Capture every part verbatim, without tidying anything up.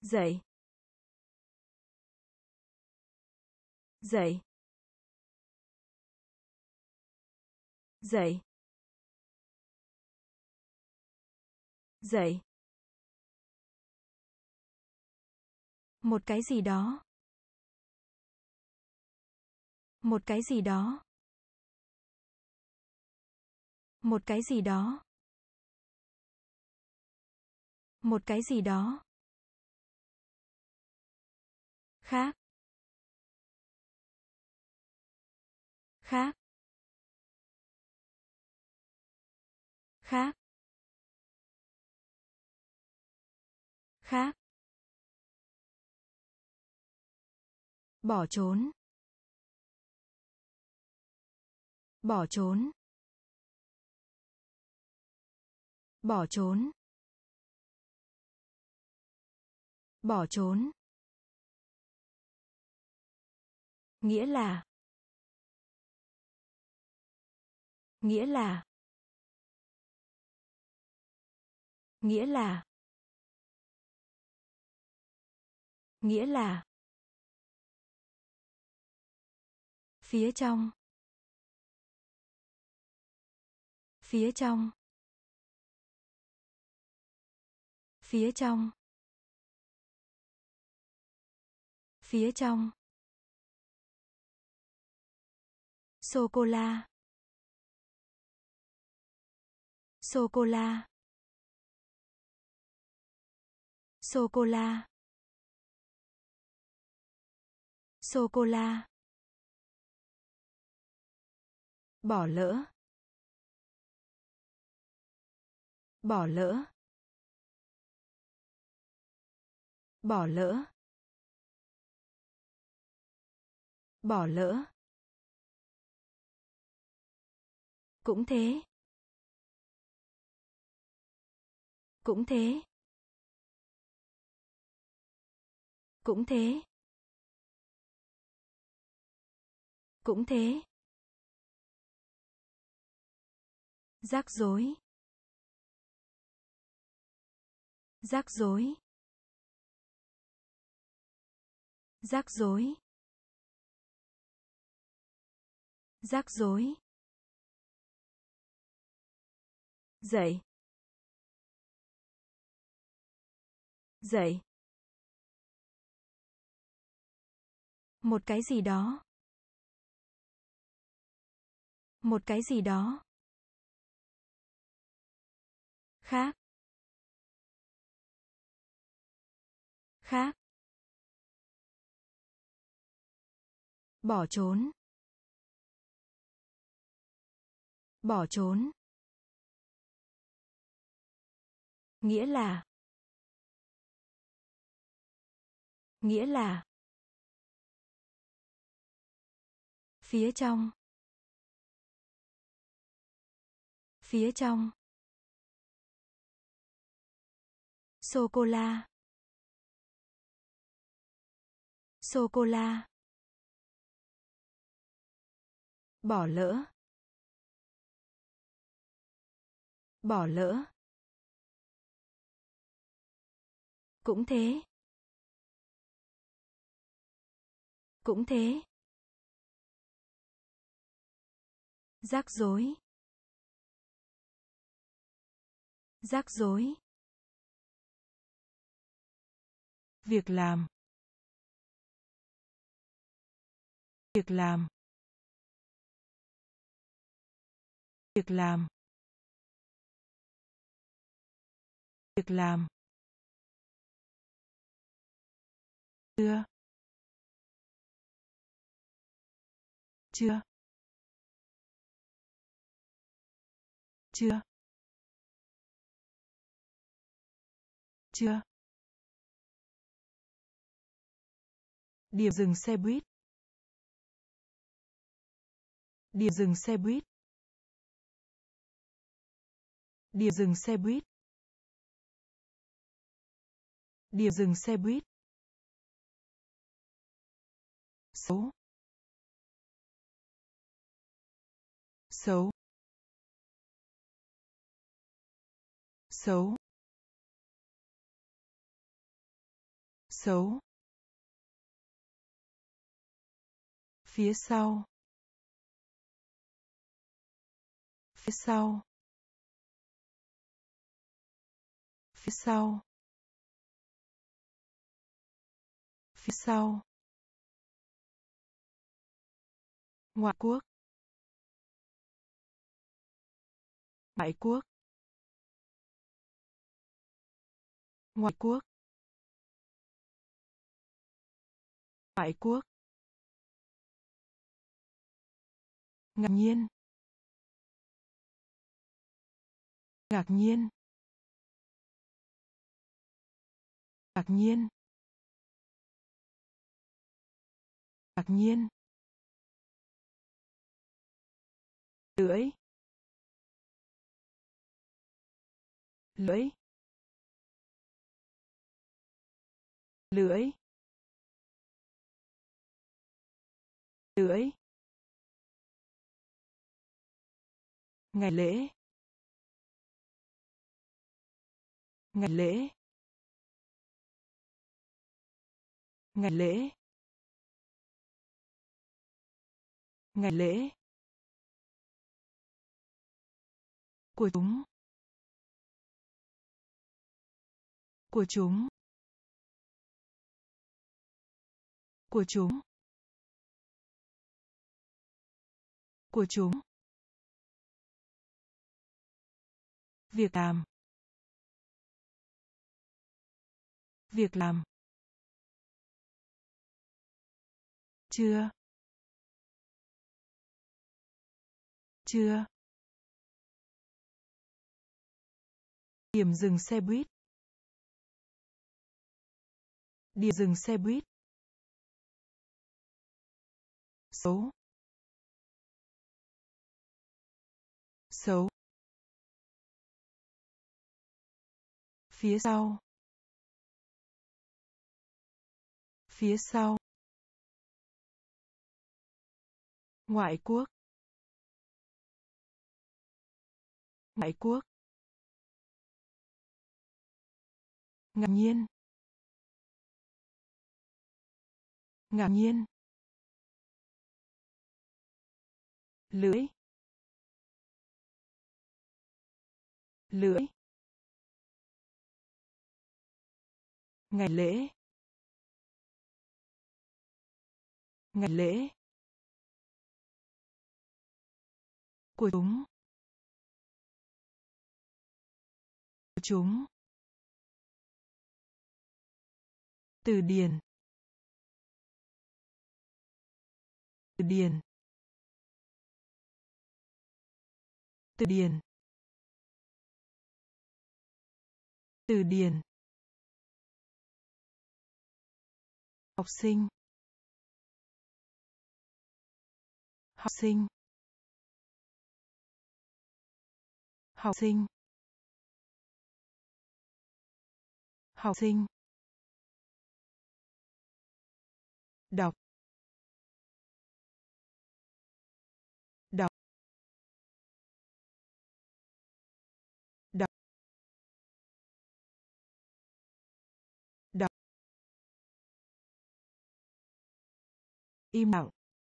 dậy, dậy, dậy, dậy. Một cái gì đó. Một cái gì đó. Một cái gì đó. Một cái gì đó. Khác. Khác. Khác. Khác. Bỏ trốn. Bỏ trốn. Bỏ trốn. Bỏ trốn. Nghĩa là. Nghĩa là. Nghĩa là. Nghĩa là. Phía trong. Phía trong. Phía trong. Phía trong. Sô cô la. Sô cô la. Sô cô la. Sô cô la. Bỏ lỡ. Bỏ lỡ. Bỏ lỡ. Bỏ lỡ. Cũng thế. Cũng thế. Cũng thế. Cũng thế. Rắc rối. Rắc rối. Rắc rối. Rắc rối. Dậy. Dậy. Một cái gì đó. Một cái gì đó. Khác. Khác. Bỏ trốn. Bỏ trốn. Nghĩa là. Nghĩa là. Phía trong. Phía trong. Sô cô la. Sô cô la. Bỏ lỡ. Bỏ lỡ. Cũng thế. Cũng thế. Rắc rối. Rắc rối. Việc làm. Việc làm. Việc làm. Việc làm. Chưa. Chưa. Chưa. Chưa. Điểm dừng xe buýt. Điểm dừng xe buýt. Điểm dừng xe buýt. Điểm dừng xe buýt. Xấu. Xấu. Xấu. xấu, phía sau, phía sau, phía sau, phía sau, ngoại quốc, ngoại quốc, ngoại quốc, ngoại quốc, ngạc nhiên, ngạc nhiên, ngạc nhiên, ngạc nhiên, lưỡi, lưỡi, lưỡi, lưỡi, ngày lễ, ngày lễ, ngày lễ, ngày lễ, của chúng, của chúng, của chúng, của chúng, việc làm, việc làm, chưa, chưa, điểm dừng xe buýt, điểm dừng xe buýt, xấu, xấu, phía sau, phía sau, ngoại quốc, ngoại quốc, ngạc nhiên, ngạc nhiên, lưỡi, lưỡi, ngày lễ, ngày lễ, của chúng, của chúng, từ điển, từ điển, từ điển, từ điển, học sinh, học sinh, học sinh, học sinh, đọc, đọc, đọc, đọc, im lặng,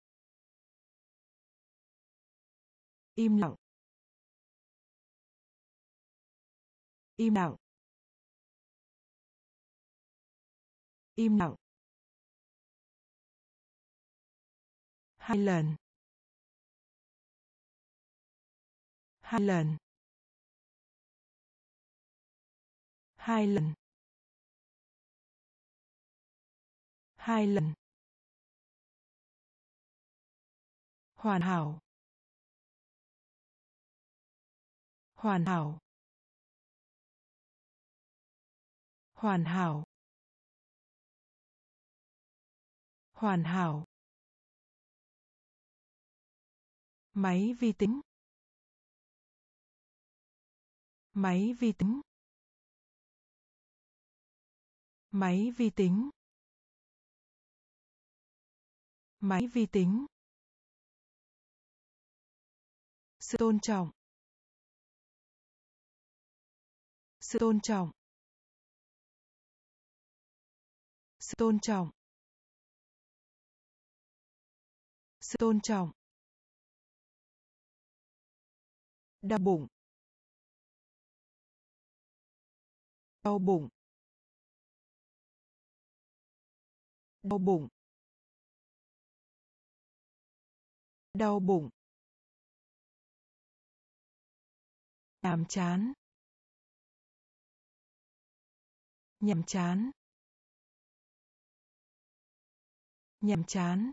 im lặng, im lặng, im lặng, hai lần, hai lần, hai lần, hai lần, hoàn hảo, hoàn hảo, hoàn hảo, hoàn hảo, máy vi tính, máy vi tính, máy vi tính, máy vi tính, sự tôn trọng, sự tôn trọng, Sự tôn trọng. Sự tôn trọng. Đau bụng. Đau bụng. Đau bụng. Đau bụng. Nhàm chán. Nhàm chán. Nhàm chán.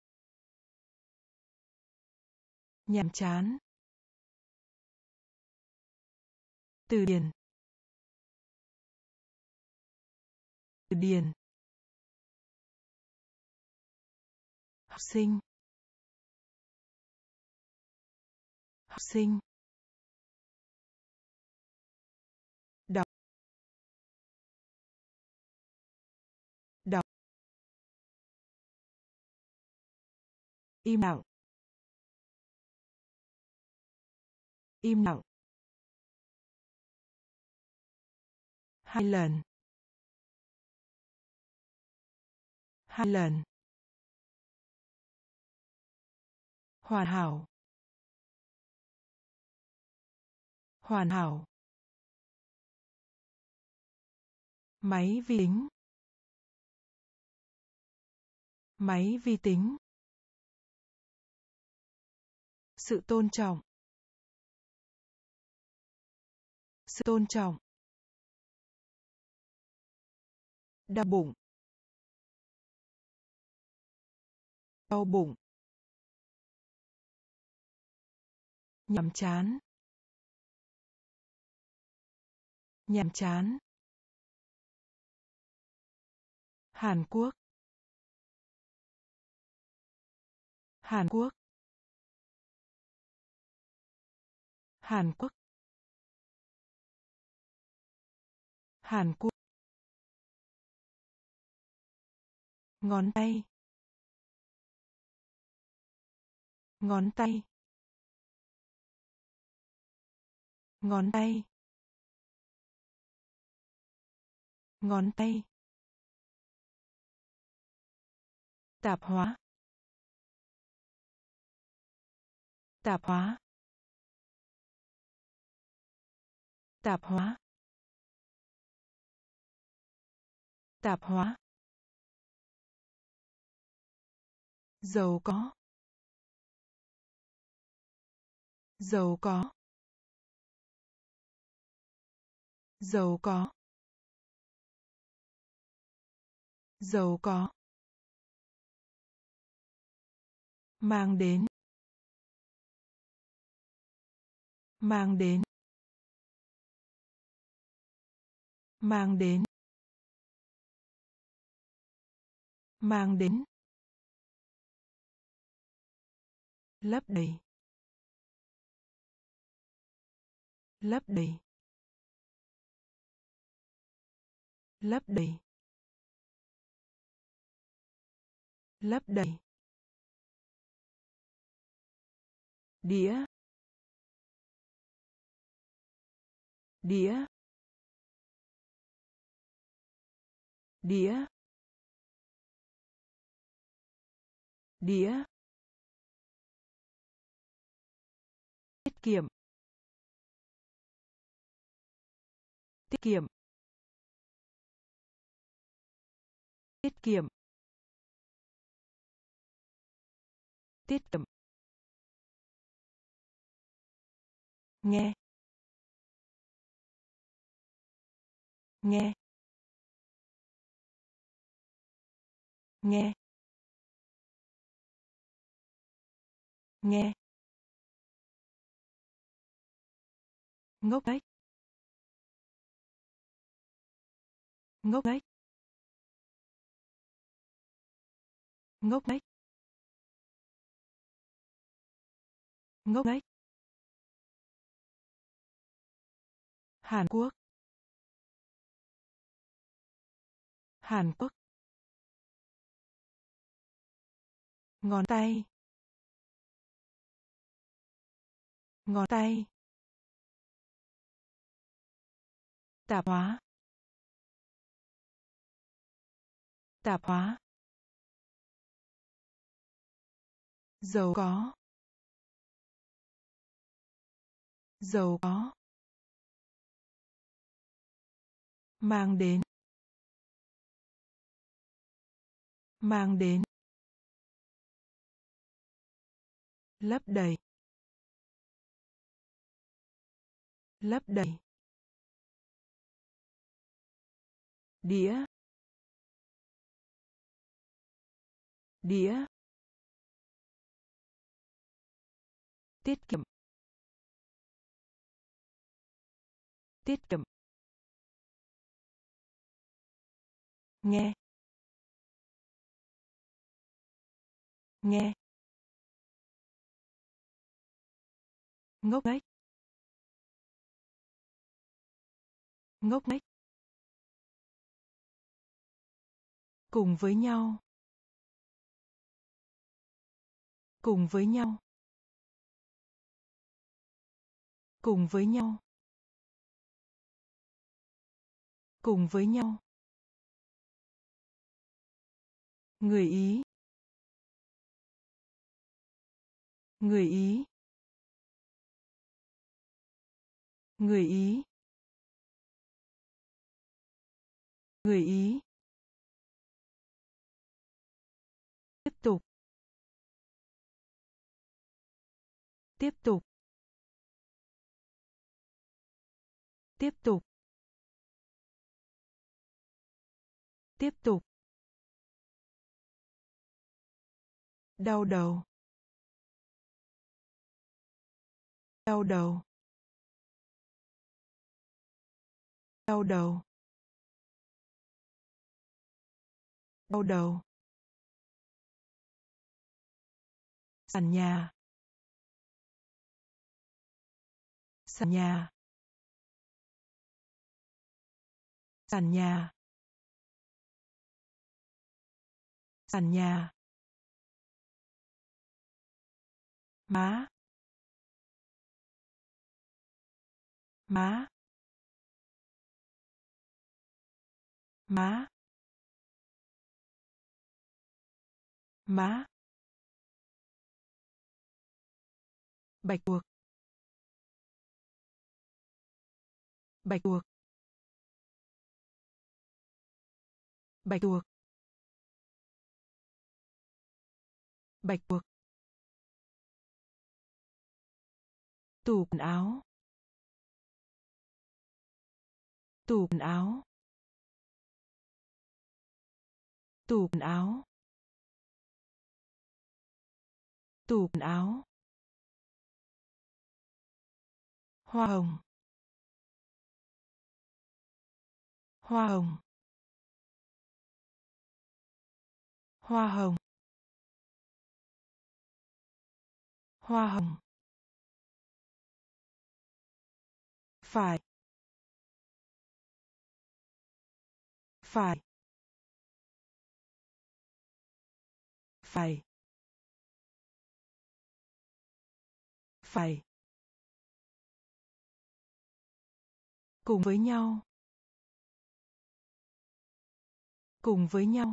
Nhàm chán. Từ điển. Từ điển. Học sinh. Học sinh. Đọc. Đọc. Im lặng. Im lặng. Hai lần. Hai lần. Hoàn hảo. Hoàn hảo. Máy vi tính. Máy vi tính. Sự tôn trọng. Sự tôn trọng. Đau bụng. Đau bụng. Nhàm chán. Nhàm chán. Hàn Quốc. Hàn Quốc. Hàn Quốc. Hàn Quốc. Ngón tay. Ngón tay. Ngón tay. Ngón tay. Tạp hóa. Tạp hóa. Tạp hóa. Tạp hóa. Giàu có. Giàu có. Giàu có. Giàu có. Mang đến. Mang đến. Mang đến. Mang đến. Lấp đầy. Lấp đầy. Lấp đầy. Lấp đầy. Đĩa. Đĩa. Đĩa. Đĩa. Tiết kiệm. Tiết kiệm. Tiết kiệm. Tiết kiệm. Nghe. Nghe. Nghe. Nghe. Ngốc nghếch. Ngốc nghếch. Ngốc nghếch. Ngốc nghếch. Hàn Quốc. Hàn Quốc. Ngón tay. Ngón tay. Tạp hóa. Tạp hóa. Giàu có. Giàu có. Mang đến. Mang đến. Lấp đầy. Lấp đầy. Đĩa. Đĩa. Tiết kiệm. Tiết kiệm. Nghe. Nghe. Ngốc nghếch. Ngốc nghếch. Cùng với nhau. Cùng với nhau. Cùng với nhau. Cùng với nhau. Người Ý. Người Ý. Người Ý. Người Ý. Tiếp tục. Tiếp tục. Tiếp tục. Tiếp tục. Đau đầu. Đau đầu. Đau đầu. Đau đầu. Sàn nhà. Sàn nhà. Sàn nhà. Sàn nhà. Má. Má. Má. Má. Bạch tuộc. Bạch tuộc. Bạch tuộc. Bạch tuộc. Tủ quần áo. Tủ quần áo. Tủ quần áo. Tủ quần áo. Hoa hồng. Hoa hồng. Hoa hồng. Hoa hồng. Phải. Phải. Phải. Phải. Cùng với nhau. Cùng với nhau.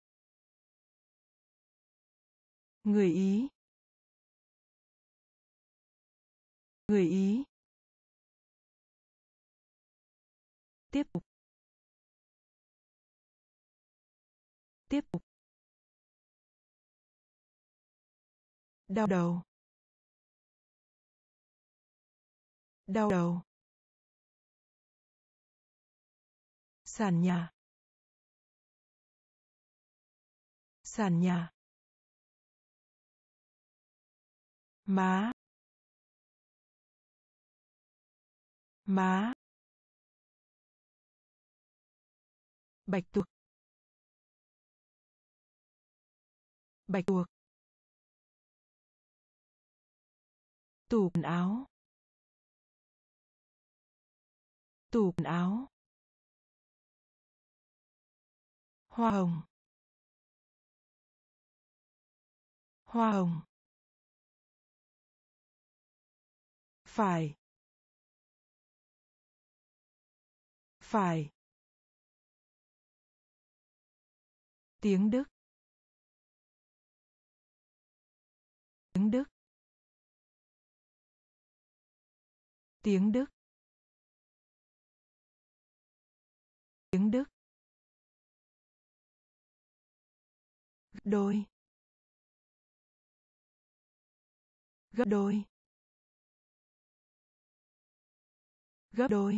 Người Ý. Người Ý. Tiếp tục. Tiếp tục. Đau đầu. Đau đầu. Sàn nhà. Sàn nhà. Má. Má. Bạch tuộc. Bạch tuộc. Tủ quần áo. Tủ quần áo. Hoa hồng. Hoa hồng. Phải. Phải. Tiếng Đức. Tiếng Đức. Tiếng Đức. Tiếng Đức. Gấp đôi. Gấp đôi. Gấp đôi.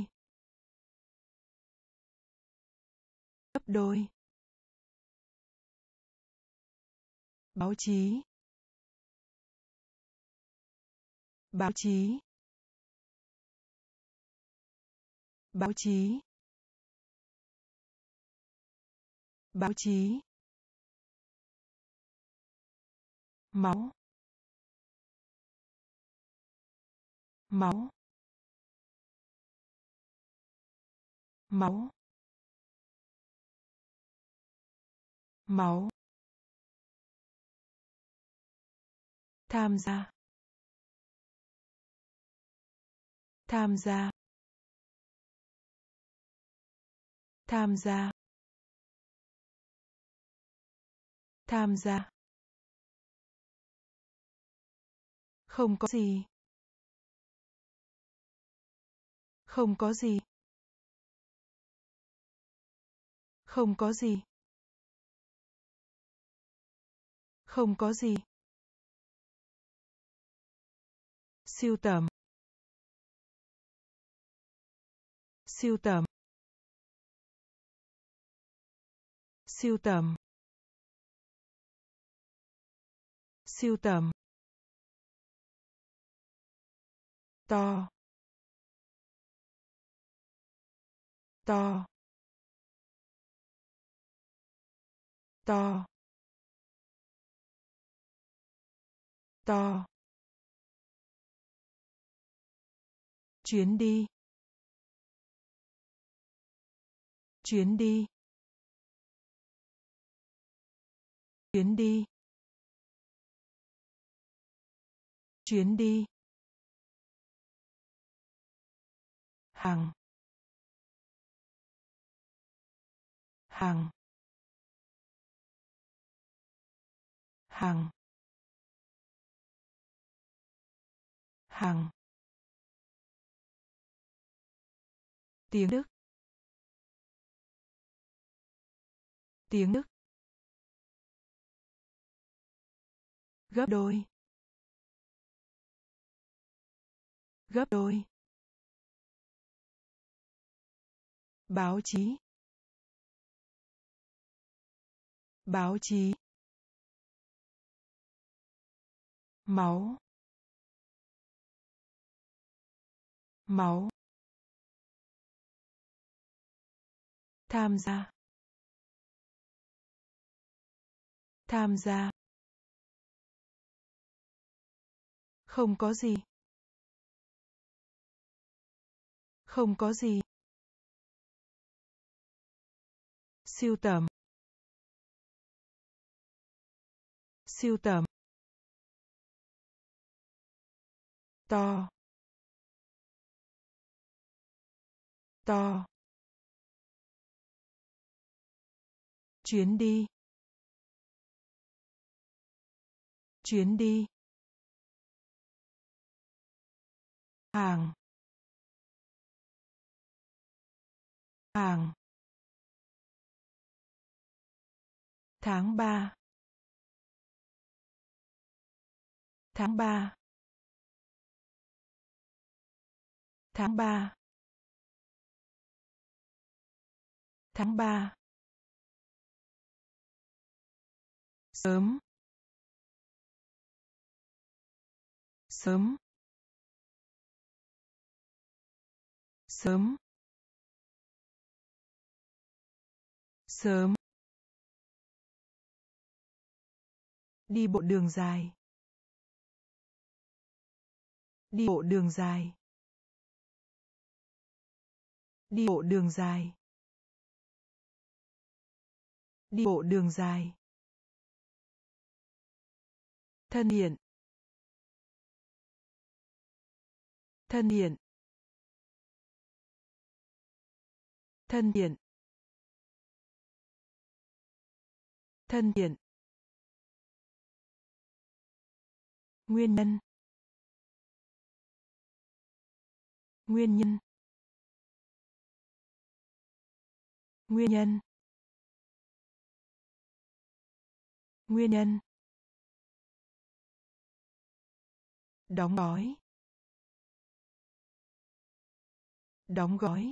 Gấp đôi. Báo chí. Báo chí. Báo chí. Báo chí. Máu. Máu. Máu. Máu. Tham gia. Tham gia. Tham gia. Tham gia. Không có gì. Không có gì. Không có gì. Không có gì. Sưu tầm. Sưu tầm. Sưu tầm. Sưu tầm. To. To. To. To. Chuyến đi. Chuyến đi. Chuyến đi. Chuyến đi. Hàng. Hàng. Hàng. Hàng. Tiếng Đức. Tiếng Đức. Gấp đôi. Gấp đôi. Báo chí. Báo chí. Máu. Máu. Tham gia. Tham gia. Không có gì. Không có gì. Sưu tầm. Sưu tầm. To. To. Chuyến đi. Chuyến đi. Hàng. Hàng. Tháng ba. Tháng ba. Tháng ba. Tháng ba. Sớm. Sớm. Sớm. Sớm. Đi bộ đường dài. Đi bộ đường dài. Đi bộ đường dài. Đi bộ đường dài. Thân thiện. Thân thiện. Thân thiện. Thân thiện. Nguyên nhân. Nguyên nhân. Nguyên nhân. Nguyên nhân. Đóng gói. Đóng gói.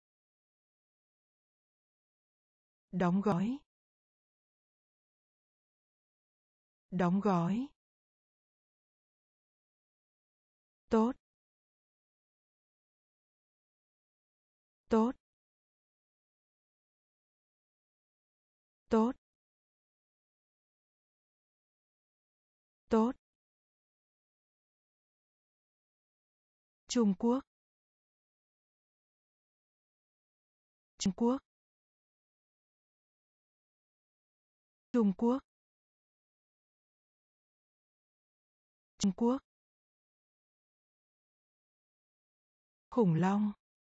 Đóng gói. Đóng gói. Tốt. Tốt. Tốt. Tốt. Trung Quốc. Trung Quốc. Trung Quốc. Trung Quốc. Khủng long.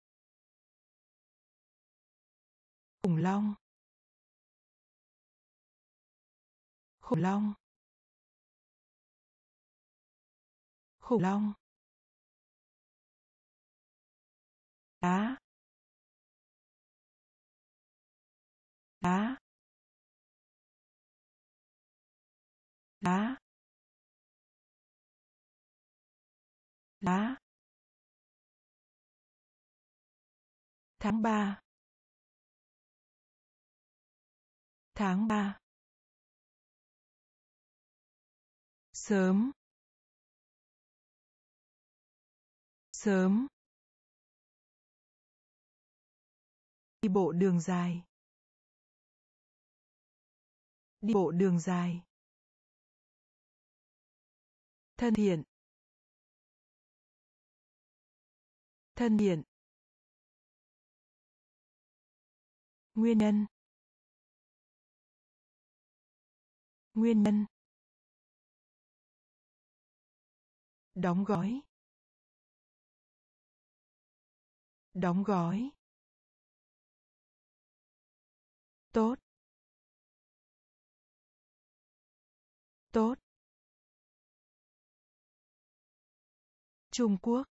Khủng long. Khủng long. Khủng long. Đá. Đá. Đá. Đá. Tháng ba. Tháng ba. Sớm. Sớm. Đi bộ đường dài. Đi bộ đường dài. Thân thiện. Thân thiện. Nguyên nhân. Nguyên nhân. Đóng gói. Đóng gói. Tốt. Tốt. Trung Quốc.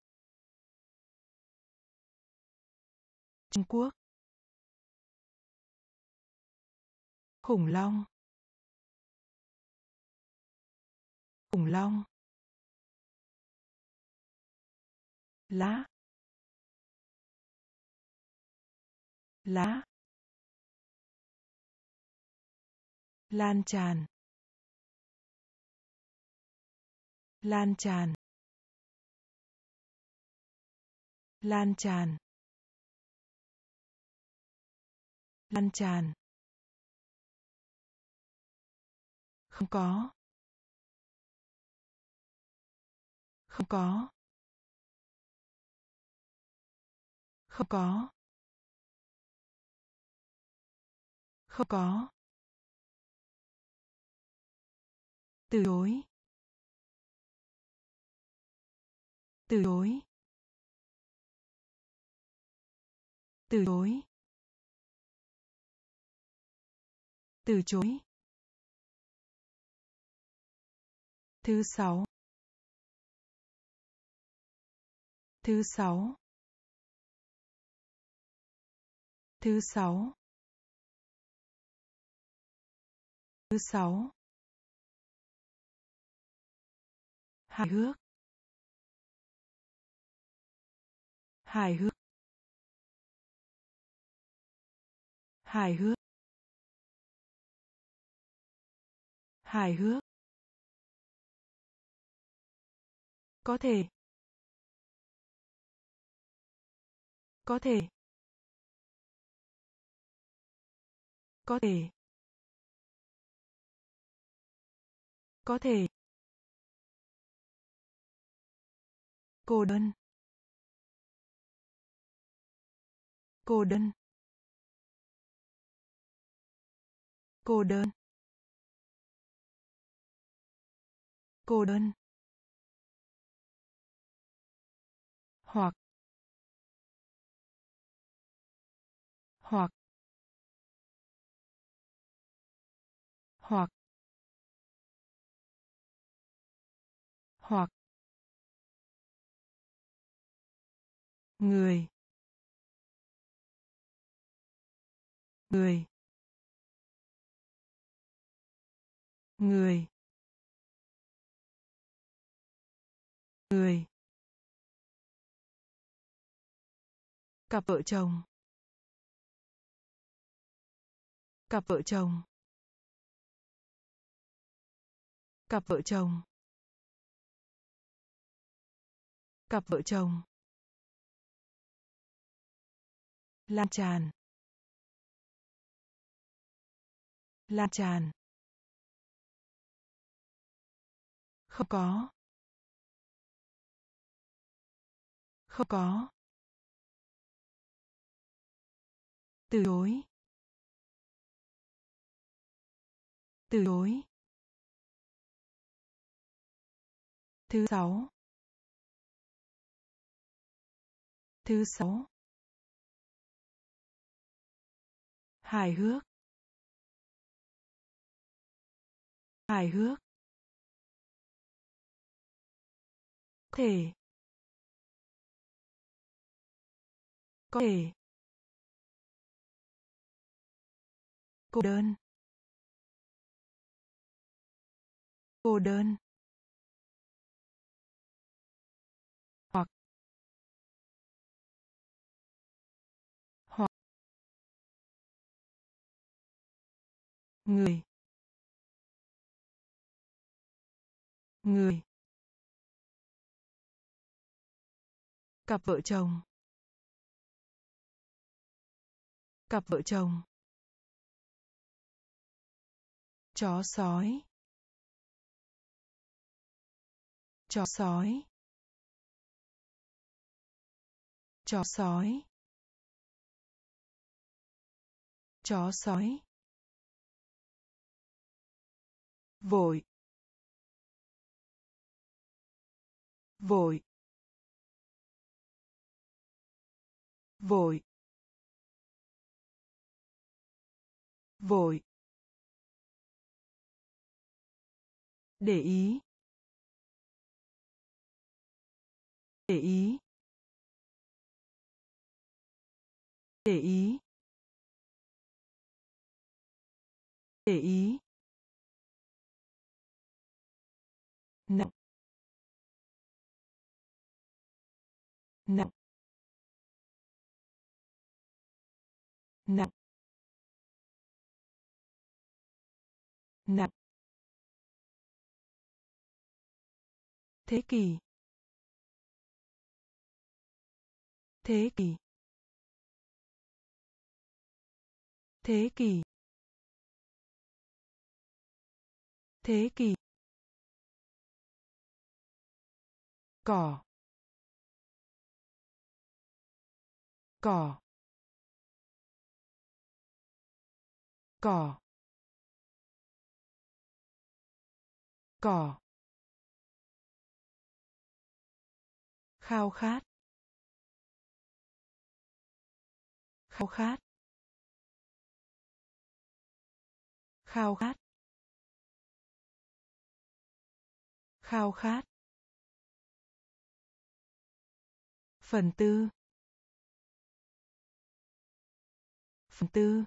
Trung Quốc. Khủng long. Khủng long. Lá. Lá. Lan tràn. Lan tràn. Lan tràn. Lan tràn. Không có. Không có. Không có. Không có. Từ chối. Từ chối. Từ chối. Từ chối. Thứ sáu. Thứ sáu. Thứ sáu. Thứ sáu. Hài hước. Hài hước. Hài hước. Hài hước. Có thể. Có thể. Có thể. Có thể. Cô đơn. Cô đơn. Cô đơn. Cô đơn. Hoặc. Hoặc. hoặc hoặc người người người người cặp vợ chồng cặp vợ chồng cặp vợ chồng cặp vợ chồng lan tràn lan tràn không có không có từ chối từ chối thứ sáu thứ sáu hài hước hài hước thể có thể cô đơn cô đơn hoặc hoặc người người cặp vợ chồng cặp vợ chồng chó sói chó sói chó sói chó sói vội vội vội vội để ý để ý để ý để ý nặng nặng nặng nặng thế kỷ thế kỷ thế kỷ thế kỷ cỏ cỏ cỏ cỏ khao khát khao khát khao khát khao khát phần tư phần tư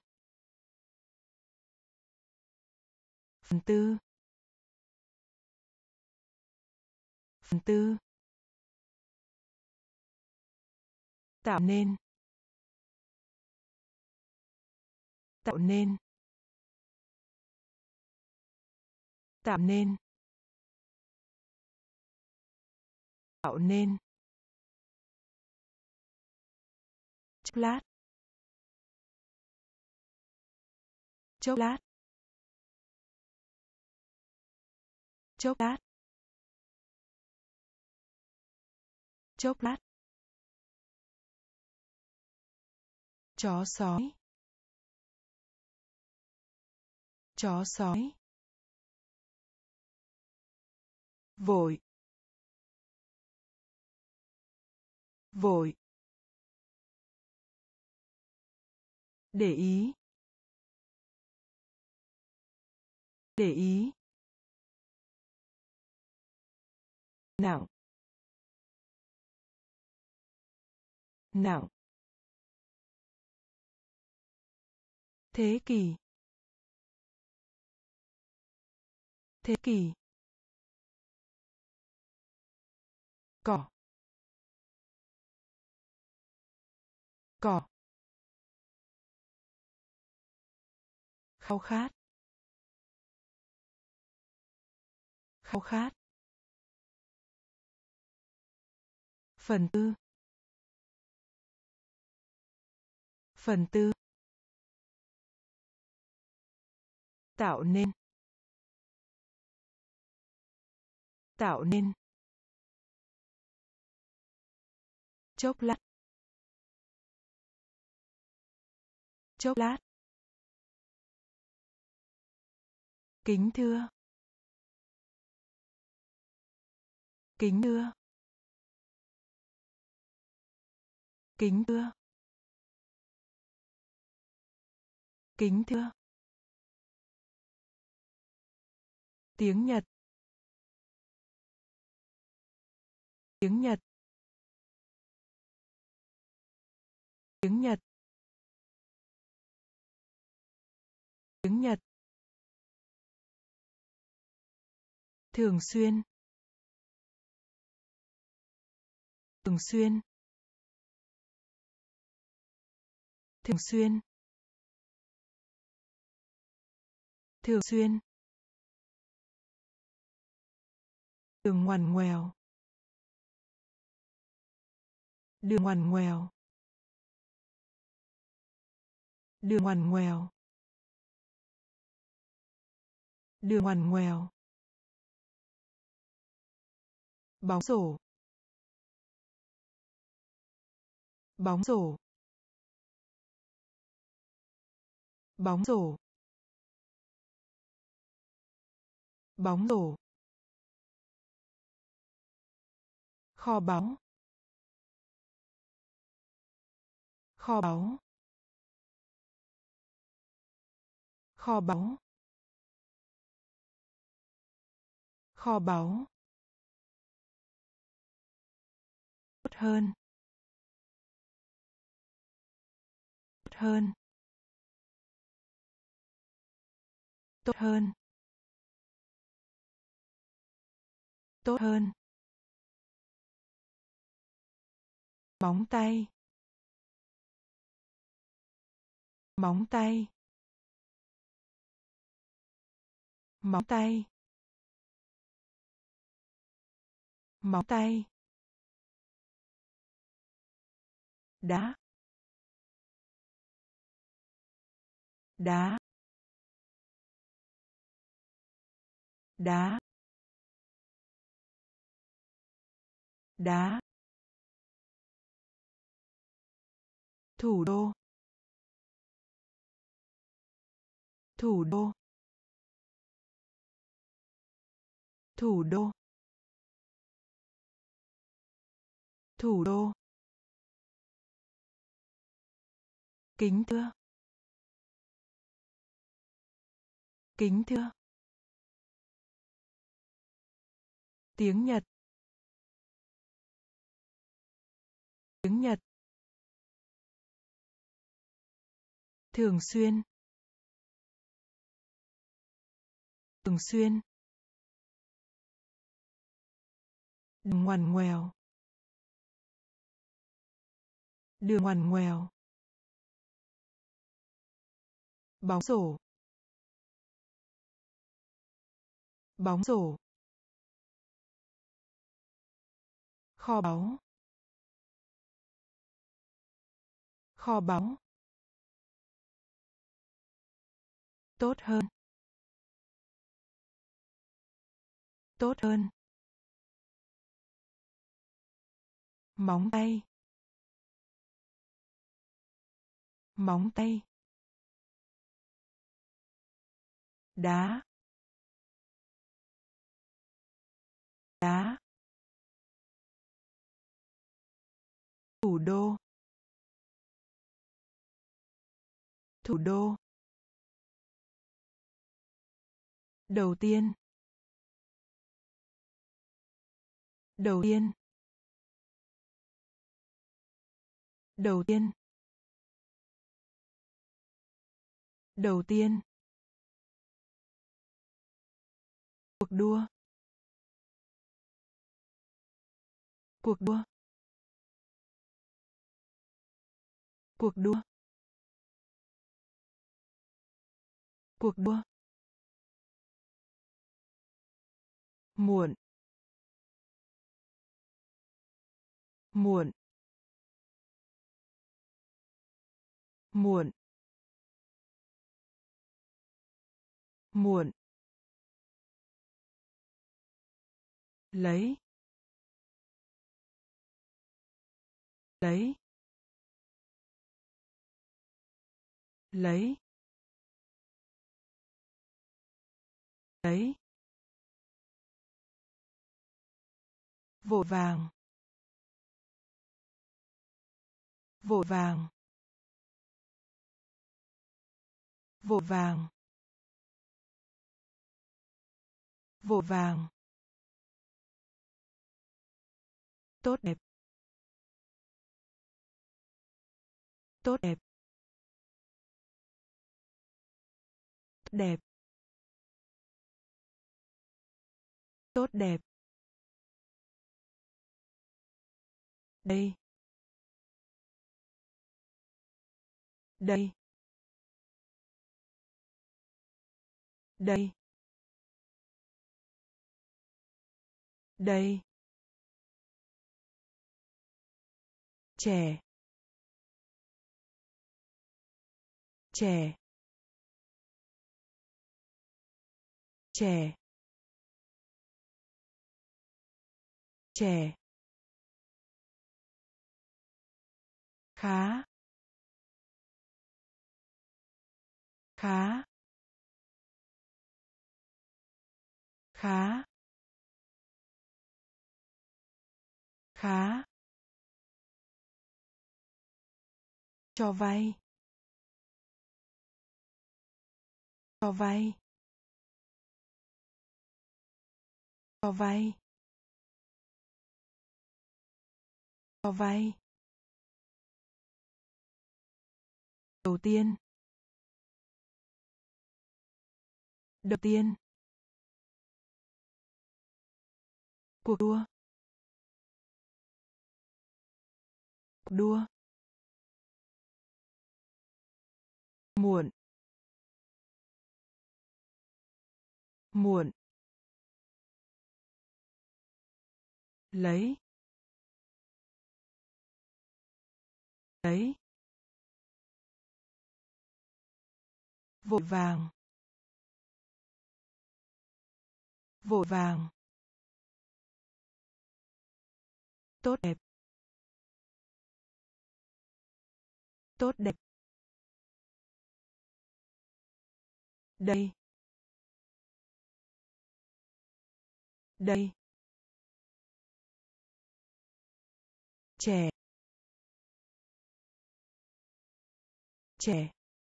phần tư phần tư tạo nên tạo nên tạo nên tạo nên chốc lát chốc lát chốc lát chốc lát chó sói chó sói vội vội để ý để ý, nặng, nặng, thế kỷ, thế kỷ, cỏ, cỏ, khao khát, khao khát, phần tư, phần tư, tạo nên, tạo nên, chốc lát, chốc lát, kính thưa, kính thưa, kính thưa, kính thưa, tiếng Nhật, tiếng Nhật, tiếng Nhật, tiếng Nhật, thường xuyên, thường xuyên, thường xuyên, thường xuyên, đường ngoằn ngoèo, đường ngoằn ngoèo, đường ngoằn ngoèo, đường ngoằn ngoèo, bóng rổ, bóng rổ, bóng rổ, bóng rổ, kho báu, kho báu, kho báu, kho báu, tốt hơn, tốt hơn, tốt hơn, tốt hơn, móng tay, móng tay, móng tay, móng tay, đá, đá, đá, đá, thủ đô, thủ đô, thủ đô, thủ đô, kính thưa, kính thưa, tiếng Nhật, tiếng Nhật, thường xuyên, thường xuyên, đường ngoằn ngoèo, đường ngoằn ngoèo, bóng rổ, bóng rổ, kho báu, kho báu, tốt hơn, tốt hơn, móng tay, móng tay, đá, đá, thủ đô, thủ đô, Đầu tiên. Đầu tiên. Đầu tiên. Đầu tiên. Cuộc đua. Cuộc đua. Cuộc đua. Cuộc đua. Muộn. Muộn. Muộn. Muộn. Lấy. Lấy. Lấy. Lấy. Vội vàng. Vội vàng. Vội vàng. Vội vàng. Tốt đẹp. Tốt đẹp. Đẹp. Tốt đẹp. Đây. Đây. Đây. Đây. Trẻ. Trẻ. Trẻ. Trẻ. Khá. Khá. Khá. Khá. Cho vay. Cho vay. Cho vay. Cho vay. Đầu tiên. Đầu tiên. Cuộc đua. Cuộc đua. Muộn. Muộn. Lấy. Lấy. Vội vàng. Vội vàng. Tốt đẹp. Tốt đẹp. Đây. Đây. Trẻ. Trẻ.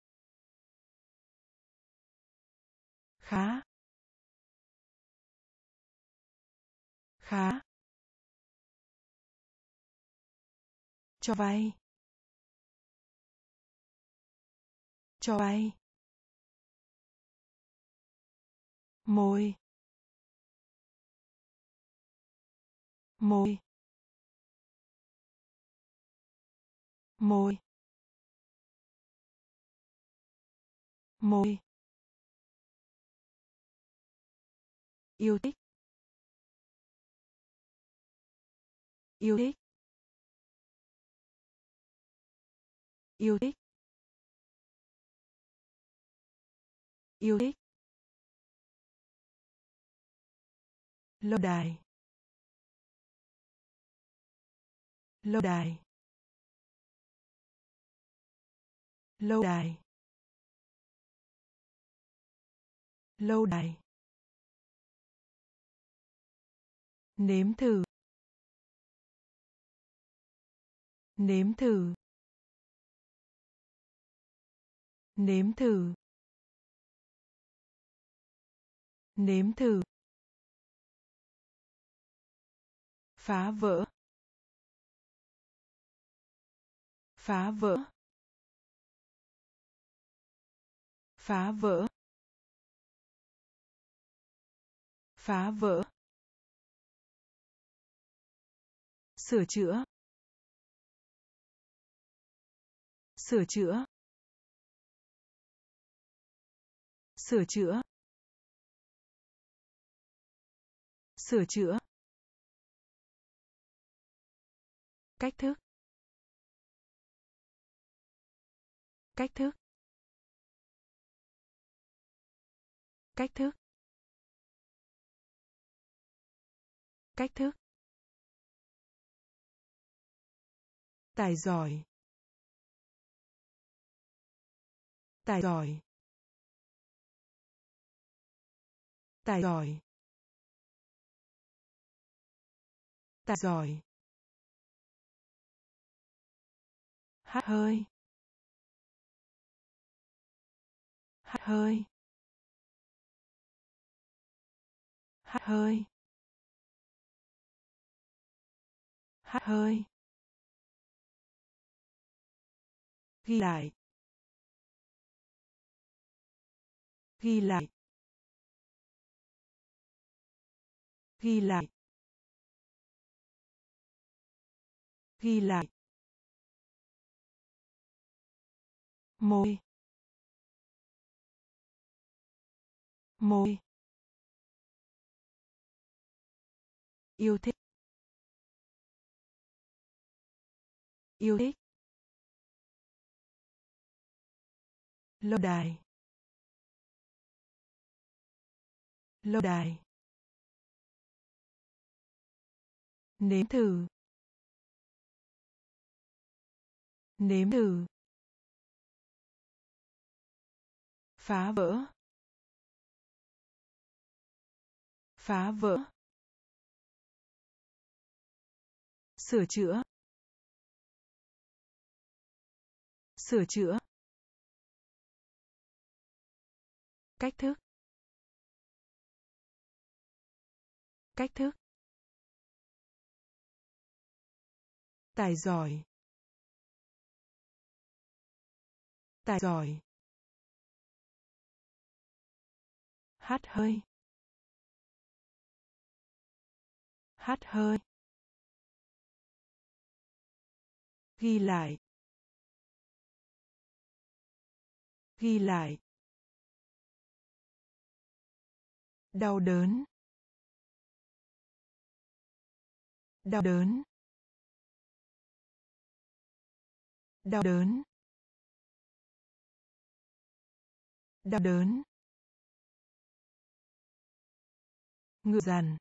Khá. Khá. Cho vay. Cho vay. Môi. Môi. Môi. Môi. Yêu thích. Yêu thích. Yêu thích. Yêu thích. Lâu đài. Lâu đài. Lâu đài. Lâu đài. Nếm thử. Nếm thử. Nếm thử. Nếm thử. Phá vỡ. Phá vỡ. Phá vỡ. Phá vỡ. Sửa chữa. Sửa chữa. Sửa chữa. Sửa chữa. Cách thức. Cách thức. Cách thức. Cách thức. Tài giỏi. Tài giỏi. Tài giỏi. Tài giỏi. Hắt hơi. Hắt hơi. Hắt hơi. Hắt hơi. Ghi lại. Ghi lại. Ghi lại. Ghi lại. Môi. Môi. Yêu thích. Yêu thích. Lâu đài. Lâu đài. Nếm thử. Nếm thử. Phá vỡ. Phá vỡ. Sửa chữa. Sửa chữa. Cách thức. Cách thức. Tài giỏi. Tài giỏi. Hắt hơi. Hắt hơi. Ghi lại. Ghi lại. Đau đớn. Đau đớn. Đau đớn. Đau đớn. Ngựa dằn.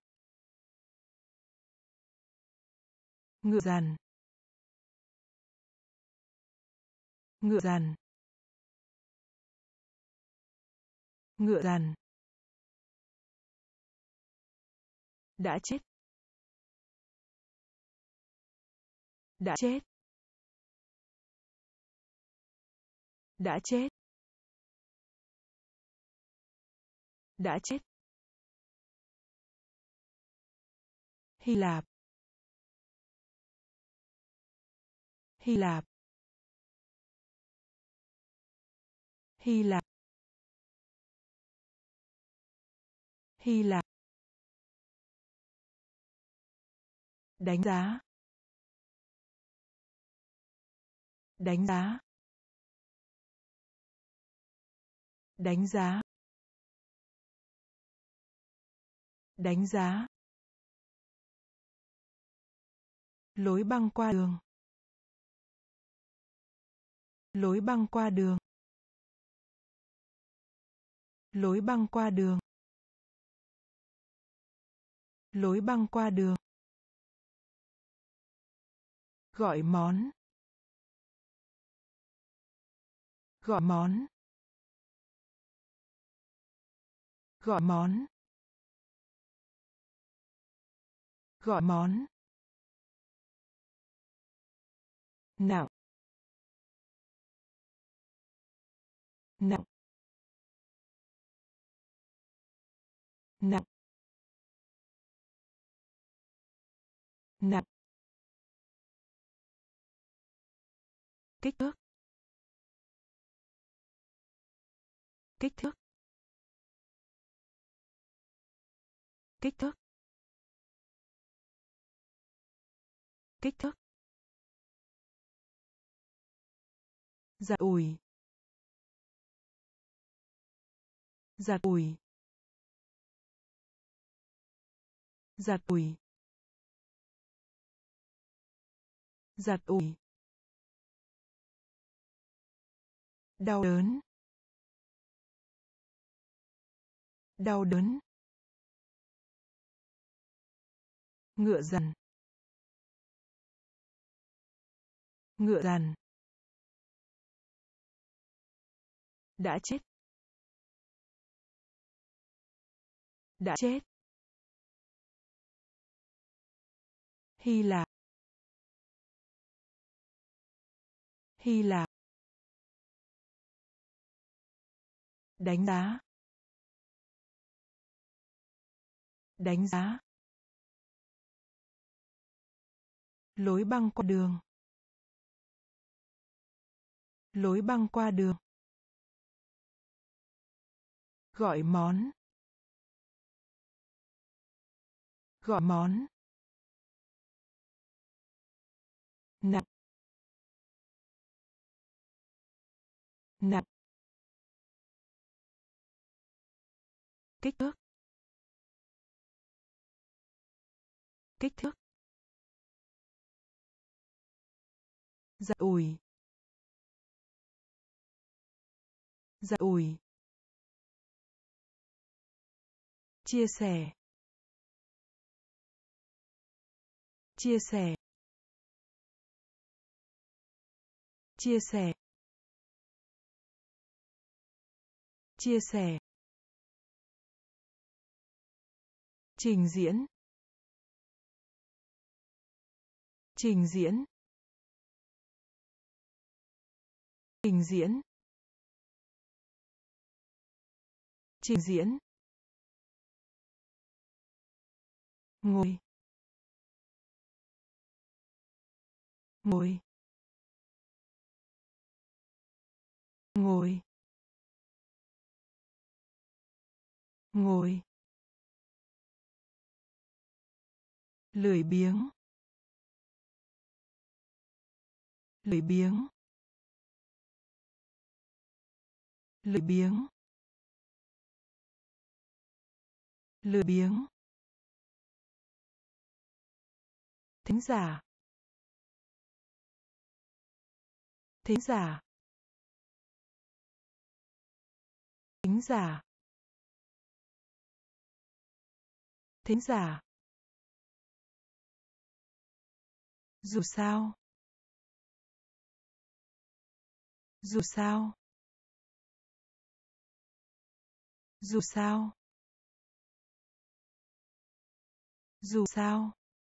Ngựa dằn. Ngựa dằn. Ngựa dằn. Đã chết. Đã chết. Đã chết. Đã chết. Hy Lạp. Hy Lạp. Hy Lạp. Hy Lạp. Đánh giá. Đánh giá. Đánh giá. Đánh giá. Lối băng qua đường. Lối băng qua đường. Lối băng qua đường. Lối băng qua đường. Gọi món. Gọi món. Gọi món. Gọi món. Nặng. Nặng. nặng, nặng, kích thước, kích thước, kích thước, kích thước, giặt ủi, giặt ủi, giặt ủi, giặt ủi, đau đớn, đau đớn, ngựa dằn, ngựa dằn, đã chết, đã chết, Hy Lạp, Hy Lạp, đánh giá, đánh giá, lối băng qua đường, lối băng qua đường, gọi món, gọi món, nặng, nặng, kích thước, kích thước, giặt ủi, giặt ủi, chia sẻ, chia sẻ, chia sẻ, chia sẻ, trình diễn, trình diễn, trình diễn, trình diễn, ngồi, ngồi, ngồi, ngồi, lười biếng, lười biếng, lười biếng, lười biếng, thính giả, thính giả, thính giả, thính giả, dù sao, dù sao, dù sao, dù sao,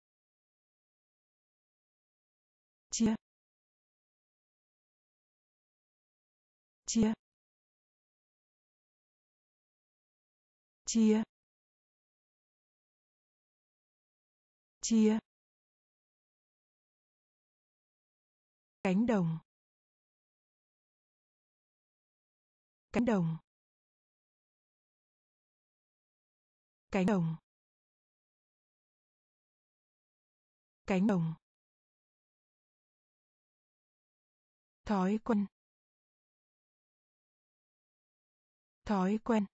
chia, chia, chia, chia, cánh đồng, cánh đồng, cánh đồng, cánh đồng, thói quen, thói quen,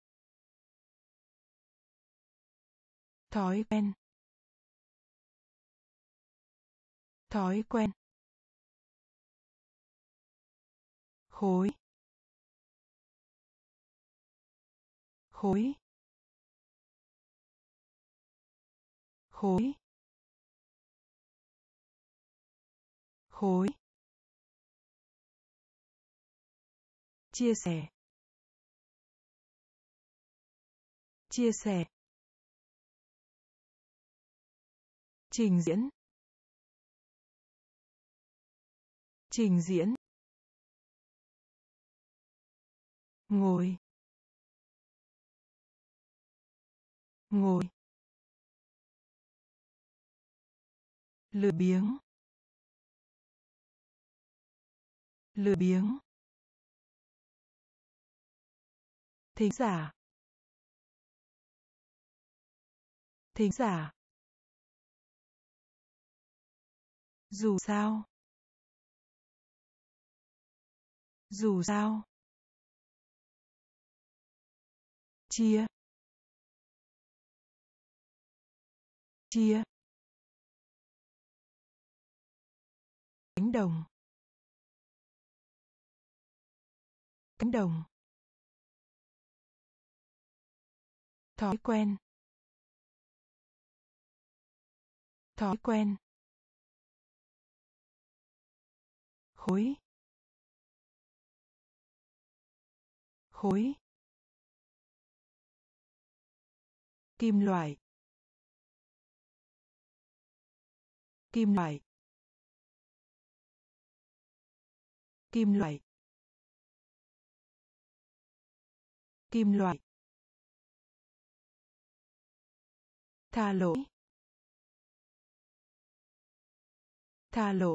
thói quen, thói quen, khối, khối, khối, khối, chia sẻ, chia sẻ, trình diễn, trình diễn, ngồi, ngồi, lười biếng, lười biếng, thính giả, thính giả, dù sao, dù sao, chia, chia, cánh đồng, cánh đồng, thói quen, thói quen, khối, khối, kim loại, kim loại, kim loại, kim loại, tha lỗi, tha lỗi,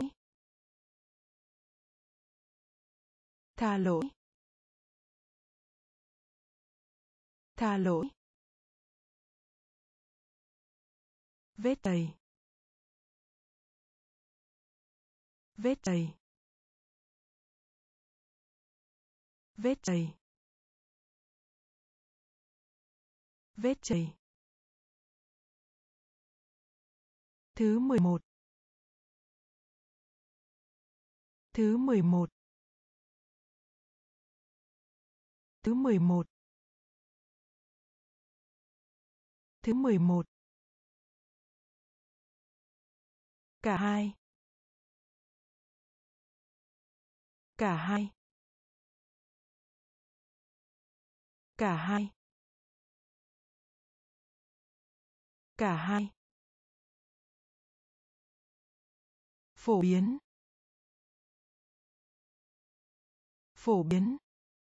tha lỗi, tha lỗi, vết tầy, vết tầy, vết tầy, vết chày, thứ mười một, thứ mười một, thứ mười một, thứ mười một, cả hai, cả hai, cả hai, cả hai, phổ biến, phổ biến,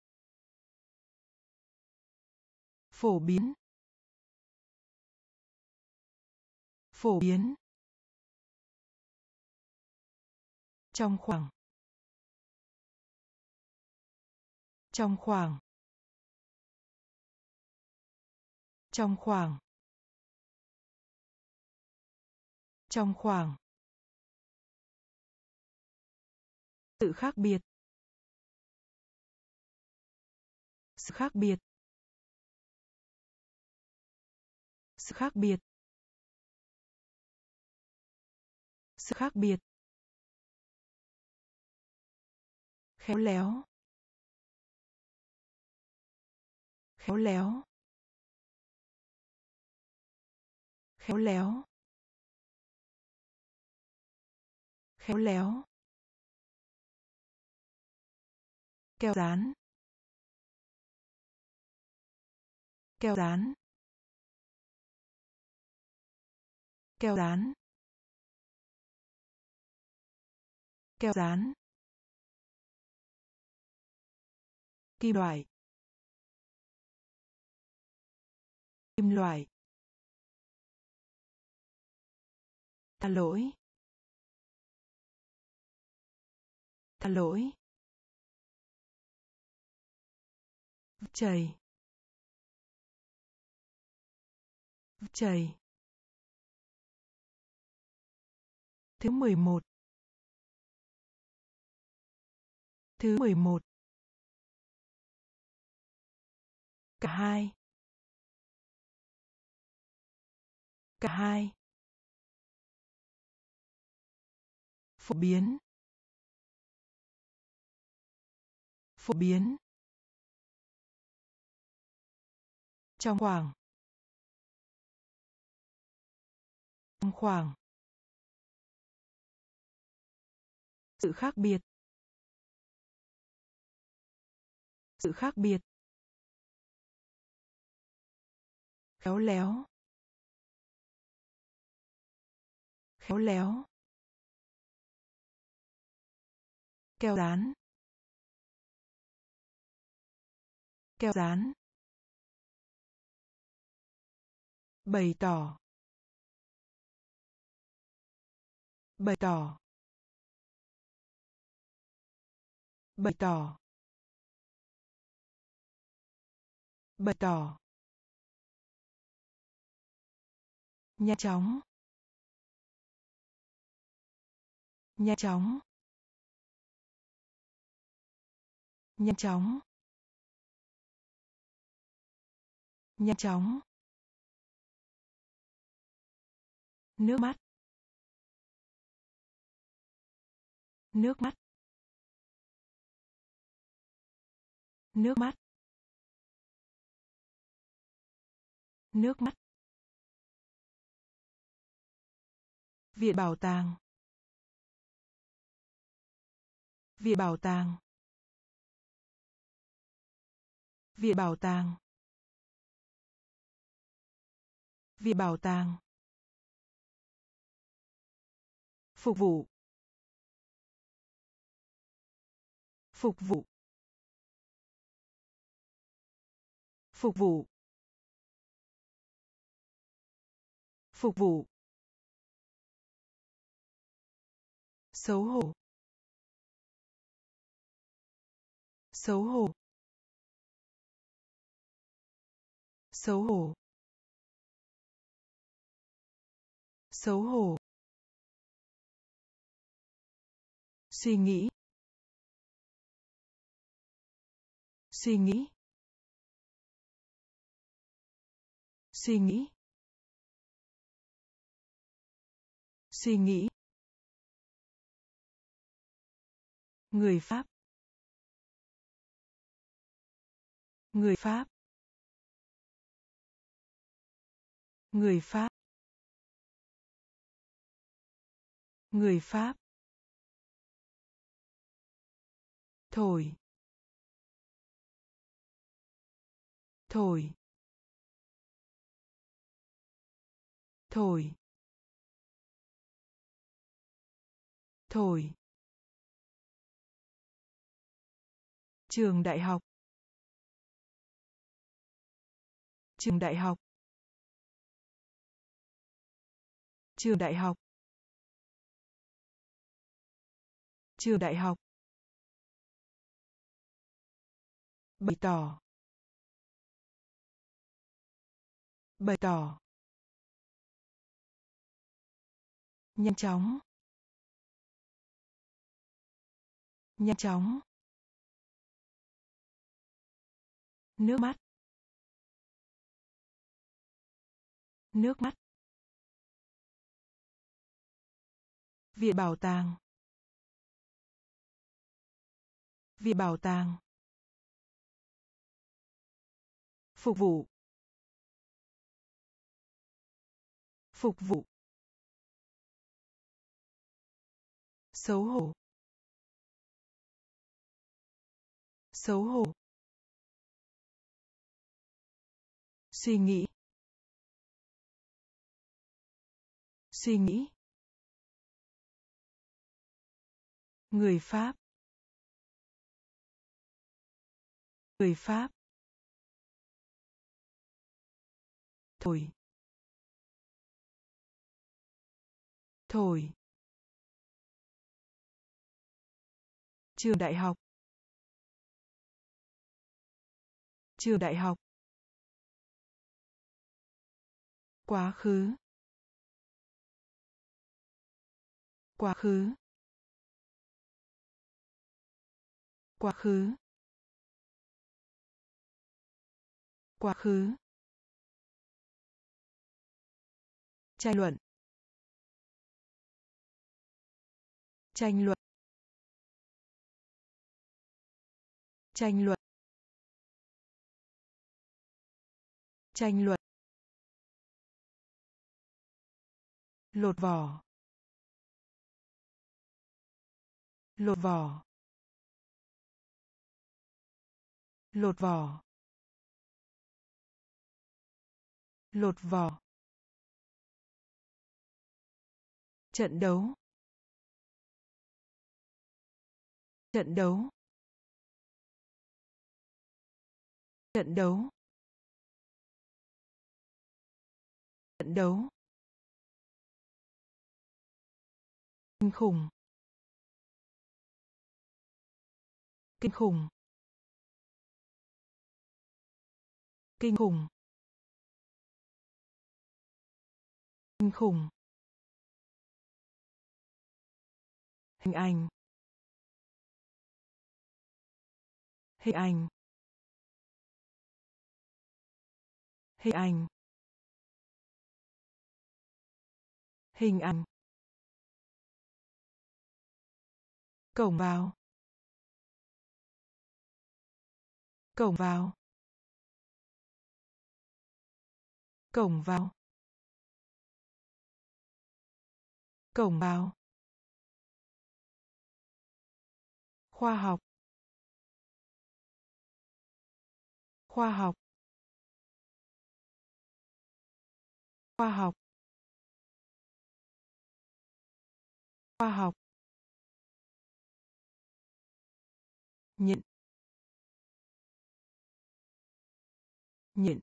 phổ biến, phổ biến, trong khoảng, trong khoảng, trong khoảng, trong khoảng, sự khác biệt, sự khác biệt, sự khác biệt, sự khác biệt, khéo léo, khéo léo, khéo léo, khéo léo, keo dán, keo dán, keo dán, keo dán, kim loại, kim loại, tha lỗi, tha lỗi, chày, chày, thứ mười một, thứ mười một, cả hai, cả hai, phổ biến, phổ biến, trong khoảng, trong khoảng, sự khác biệt, sự khác biệt, khéo léo, khéo léo, keo dán, keo dán, bày tỏ, bày tỏ, bày tỏ, bày tỏ, nhanh chóng, nhanh chóng, nhanh chóng, nhanh chóng, nước mắt, nước mắt, nước mắt, nước mắt, viện bảo tàng, viện bảo tàng, viện bảo tàng, viện bảo tàng, phục vụ, phục vụ, phục vụ, phục vụ, xấu hổ, xấu hổ, xấu hổ, xấu hổ, suy nghĩ, suy nghĩ, suy nghĩ, suy nghĩ, người Pháp, người Pháp, người Pháp, người Pháp, thổi, thổi, thổi, thổi, trường đại học, trường đại học, trường đại học, trường đại học, bày tỏ, bày tỏ, nhanh chóng, nhanh chóng, nước mắt, nước mắt, viện bảo tàng, viện bảo tàng, phục vụ, phục vụ, xấu hổ, xấu hổ, suy nghĩ, suy nghĩ, người Pháp, người Pháp, thổi, thổi, trường đại học, trường đại học, quá khứ, quá khứ, quá khứ, quá khứ, tranh luận, tranh luận, tranh luận, tranh luận, lột vỏ, lột vỏ, lột vỏ, lột vỏ, trận đấu, trận đấu, trận đấu, trận đấu, kinh khủng, kinh khủng, kinh khủng, kinh khủng, hình ảnh, hình ảnh, hình ảnh, hình ảnh, cổng vào, cổng vào, cổng vào, cổng vào, khoa học, khoa học, khoa học, khoa học, nhịn, nhịn,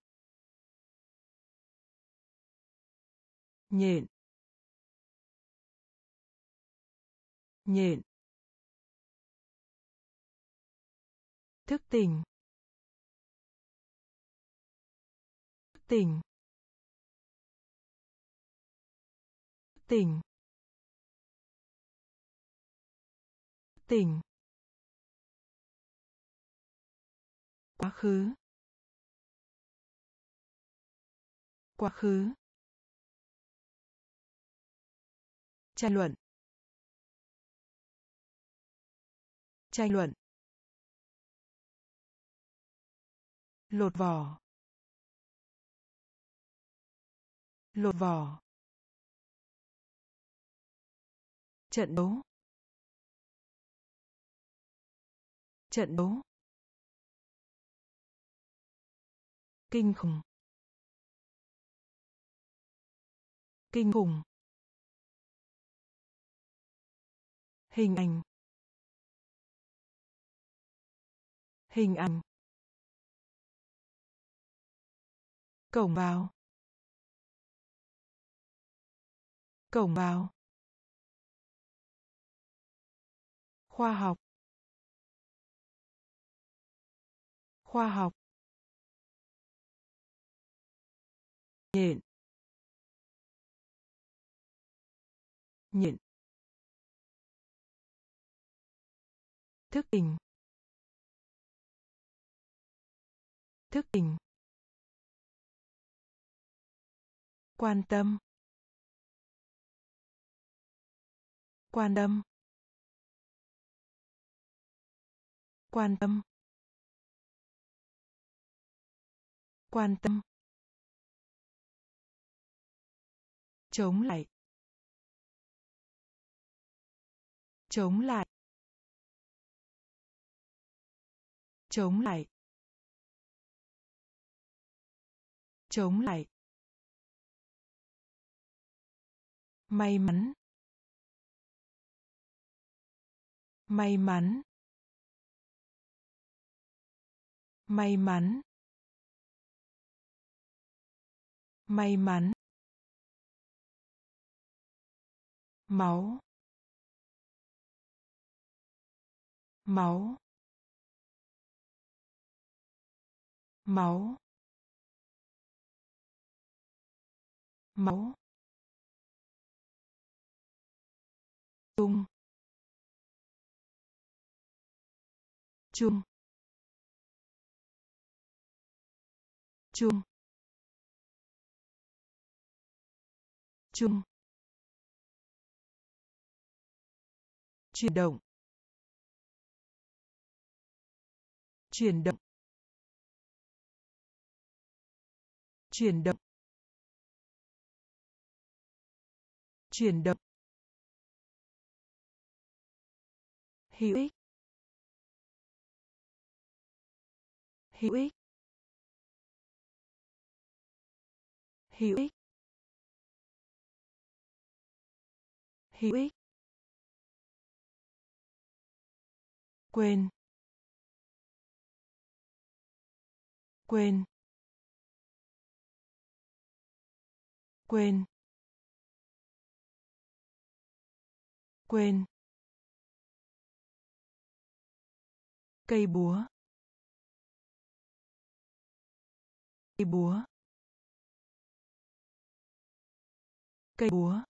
nhịn, nhịn, thức tỉnh, thức tỉnh, thức tỉnh, thức tỉnh, quá khứ, quá khứ, tranh luận, tranh luận, lột vỏ, lột vỏ, trận đấu, trận đấu, kinh khủng, kinh khủng, hình ảnh, hình ảnh, cổng vào, cổng vào, khoa học, khoa học, nhịn, nhịn, thức tỉnh, thức tỉnh, quan tâm, quan tâm, quan tâm, quan tâm, chống lại, chống lại, chống lại, chống lại, may mắn, may mắn, may mắn, may mắn, máu, máu, máu, máu, chung, chung, chung, chung, chuyển động, chuyển động, chuyển động, chuyển động, hữu ích, hữu ích, hữu ích, hữu ích, quên, quên, quên quên cây búa cây búa cây búa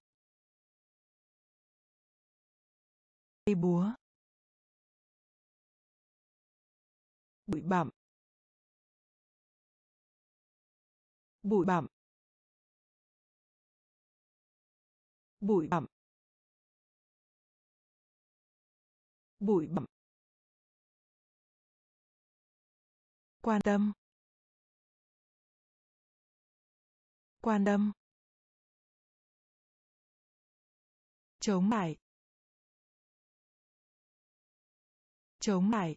cây búa bụi bặm bụi bặm bụi bặm bụi bặm quan tâm quan tâm chống lại chống lại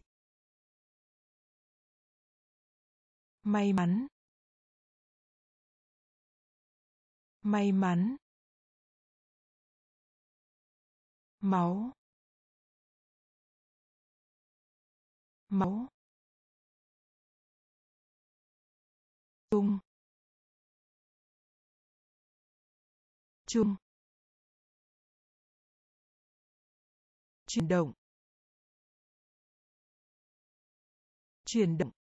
may mắn may mắn máu máu chung chung chuyển động chuyển động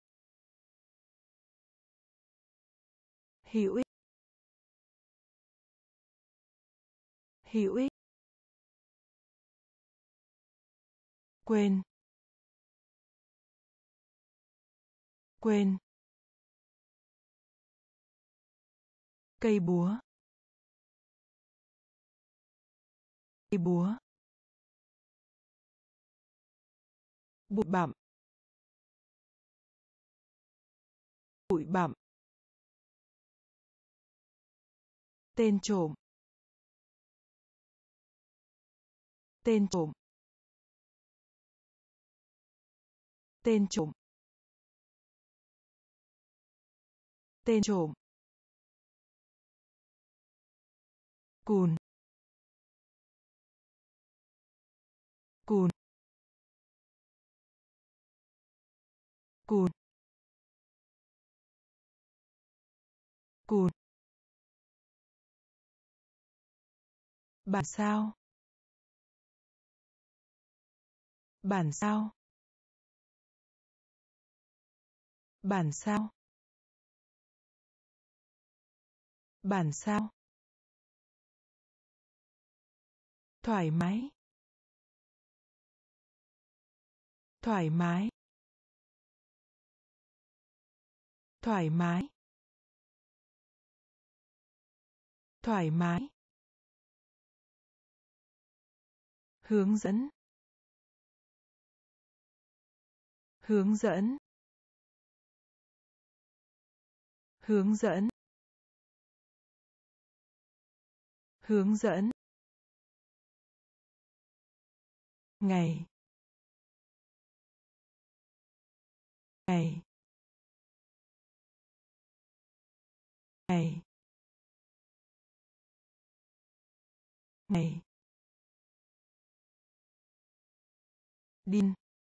hữu ích hữu ích quên quên cây búa cây búa bụi bặm bụi bặm tên trộm tên trộm tên trộm tên trộm cùn cùn cùn cùn bản sao bản sao bản sao bản sao thoải mái thoải mái thoải mái thoải mái hướng dẫn hướng dẫn hướng dẫn hướng dẫn ngày ngày ngày ngày điên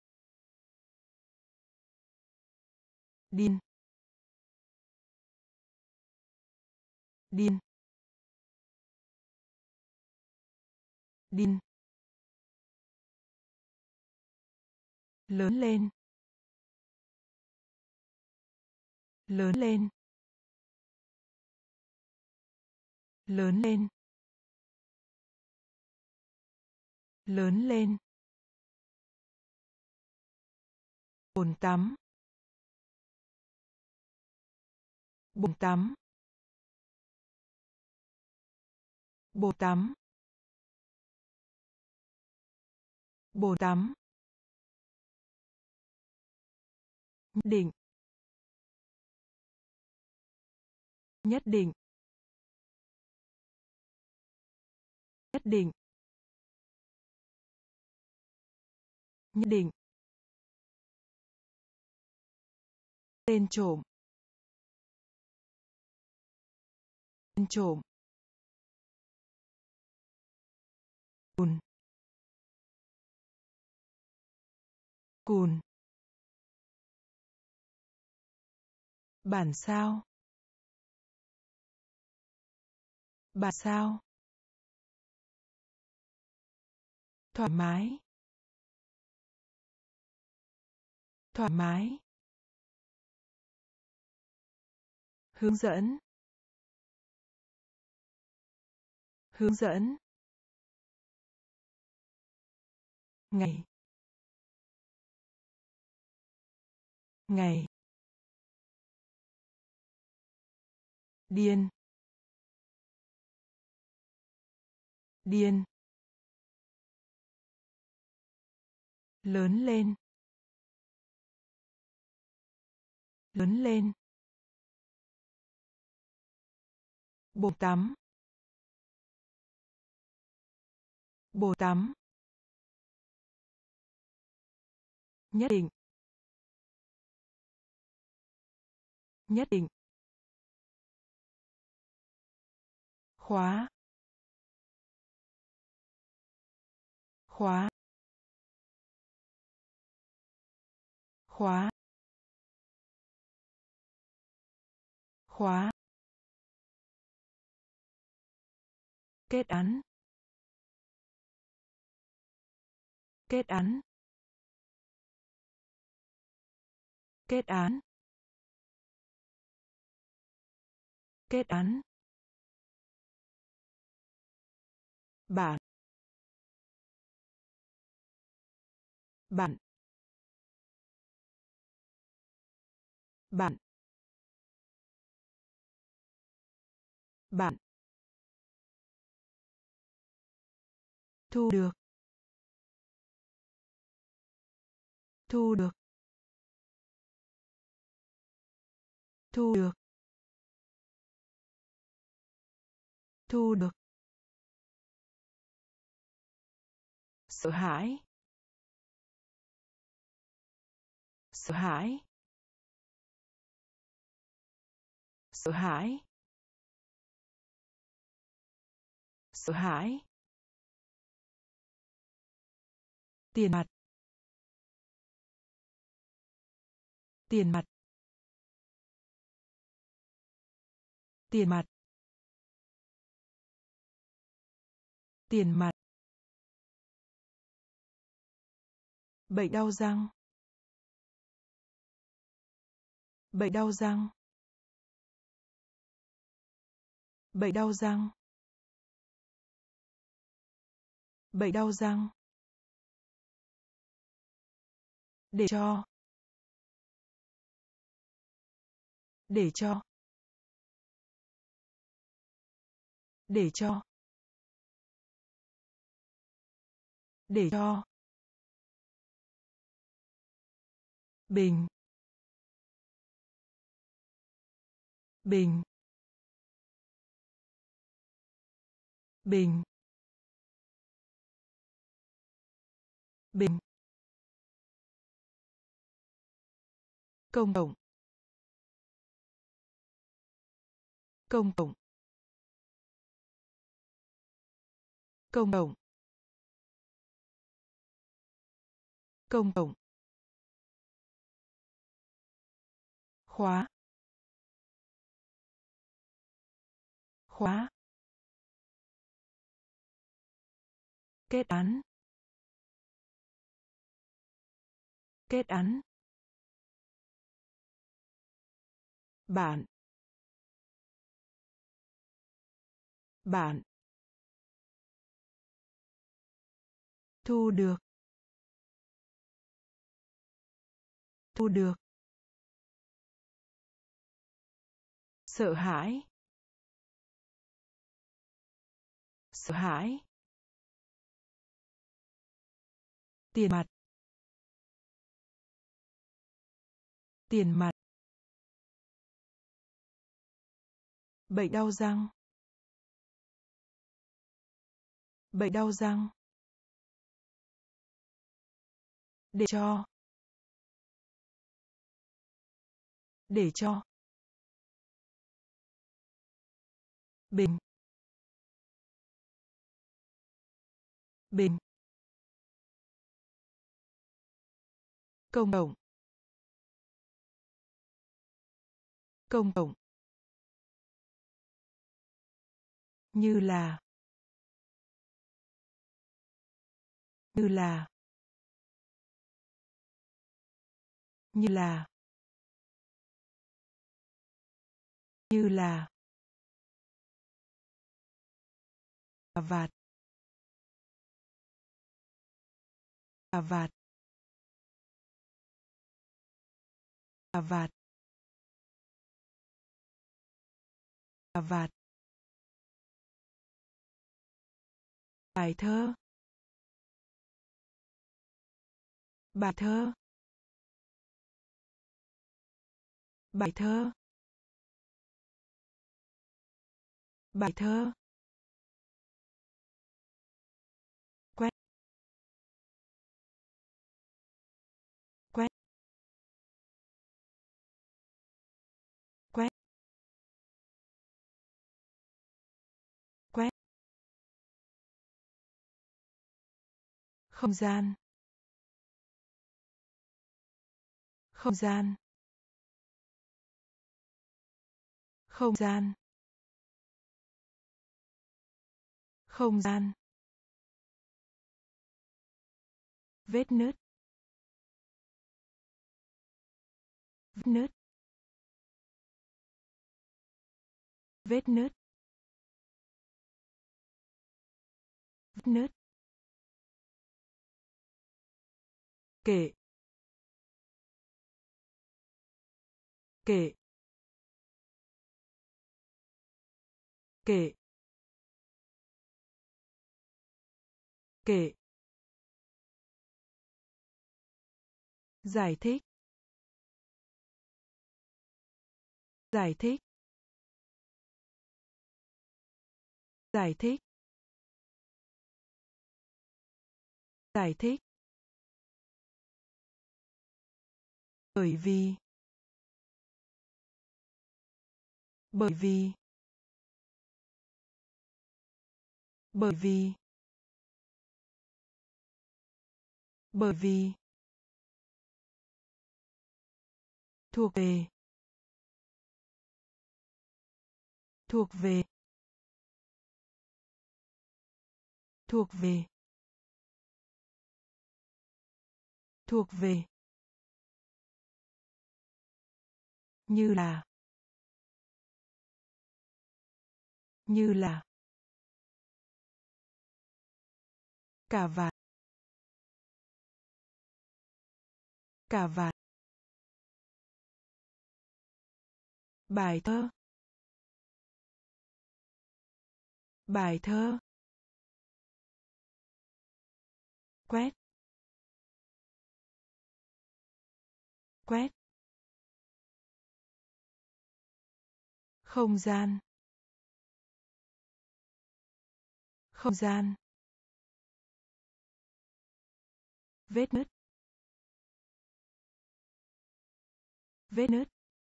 điên điên điên lớn lên lớn lên lớn lên lớn lên bồn tắm bồn tắm bồn tắm bồn tắm nhất định nhất định nhất định nhất định tên trộm tên trộm cùn cùn bản sao Bản sao. Thoải mái. Thoải mái. Hướng dẫn. Hướng dẫn. Ngày. Ngày. Điên. Điên. Lớn lên. Lớn lên. Bồn tắm. Bồn tắm. Nhất định. Nhất định. Khóa. Khóa. Khóa. Khóa. Kết án. Kết án. Kết án. Kết án. Bạn. Bạn. Bạn. Bạn. Thu được. Thu được. Thu được. Thu được. Sợ hãi. Sợ hãi. Sợ hãi. Sợ hãi. Tiền mặt. Tiền mặt. Tiền mặt. Tiền mặt. Bệnh đau răng. Bệnh đau răng. Bệnh đau răng. Bệnh đau răng. Để cho. Để cho. Để cho. Để cho. Bình. Bình. Bình. Bình. Công cộng. Công cộng. Công cộng. Công cộng. Khóa. Khóa. Kết án. Kết án. Bạn. Bạn. Thu được. Thu được. Sợ hãi. Sợ hãi. Tiền mặt. Tiền mặt. Bệnh đau răng. Bệnh đau răng. Để cho. Để cho. Bình. Bình. Công cộng. Công cộng. như là, như là, như là, như là, cà vạt, cà vạt, cà vạt, cà vạt, bài thơ, bài thơ, bài thơ, bài thơ, quét, quét, quét, quét, không gian, không gian, không gian, không gian, vết nứt, vết nứt, vết nứt, vết nứt, kệ, kệ, kệ, kệ, giải thích, giải thích, giải thích, giải thích, bởi vì, bởi vì, bởi vì, bởi vì, thuộc về, thuộc về, thuộc về, thuộc về, như là, như là, cà vạt, cà vạt, bài thơ, bài thơ, quét, quét, không gian, không gian, vết nứt, vết nứt,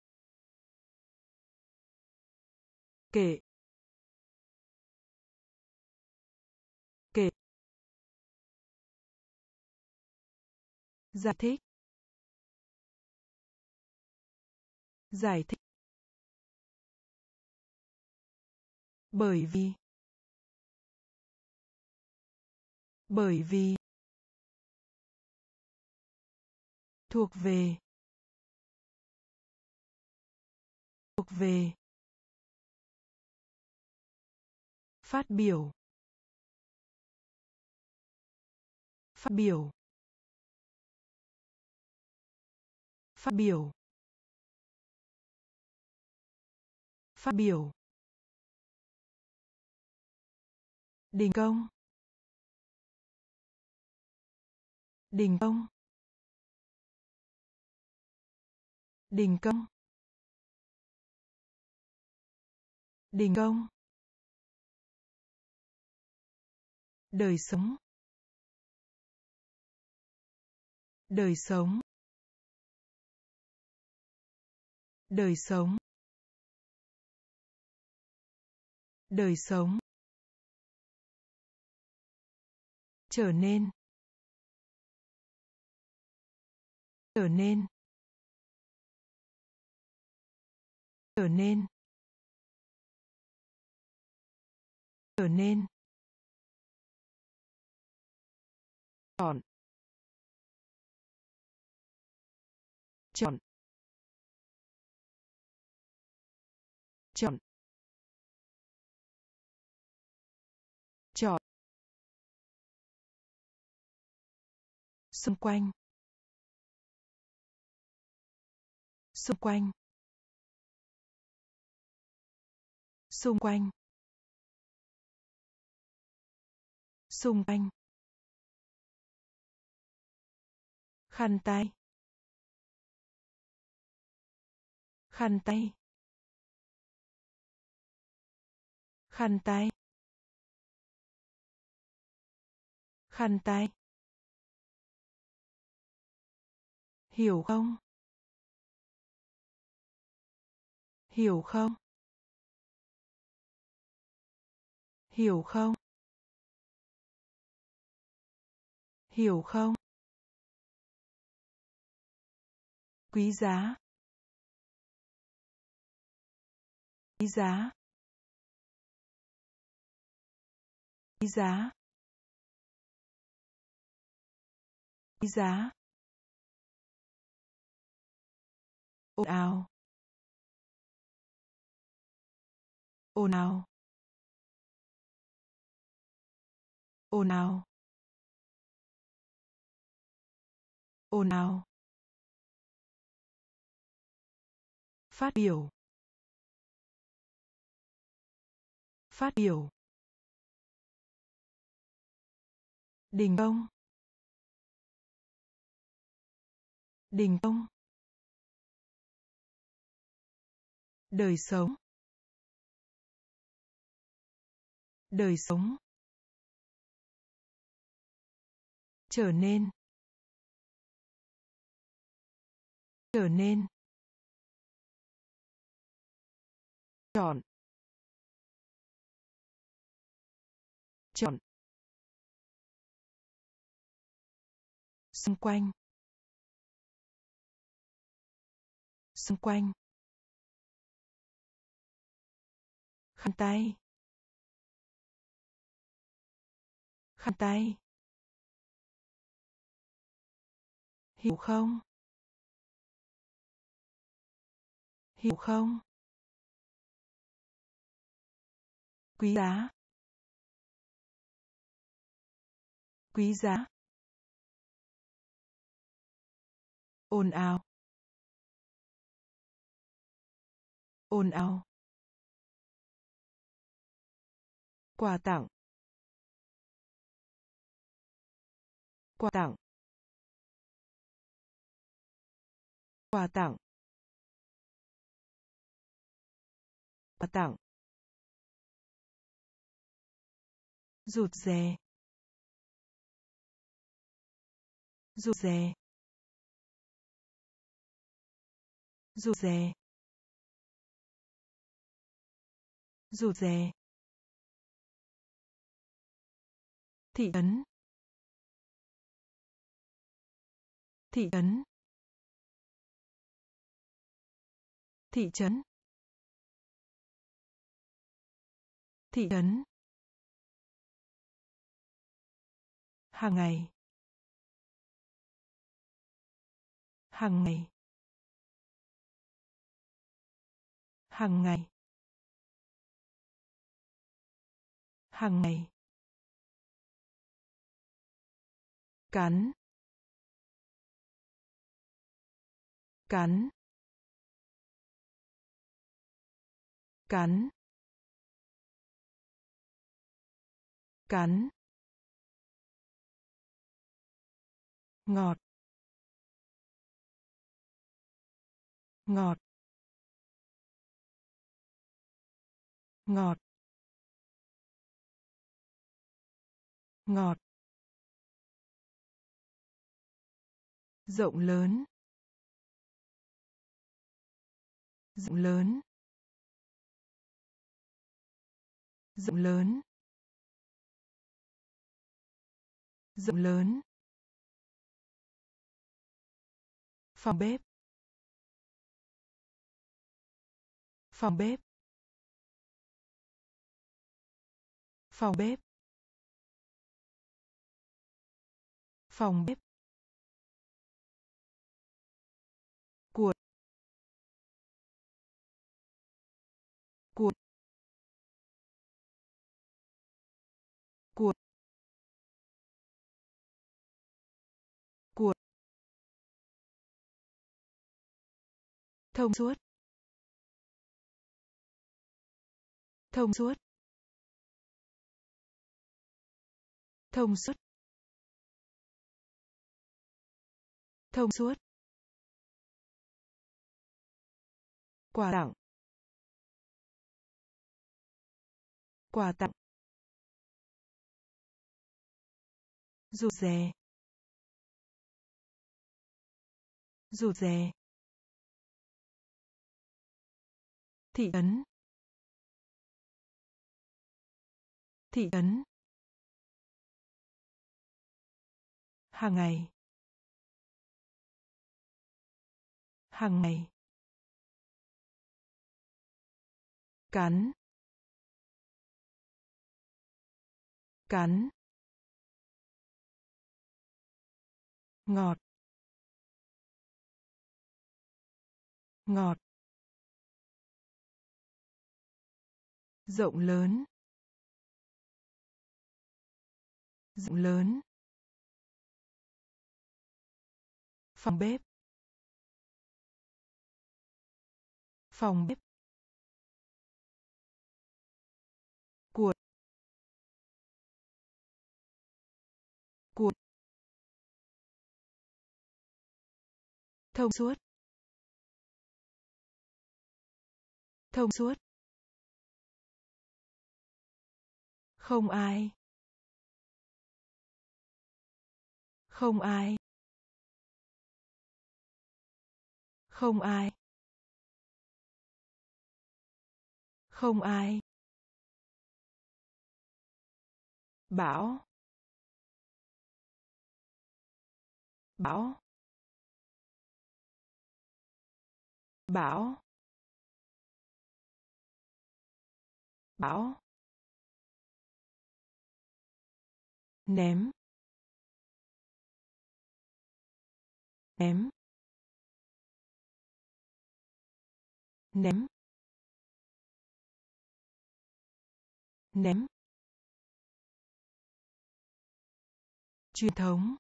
kệ, kệ, giải thích, giải thích, bởi vì, bởi vì, thuộc về, thuộc về, phát biểu, phát biểu, phát biểu, phát biểu, đình công, đình công, đình công, đình công, đời sống, đời sống, đời sống, đời sống, trở nên, trở nên, trở nên, trở nên, chọn, chọn, chọn, chọn, xung quanh, xung quanh, xung quanh, xung quanh, khăn tay, khăn tay, khăn tay, khăn tay, hiểu không, hiểu không, hiểu không, hiểu không, quý giá, quý giá, quý giá, quý giá, ồn ào, ồn ào, ồn ào, ồn ào, phát biểu, phát biểu, đình công, đình công, đời sống, đời sống, trở nên, trở nên, chọn, chọn, xung quanh, xung quanh, khăn tay, khăn tay, hiểu không, hiểu không, quý giá, quý giá, ồn ào, ồn ào, quà tặng, quà tặng, quà tặng, quà tặng, rụt rè, rụt rè, rụt rè, rụt rè, thị trấn, thị trấn, thị trấn, thị trấn, hàng ngày, hàng ngày, hàng ngày, hàng ngày, cắn, cắn, cắn, cắn, ngọt, ngọt, ngọt, ngọt, rộng lớn, rộng lớn, rộng lớn, rộng lớn, phòng bếp, phòng bếp, Phòng bếp. Phòng bếp. Cuột. Cuột. Cuột. Cuột. Thông suốt. Thông suốt. Thông suốt. Thông suốt. Quà tặng. Quà tặng. Rụt rè. Rụt rè. Thị trấn. Thị trấn. Hàng ngày. Hàng ngày. Cắn. Cắn. Ngọt. Ngọt. Rộng lớn. Rộng lớn. Phòng bếp. Phòng bếp. Cuột. Cuột. Thông suốt. Thông suốt. Không ai. Không ai. Không ai. Không ai. Bão. Bão. Bão. Bão. Ném. Ném. Ném. Ném. Truyền thống.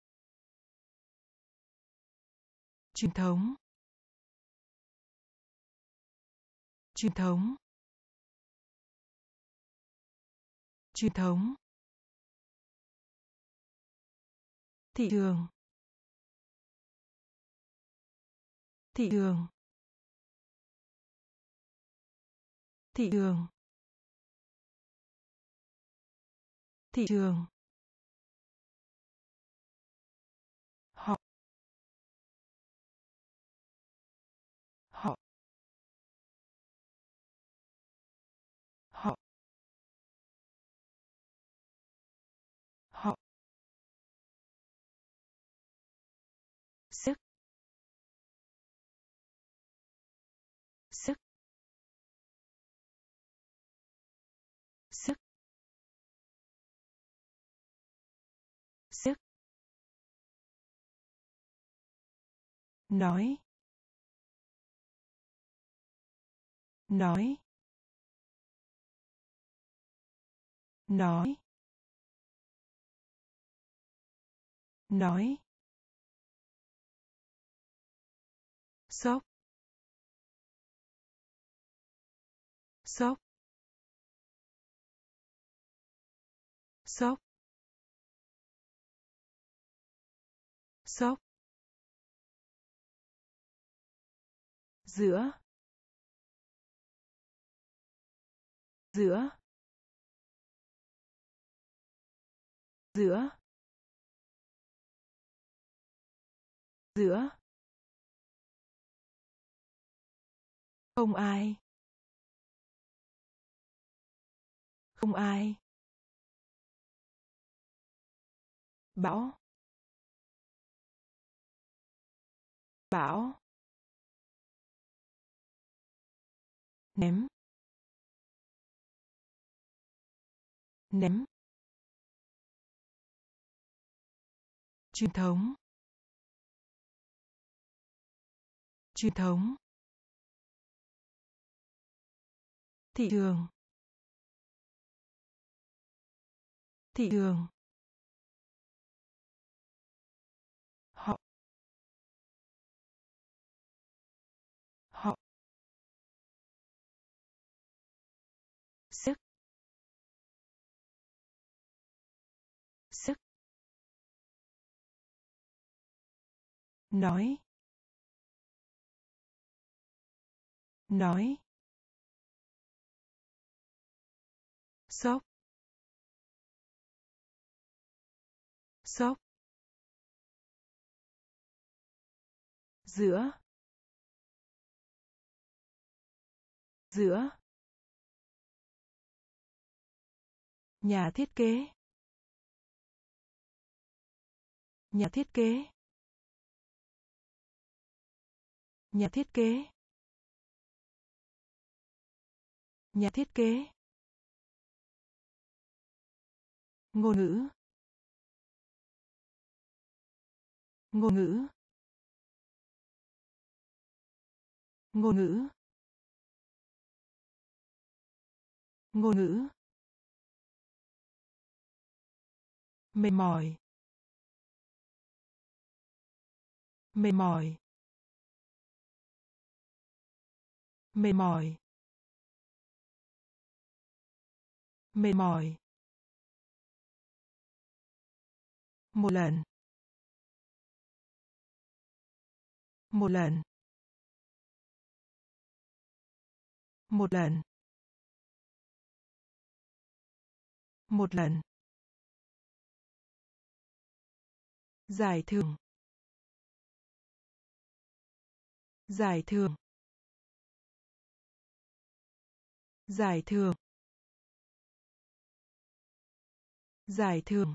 Truyền thống. Truyền thống. Truyền thống. Thị trường. Thị trường. Thị trường. Thị trường. Họ. Họ. Họ. Họ. Sức. Sức. Sức. Sức. Nói. Nói. Nói. Nói. Sốc. Sốc. Sốc. Sốc. Giữa. Giữa. Giữa. Giữa. Không ai. Không ai. Bão. Bão. Ném. ném, truyền thống, truyền thống, thị trường, thị trường, họ, họ, sức, sức, nói, nói, sốc, sốc, giữa, giữa, nhà thiết kế, nhà thiết kế, nhà thiết kế, nhà thiết kế, ngôn ngữ, ngôn ngữ, ngôn ngữ, ngôn ngữ, mệt mỏi, mệt mỏi, mệt mỏi, mệt mỏi, một lần, một lần, một lần, một lần, giải thưởng, giải thưởng, giải thưởng, giải thưởng,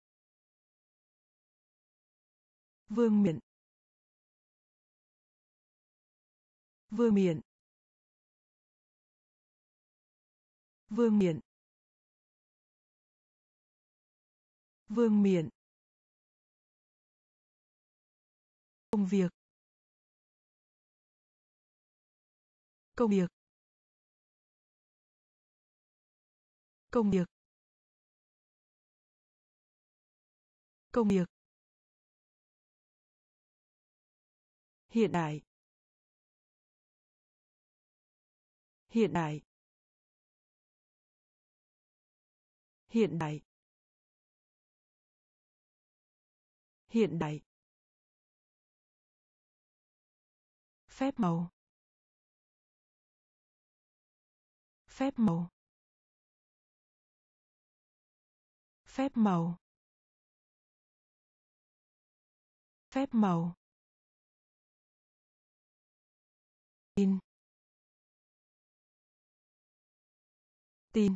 vương miện, vương miện, vương miện, vương miện, công việc, công việc, công việc, công việc, hiện đại, hiện đại, hiện đại, hiện đại, phép màu, phép màu, phép màu, phép màu, tin, tin,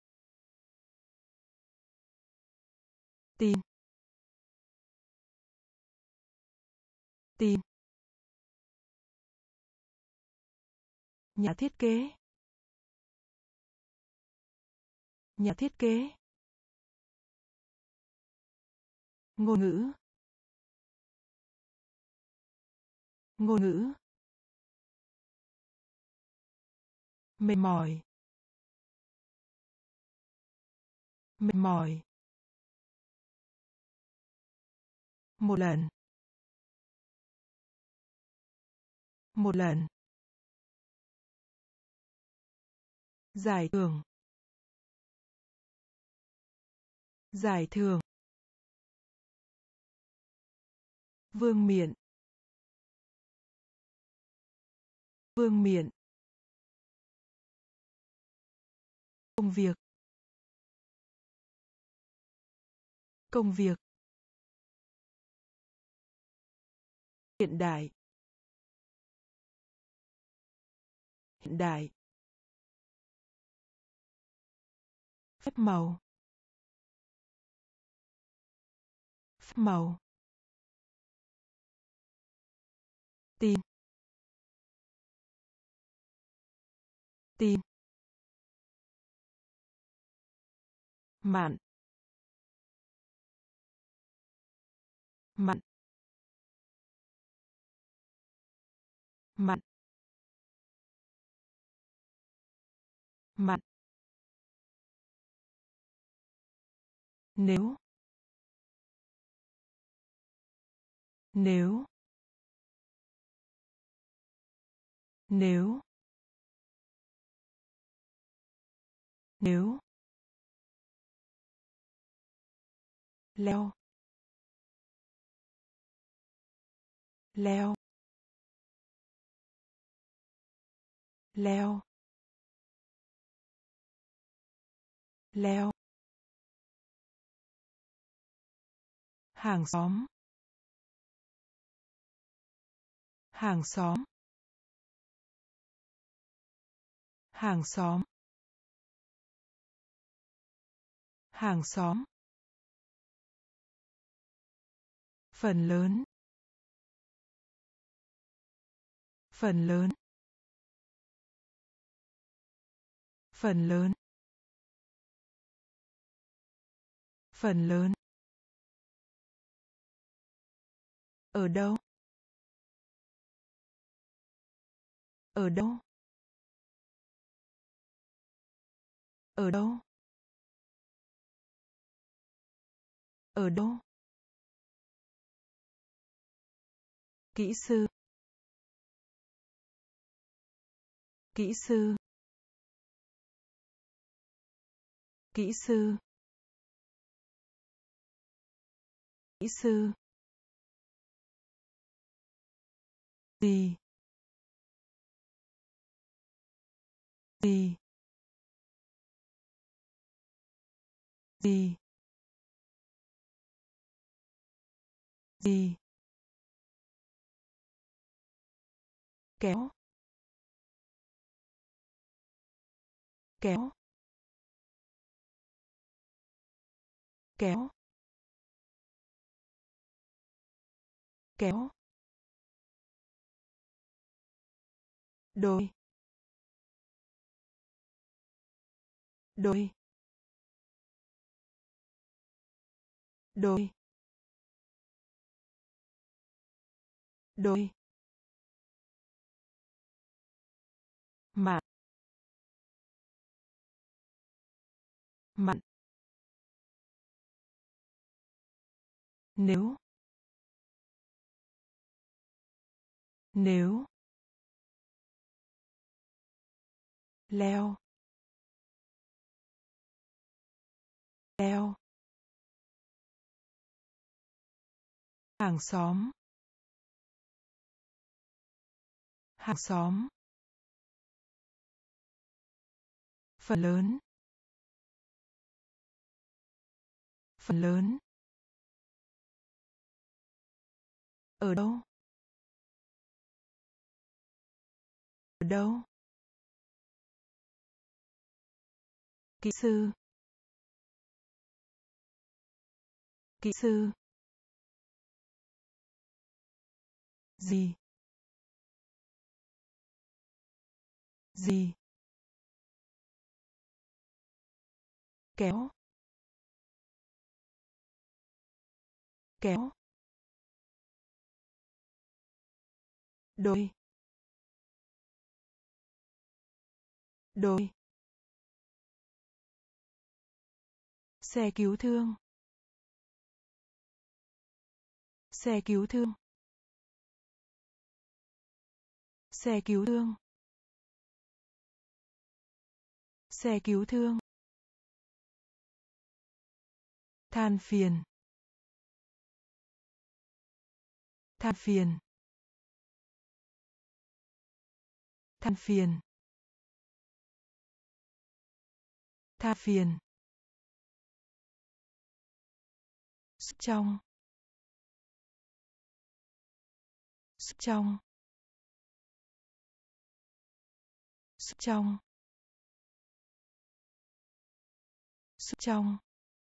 tin, tin, nhà thiết kế, nhà thiết kế, ngôn ngữ, ngôn ngữ, mệt mỏi, mệt mỏi, một lần, một lần, giải thưởng, giải thưởng, vương miện, vương miện, công việc, công việc, hiện đại, hiện đại, phép màu, phép màu, tin, tin, mạn mạn mạn mạn nếu nếu nếu nếu leo leo leo leo hàng xóm hàng xóm hàng xóm hàng xóm phần lớn phần lớn phần lớn phần lớn ở đâu ở đâu ở đâu ở đâu kỹ sư kỹ sư kỹ sư kỹ sư gì gì gì gì kéo kéo kéo kéo đôi đôi đôi đôi mạn mạn nếu nếu leo leo hàng xóm hàng xóm phần lớn phần lớn ở đâu ở đâu kỹ sư kỹ sư gì gì kéo kéo đôi đôi xe cứu thương xe cứu thương xe cứu thương xe cứu thương than phiền than phiền than phiền than phiền sức trong sức trong sức trong sức trong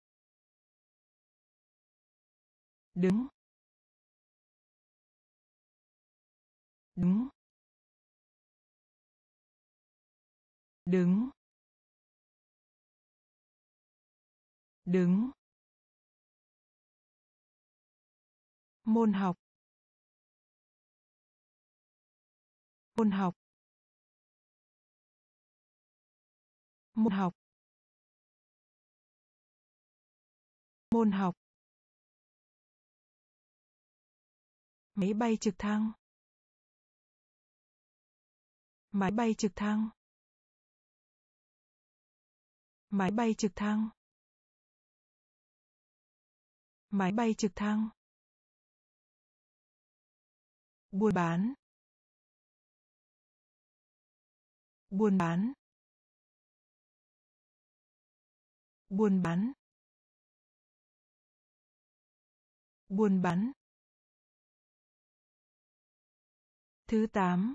đứng đứng đứng đứng, môn học, môn học, môn học, môn học, máy bay trực thăng, máy bay trực thăng, máy bay trực thăng, máy bay trực thăng, buôn bán, buôn bán, buôn bán, buôn bán, thứ tám,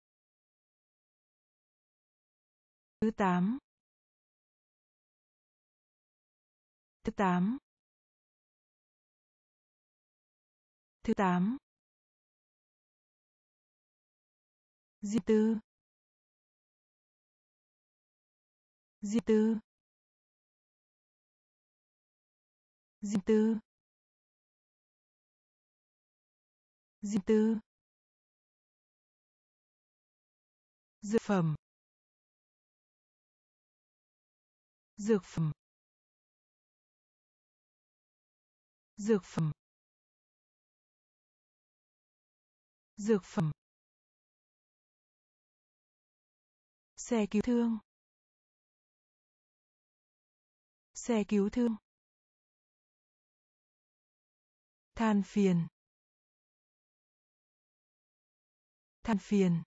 thứ tám, thứ tám, thứ tám, riêng tư, riêng tư, riêng tư, riêng tư, dược phẩm, dược phẩm, dược phẩm, dược phẩm, xe cứu thương, xe cứu thương, than phiền, than phiền,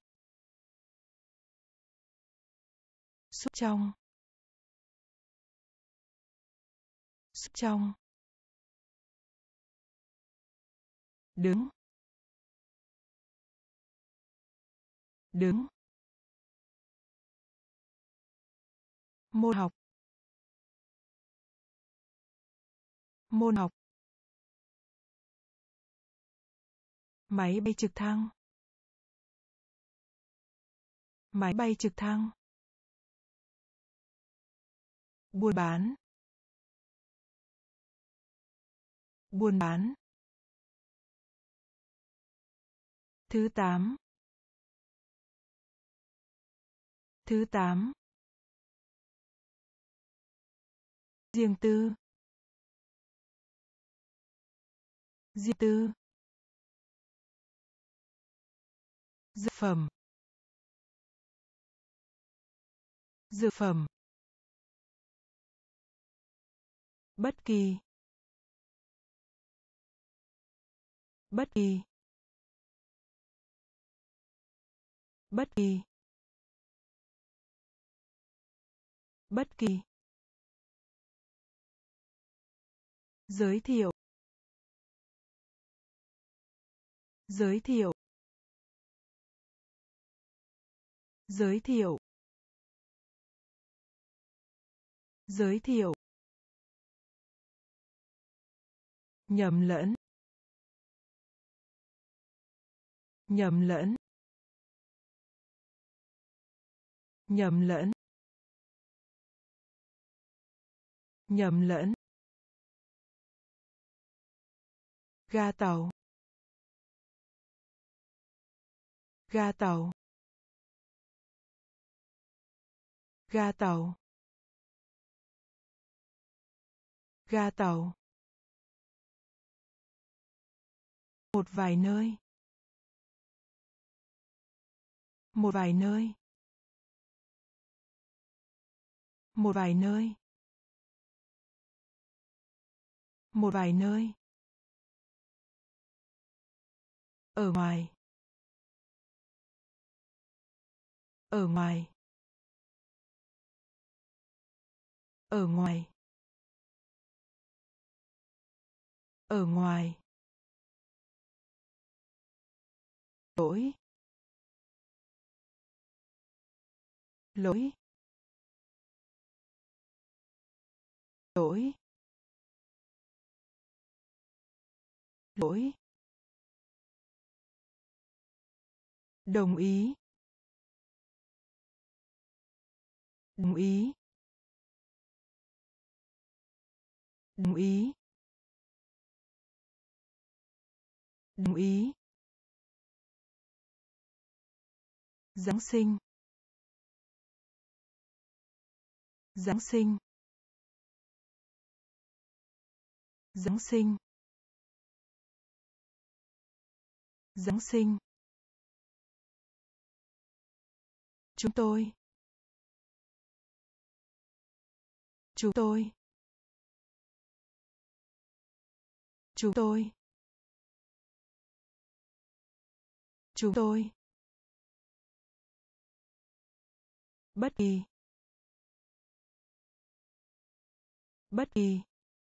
súc trong, súc trong, đứng, đứng, môn học, môn học, máy bay trực thăng, máy bay trực thăng, buôn bán, buôn bán, thứ tám, thứ tám, riêng tư, riêng tư, dược phẩm, dược phẩm, bất kỳ, bất kỳ, bất kỳ, bất kỳ, giới thiệu, giới thiệu, giới thiệu, giới thiệu, nhầm lẫn, nhầm lẫn, nhầm lẫn, nhầm lẫn, ga tàu, ga tàu, ga tàu, ga tàu, một vài nơi, một vài nơi, một vài nơi, một vài nơi, ở ngoài, ở ngoài, ở ngoài, ở ngoài, lỗi, lỗi, lỗi, lỗi, đồng ý, đồng ý, Đồng ý. Đồng ý. Giáng sinh. Giáng sinh. Giáng sinh. Giáng sinh. Chúng tôi. Chúng tôi. Chúng tôi. Chúng tôi. Bất kỳ. Bất kỳ.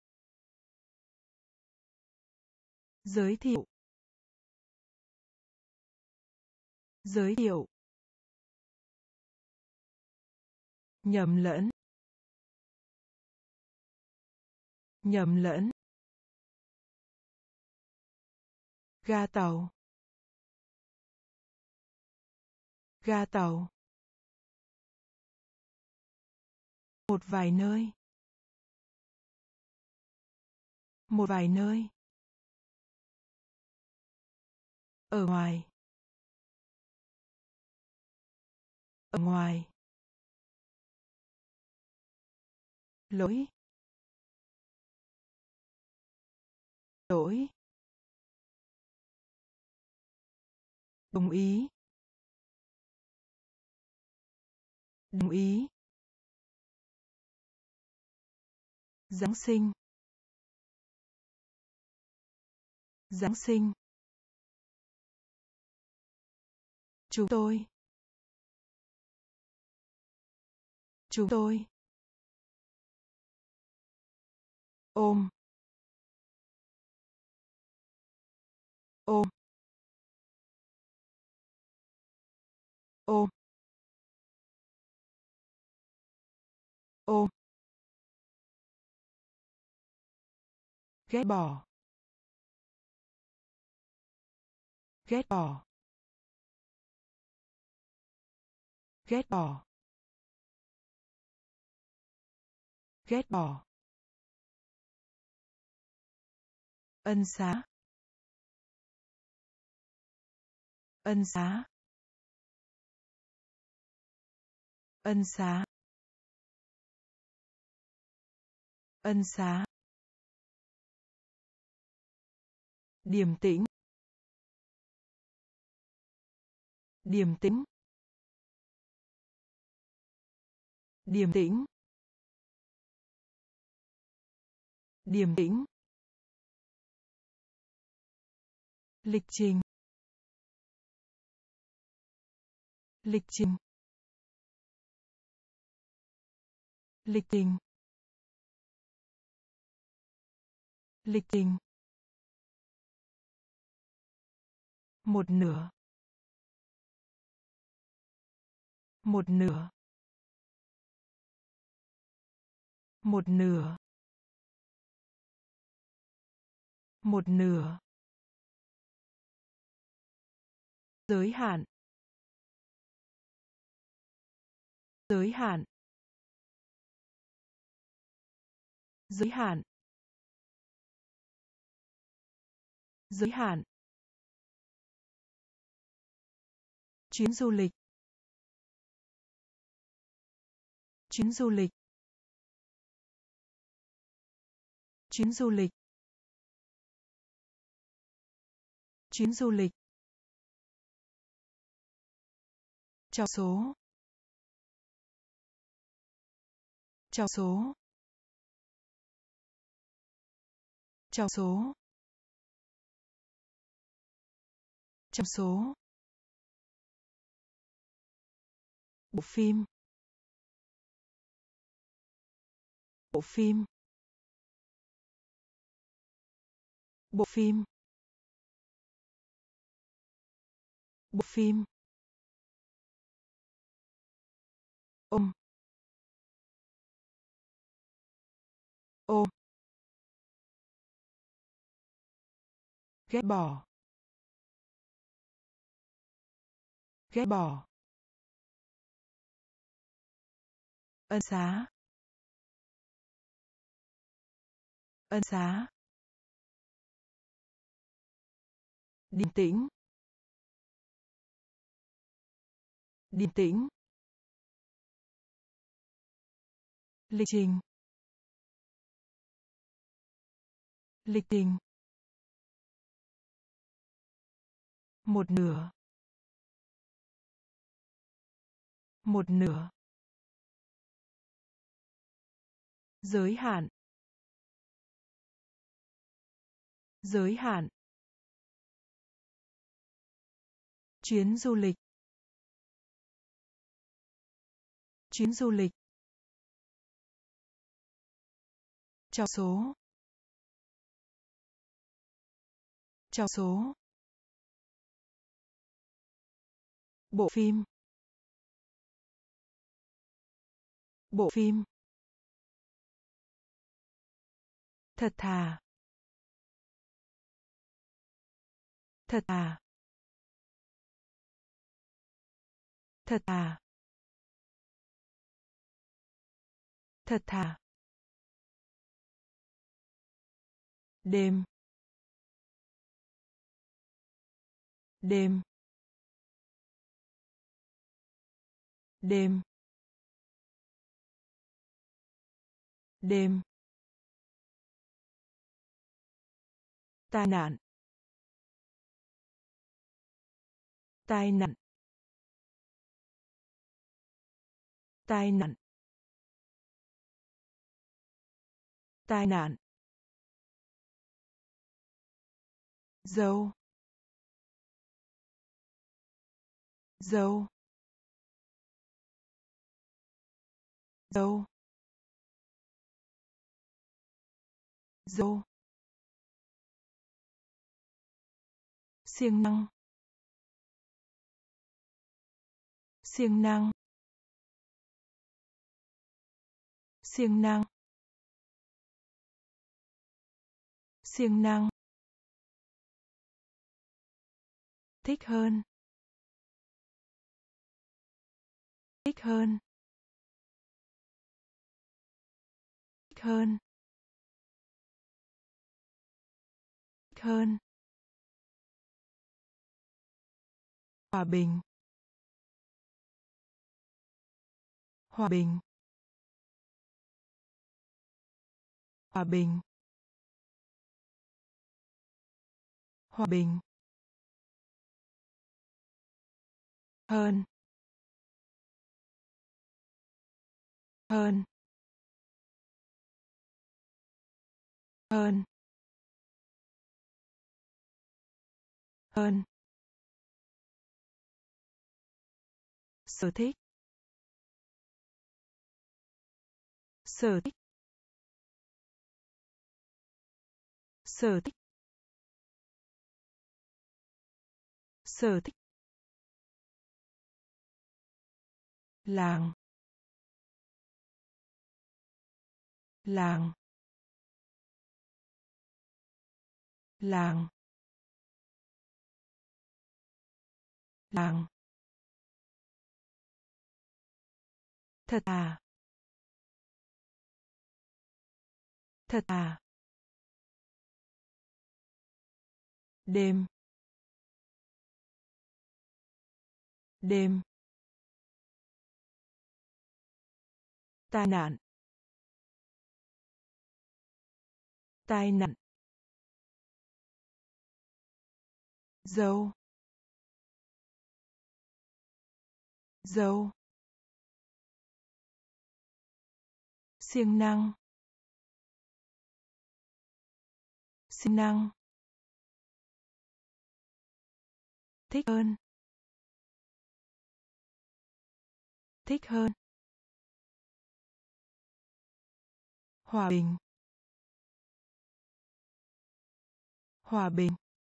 Giới thiệu. Giới thiệu. Nhầm lẫn. Nhầm lẫn. Ga tàu. Ga tàu. Một vài nơi. Một vài nơi. Ở ngoài. Ở ngoài. Lỗi. Lỗi. Đồng ý. Đồng ý. Giáng sinh. Giáng sinh. Chúng tôi. Chúng tôi. Ôm. Ôm. Ôm. Ôm. Ghét bỏ. Ghét bỏ. Ghét bỏ. Ghét bỏ. Ân xá. Ân xá. Ân xá. Ân xá. Điềm tĩnh. Điềm tĩnh. Điềm tĩnh. Điềm tĩnh. Lịch trình. Lịch trình. Lịch trình. Lịch trình. Một nửa. Một nửa. Một nửa. Một nửa. Giới hạn. Giới hạn. Giới hạn. Giới hạn. Chuyến du lịch. Chuyến du lịch. Chuyến du lịch. Chuyến du lịch. Trong số. Trong số. Trong số. Trong số. Bộ phim. Bộ phim. Bộ phim. Bộ phim. Ôm. Ôm. Ghét bỏ. Ghét bỏ. Ân xá. ân xá, điềm tĩnh, điềm tĩnh, lịch trình, lịch trình, một nửa, một nửa, giới hạn, giới hạn, chuyến du lịch, chuyến du lịch, trong số, trong số, bộ phim, bộ phim, thật thà, thật thà, thật thà, thật thà, đêm, đêm, đêm, đêm, tai nạn, tai nạn, tai nạn, tai nạn, dâu, dâu, dâu, dâu, siêng năng, siêng năng, siêng năng, siêng năng, thích hơn, thích hơn, thích hơn, thích hơn, hòa bình, hòa bình, hòa bình, hòa bình, hơn, hơn, hơn, hơn, sở thích, sở thích, sở thích, sở thích, làng, làng, làng, làng, thật thà, thật thà, đêm, đêm, tai nạn, tai nạn, dâu, dâu, siêng năng, siêng năng, thích hơn, thích hơn, hòa bình, hòa bình,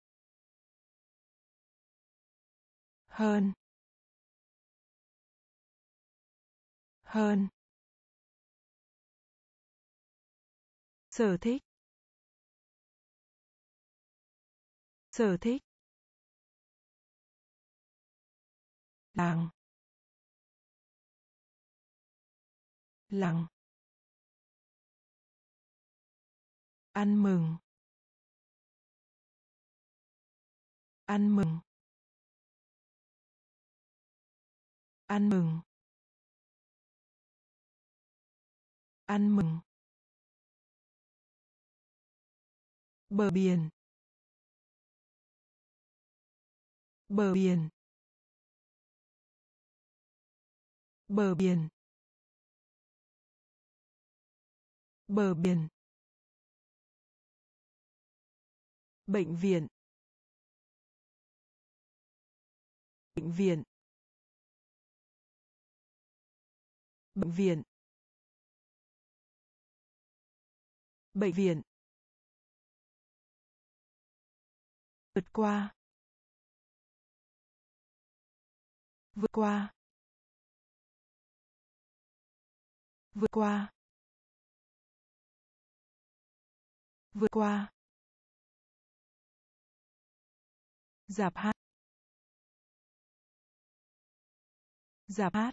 hơn, hơn, sở thích, sở thích, làng, làng, Ăn mừng. Ăn mừng. Ăn mừng. Ăn mừng. Bờ biển. Bờ biển. Bờ biển. Bờ biển. Bệnh viện. Bệnh viện. Bệnh viện. Bệnh viện. Vượt qua. Vượt qua. Vượt qua. Vượt qua. Rạp hát. Rạp hát.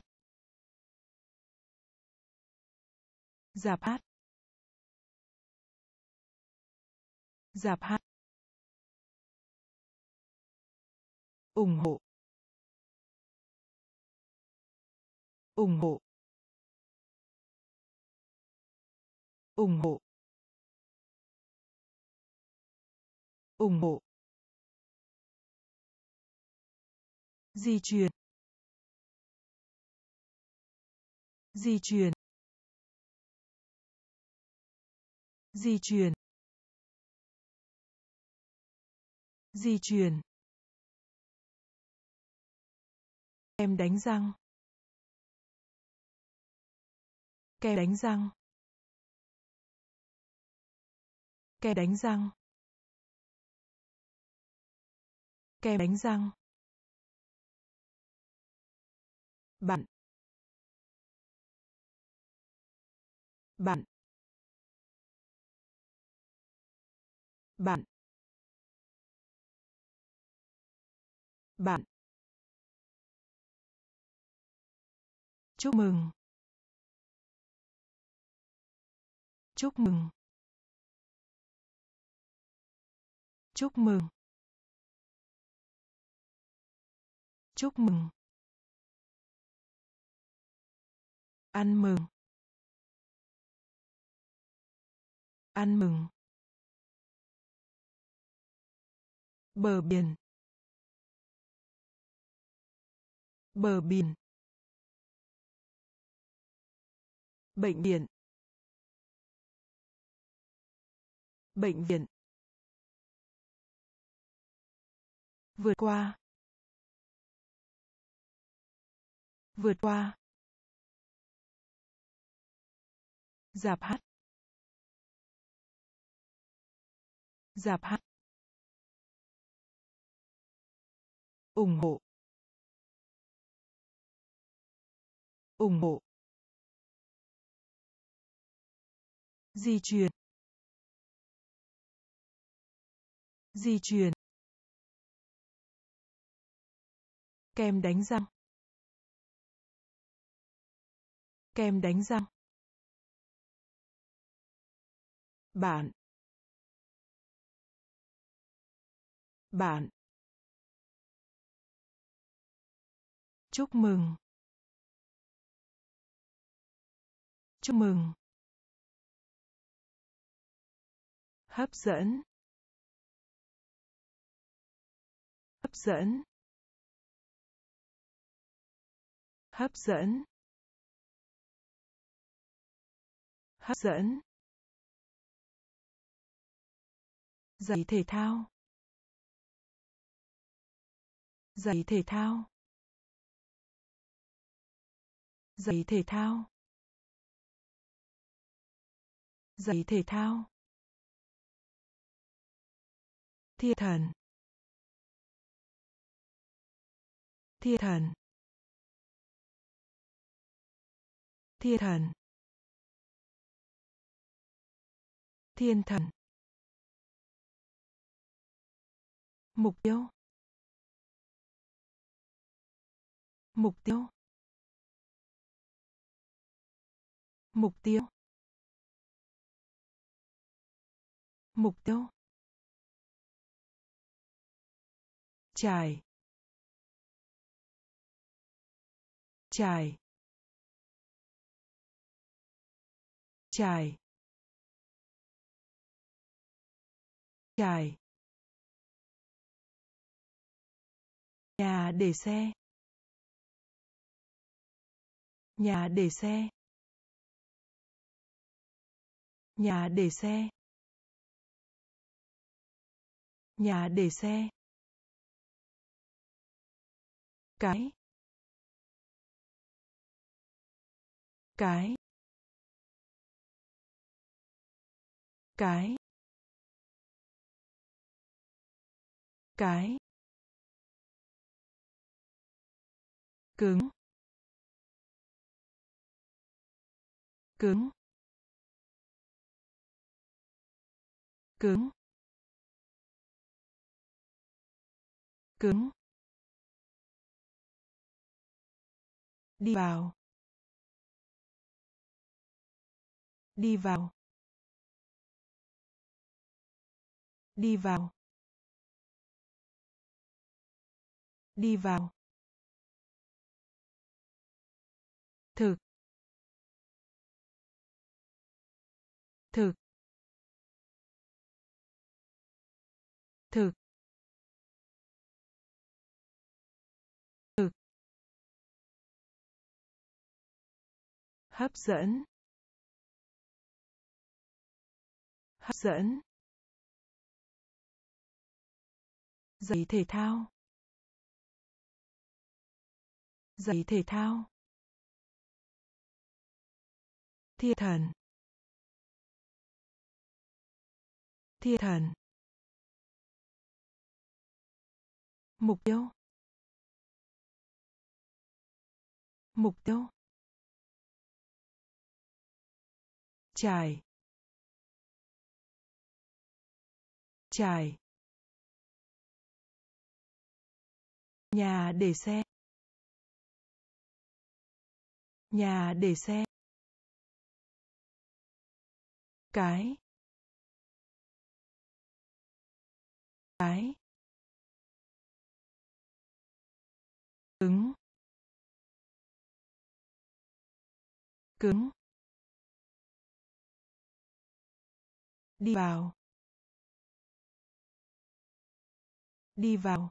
Rạp hát. Rạp hát. ủng hộ. ủng hộ. ủng hộ. ủng hộ. Di chuyển. Di chuyển. Di chuyển. Di chuyển. Kem đánh răng. Kem đánh răng. Kem đánh răng. Kem đánh răng. Bạn. Bạn. Bạn. Bạn. Chúc mừng. Chúc mừng. Chúc mừng. Chúc mừng. Ăn mừng. Ăn mừng. Bờ biển. Bờ biển. Bệnh viện. Bệnh viện. Vượt qua. Vượt qua. Rạp hát. Rạp hát. ủng hộ. ủng hộ. Di chuyển. Di chuyển. Kem đánh răng. Kem đánh răng. Bạn. Bạn. Chúc mừng. Chúc mừng. Hấp dẫn. Hấp dẫn. Hấp dẫn. Hấp dẫn. Giày thể thao. Giày thể thao. Giày thể thao. Giày thể thao. Thiên thần. Thiên thần. Thiên thần. Thiên thần. Mục tiêu. Mục tiêu. Mục tiêu. Mục tiêu. Trải. Trải. Trải. Trải. Nhà để xe. Nhà để xe. Nhà để xe. Nhà để xe. Cái. Cái. Cái. Cái. Cứng. Cứng. Cứng. Cứng. Đi vào. Đi vào. Đi vào. Đi vào. Thực. Thực. Thực. Thực. Hấp dẫn. Hấp dẫn. Giày thể thao. Giày thể thao. Thiên thần. Thiên thần. Mục tiêu. Mục tiêu. Trải. Trải. Nhà để xe. Nhà để xe. Cái. Cái. Cứng. Cứng. Đi vào. Đi vào.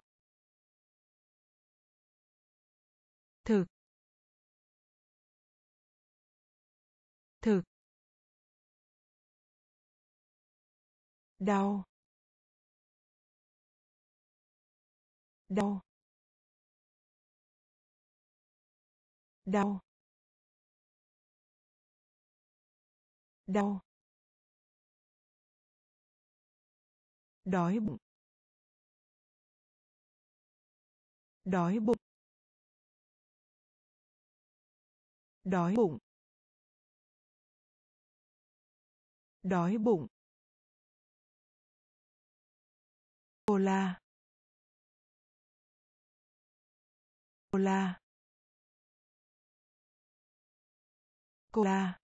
Thực. Thực. Đau. Đau. Đau. Đau. Đói bụng. Đói bụng. Đói bụng. Đói bụng. Cola. Cola. Cola.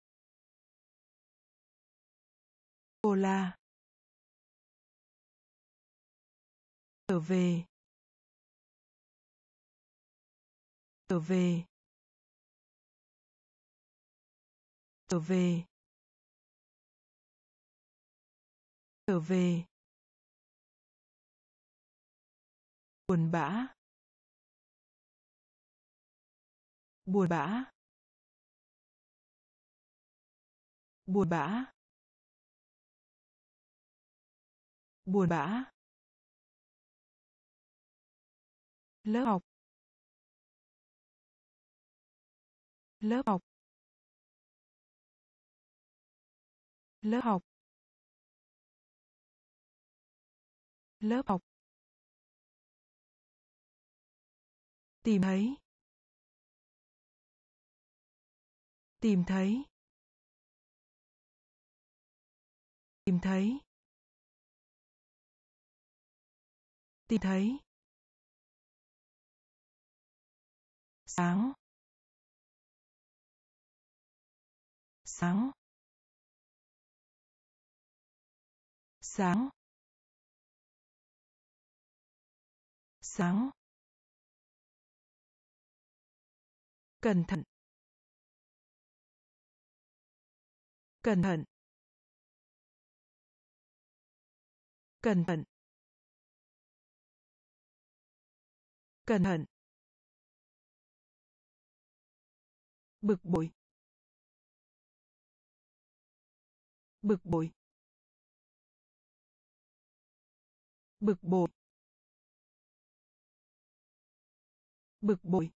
Cola. Trở về. Trở về. Trở về. Trở về. Buồn bã. Buồn bã. Buồn bã. Buồn bã. Lớp học. Lớp học. Lớp học. Lớp học. Tìm thấy. Tìm thấy. Tìm thấy. Tìm thấy. Sáng. Sáng. sáng, sáng, cẩn thận, cẩn thận, cẩn thận, cẩn thận, bực bội, bực bội, bực bội, bực bội,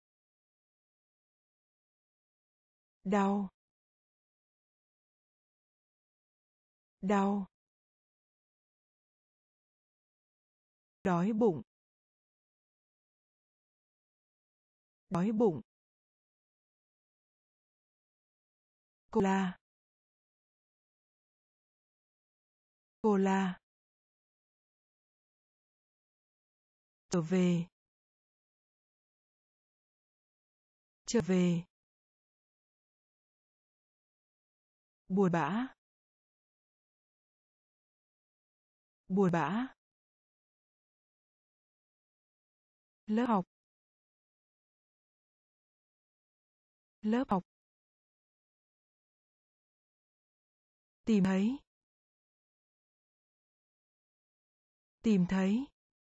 đau, đau, đói bụng, đói bụng, cola, cola, trở về, trở về, buồn bã, buồn bã, lớp học, lớp học, tìm thấy, tìm thấy,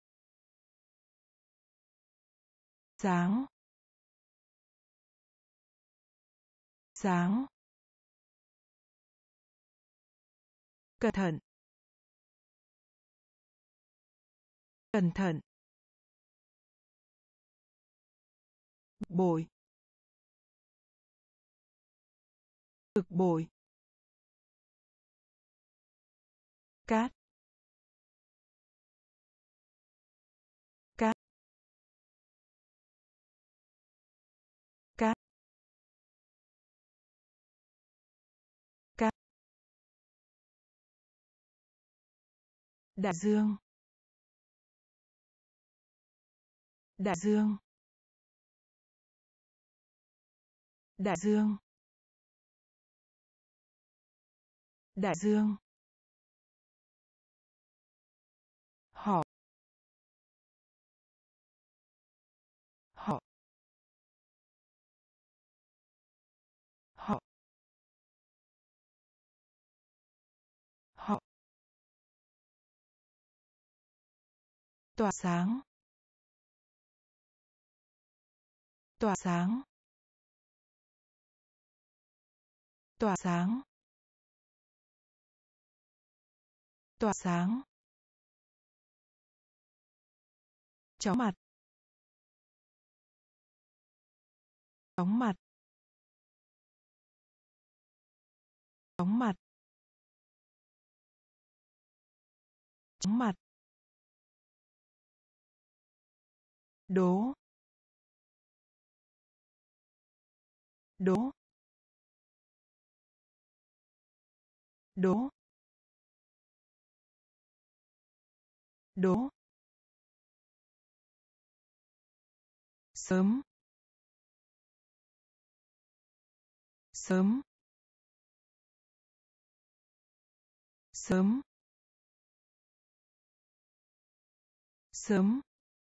sáng, sáng, cẩn thận, cẩn thận, bực bội, bực bội, cát, cát, cát, cát, đại dương, đại dương, đại dương, đại dương, họ, họ, họ, họ, tỏa sáng, tỏa sáng, tỏa sáng, tỏa sáng, chóng mặt, chóng mặt, chóng mặt, chóng mặt, đố, đố, đố, đố, sớm, sớm, sớm, sớm,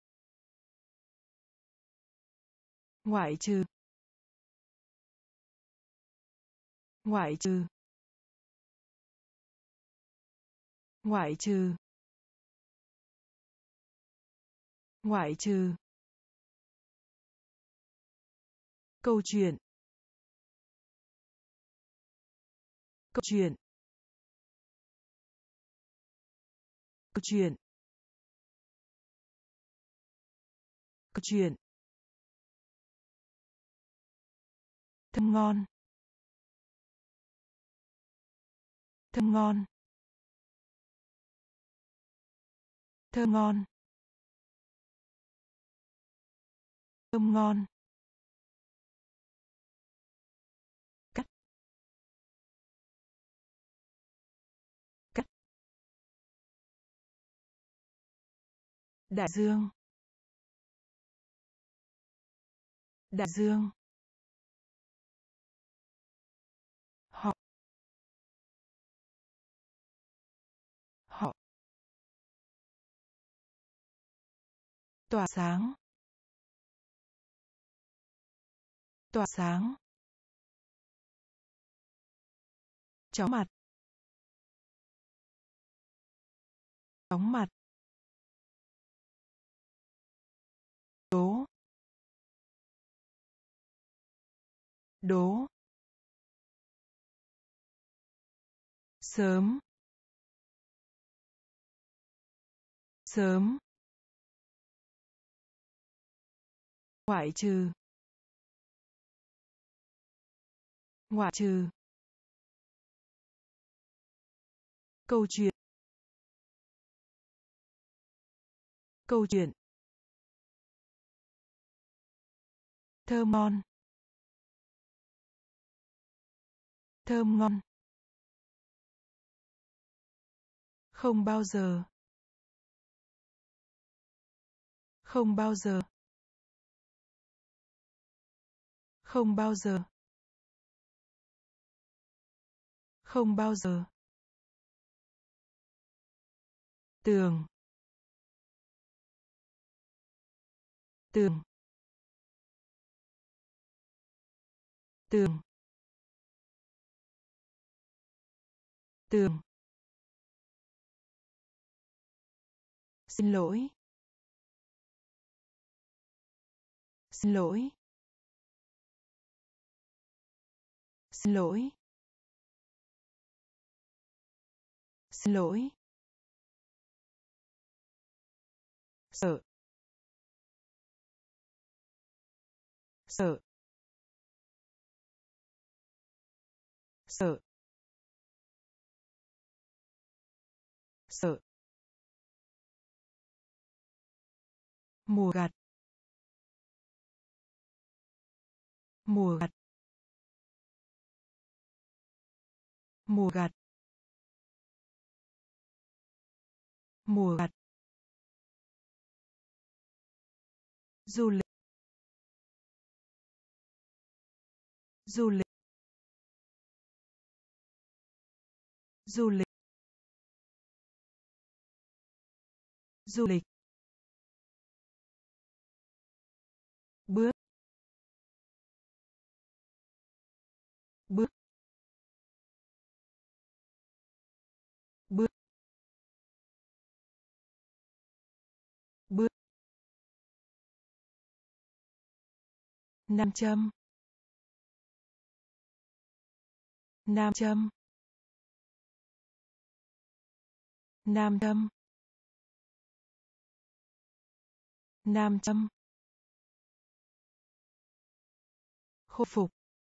ngoại trừ, ngoại trừ, ngoại trừ, ngoại trừ, câu chuyện, câu chuyện, câu chuyện, câu chuyện, thơm ngon, thơm ngon, thơm ngon, thơm ngon, cắt, cắt, đại dương, đại dương, họ, Tỏa sáng. Tỏa sáng. Chóng mặt. Chóng mặt. Đố. Đố. Sớm. Sớm. Ngoại trừ. Ngoại trừ. Câu chuyện. Câu chuyện. Thơm ngon. Thơm ngon. Không bao giờ. Không bao giờ. Không bao giờ. Không bao giờ. Tường. Tường. Tường. Tường. Xin lỗi. Xin lỗi. Xin lỗi. Xin lỗi. Sợ. Sợ. Sợ. Sợ. Mùa gặt. Mùa gặt. Mùa gặt. Mùa gặt. Du lịch. Du lịch. Du lịch. Du lịch. Bước. Bước. Bước. Bước. Nam châm. Nam châm. Nam châm. Nam châm. Khôi phục.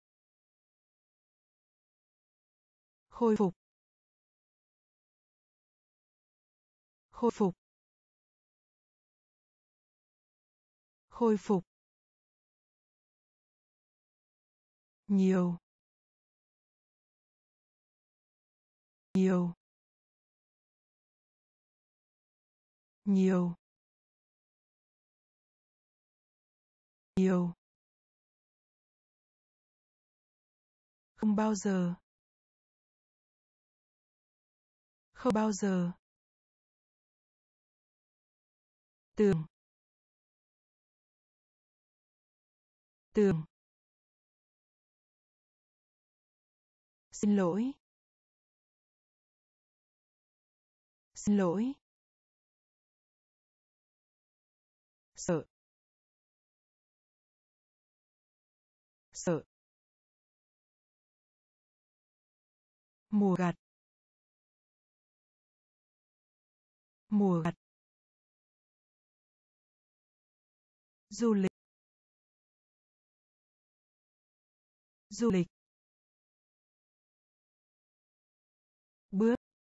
Khôi phục. Khôi phục. Khôi phục. Nhiều. Nhiều. Nhiều. Nhiều. Không bao giờ. Không bao giờ. Tường. Tường. Xin lỗi. Xin lỗi. Sợ. Sợ. Mùa gặt. Mùa gặt. Du lịch. Du lịch. Bước.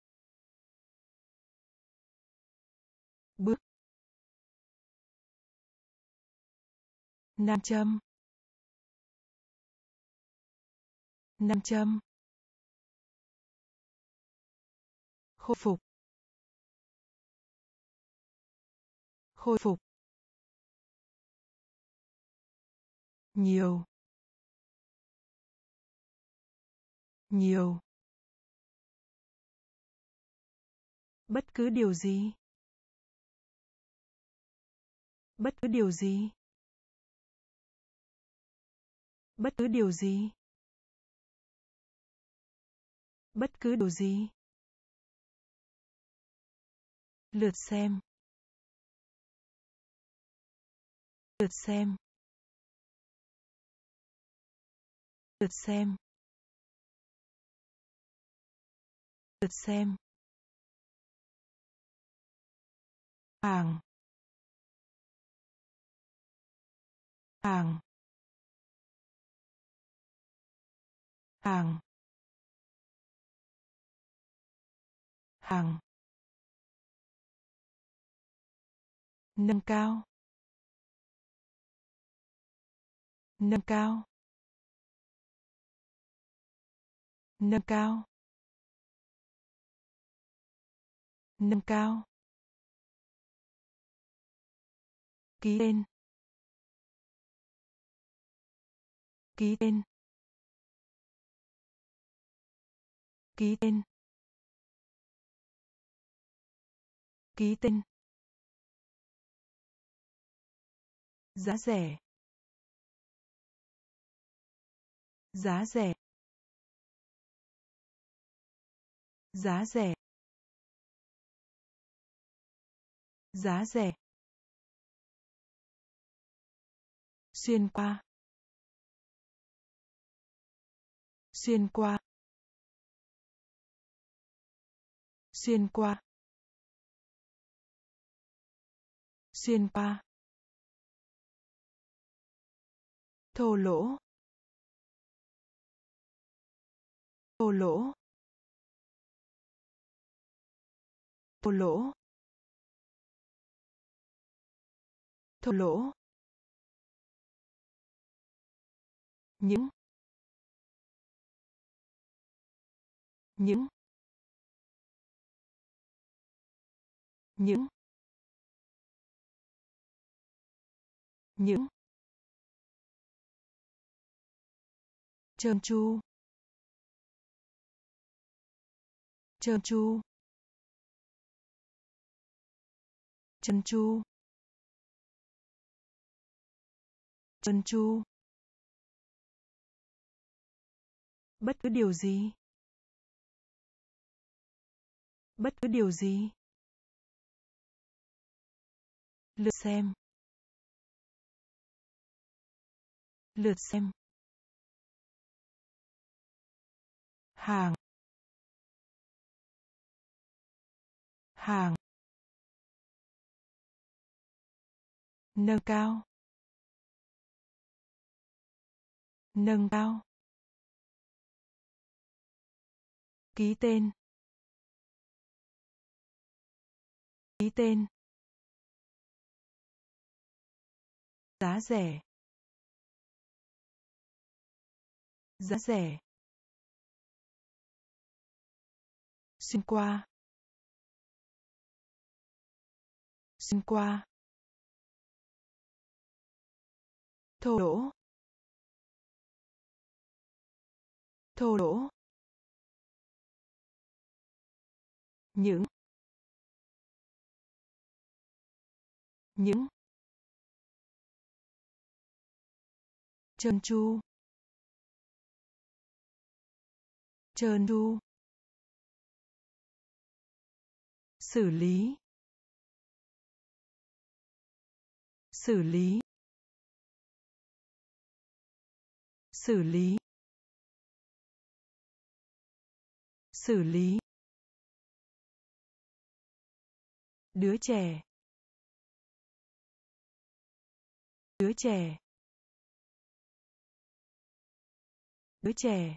Bước. Nam châm. Nam châm. Khôi phục. Khôi phục. Nhiều. Nhiều. Bất cứ điều gì. Bất cứ điều gì. Bất cứ điều gì. Bất cứ điều gì. Lượt xem. Lượt xem. Lượt xem. Lượt xem. Hàng. Hàng. Hàng. Hàng. Nâng cao. Nâng cao. Nâng cao. Nâng cao. Ký tên. Ký tên. Ký tên. Ký tên. Giá rẻ. Giá rẻ. Giá rẻ. Giá rẻ. Xuyên qua. Xuyên qua. Xuyên qua. Xuyên qua. Thô lỗ. Thô lỗ. Thô lỗ. Thô lỗ. Những. Những. Những. Những. Trơn tru. Trơn tru. Trơn tru. Trơn tru. Bất cứ điều gì. Bất cứ điều gì. Lượt xem. Lượt xem. Hàng. Hàng. Nâng cao. Nâng cao. Ký tên. Ký tên. Giá rẻ. Giá rẻ. Xuyên qua. Xuyên qua. Thô lỗ. Thô lỗ. Những. Những. Trơn tru. Trơn tru. Xử lý. Xử lý. Xử lý. Xử lý. Đứa trẻ. Đứa trẻ. Đứa trẻ.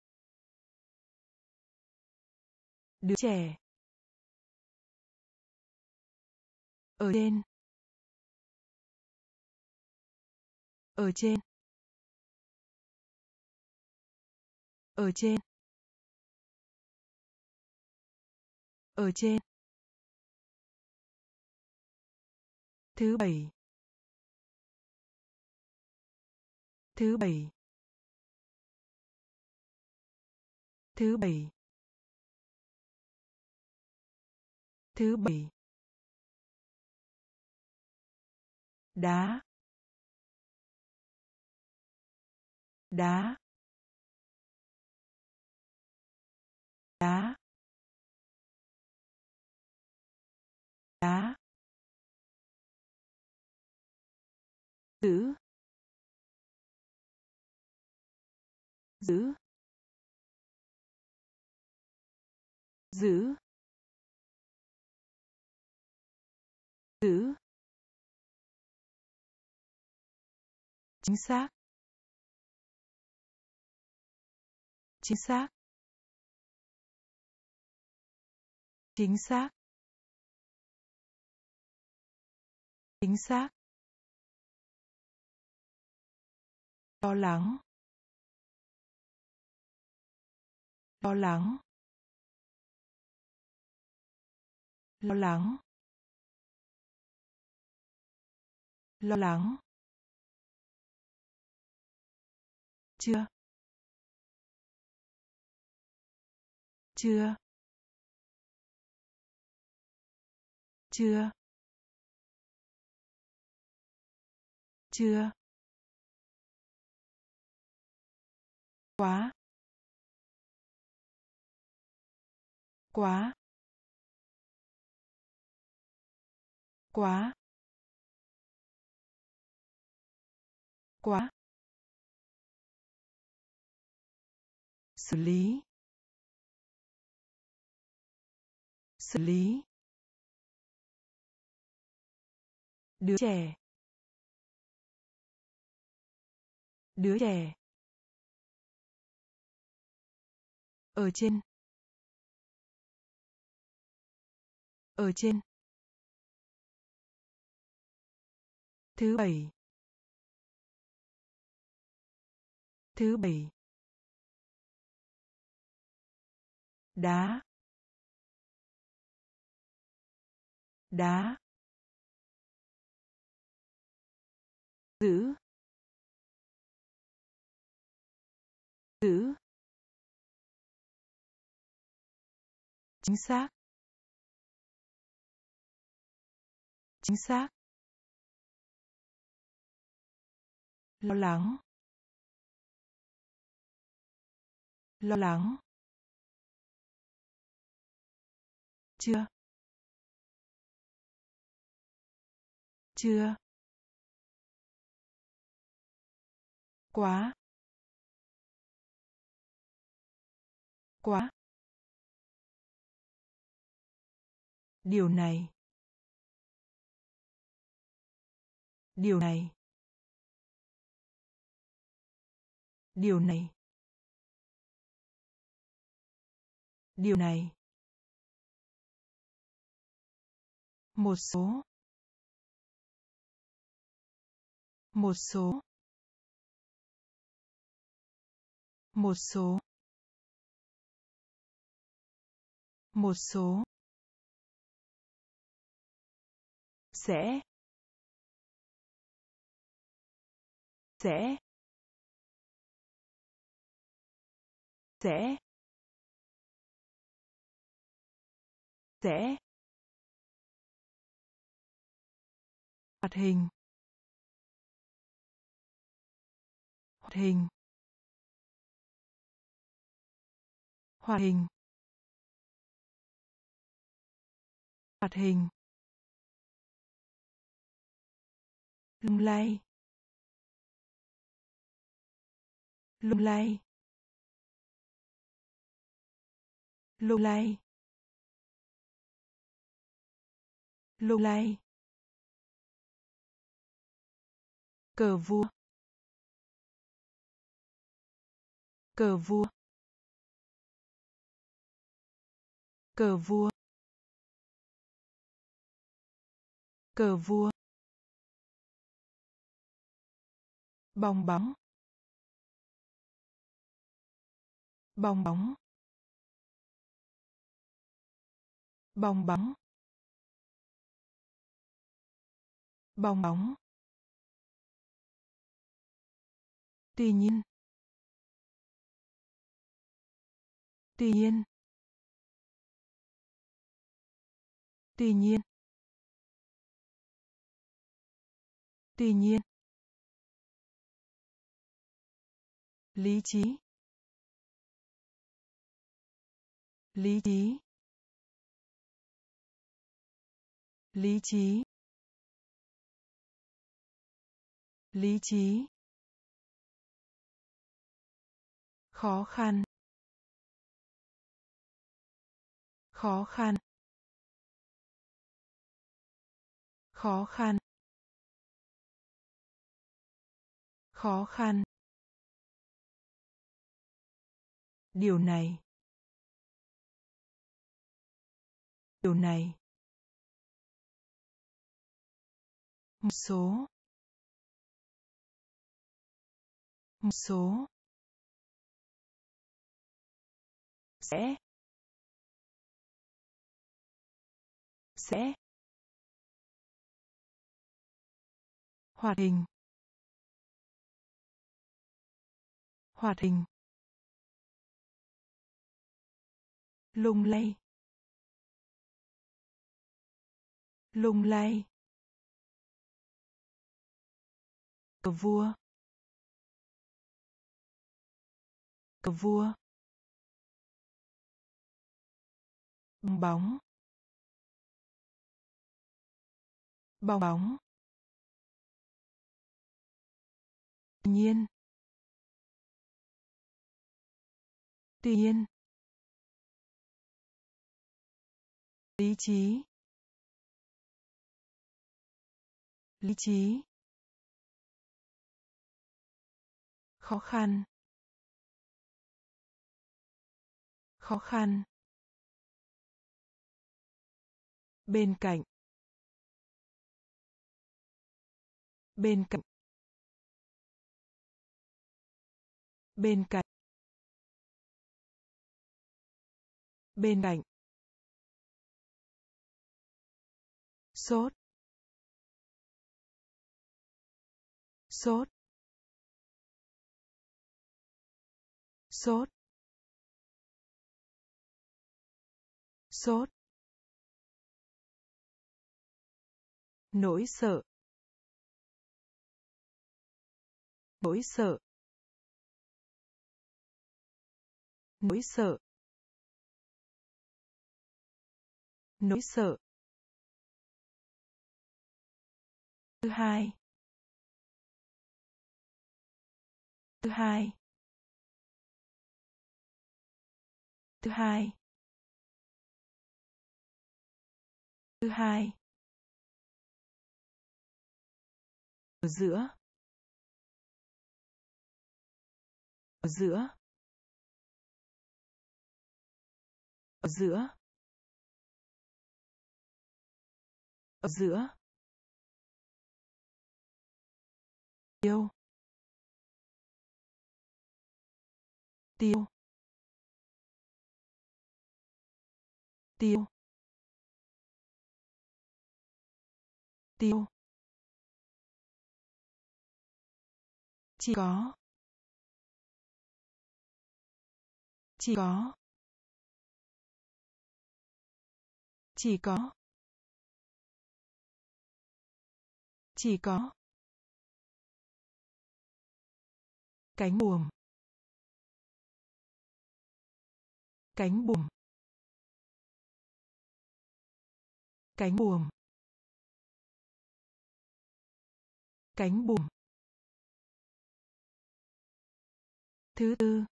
Đứa trẻ. Ở trên. Ở trên. Ở trên. Ở trên. Thứ bảy. Thứ bảy. Thứ bảy. Thứ bảy. đá, đá, đá, đá, giữ, giữ, giữ, giữ, chính xác, chính xác, chính xác, chính xác, lo lắng, lo lắng, lo lắng, lo lắng, chưa, chưa, chưa, chưa, quá, quá, quá, quá, xử lý, xử lý, đứa trẻ, đứa trẻ, ở trên, ở trên, thứ bảy, thứ bảy, đá, đá, giữ, giữ, chính xác, chính xác, lo lắng, lo lắng, chưa, chưa, quá, quá, điều này, điều này, điều này, điều này, một số, một số, một số, một số, sẽ, sẽ, sẽ, sẽ, hoạt hình, hoạt hình, hoạt hình, hoạt hình, lung lay, lung lay, lung lay, lung lay, cờ vua, cờ vua, cờ vua, cờ vua, bong bóng, bong bóng, bong bóng, bong bóng, tuy nhiên, tuy nhiên, tuy nhiên, Tuy nhiên. Lý trí. Lý trí. Lý trí. Lý trí. Khó khăn. Khó khăn. Khó khăn. Khó khăn. Điều này. Điều này. Một số. Một số. Sẽ. Sẽ. Hoạt hình. Hoạt hình. Lung lay. Lung lay. Cờ vua. Cờ vua. Bong bóng. Bong bóng. Tuy nhiên. Tuy nhiên. Lý trí. Lý trí. Khó khăn. Khó khăn. Bên cạnh. Bên cạnh. Bên cạnh. Bên cạnh. Sốt. Sốt. Sốt. Sốt. Nỗi sợ. Nỗi sợ. Nỗi sợ. Nỗi sợ. Thứ hai. Thứ hai. Thứ hai. Thứ hai. Ở giữa. Ở giữa. Ở giữa. Ở giữa. Tiêu. Tiêu. Tiêu. Tiêu. Chỉ có. Chỉ có. Chỉ có. Chỉ có. Cánh buồm. Cánh buồm. Cánh buồm. Cánh buồm. Thứ tư.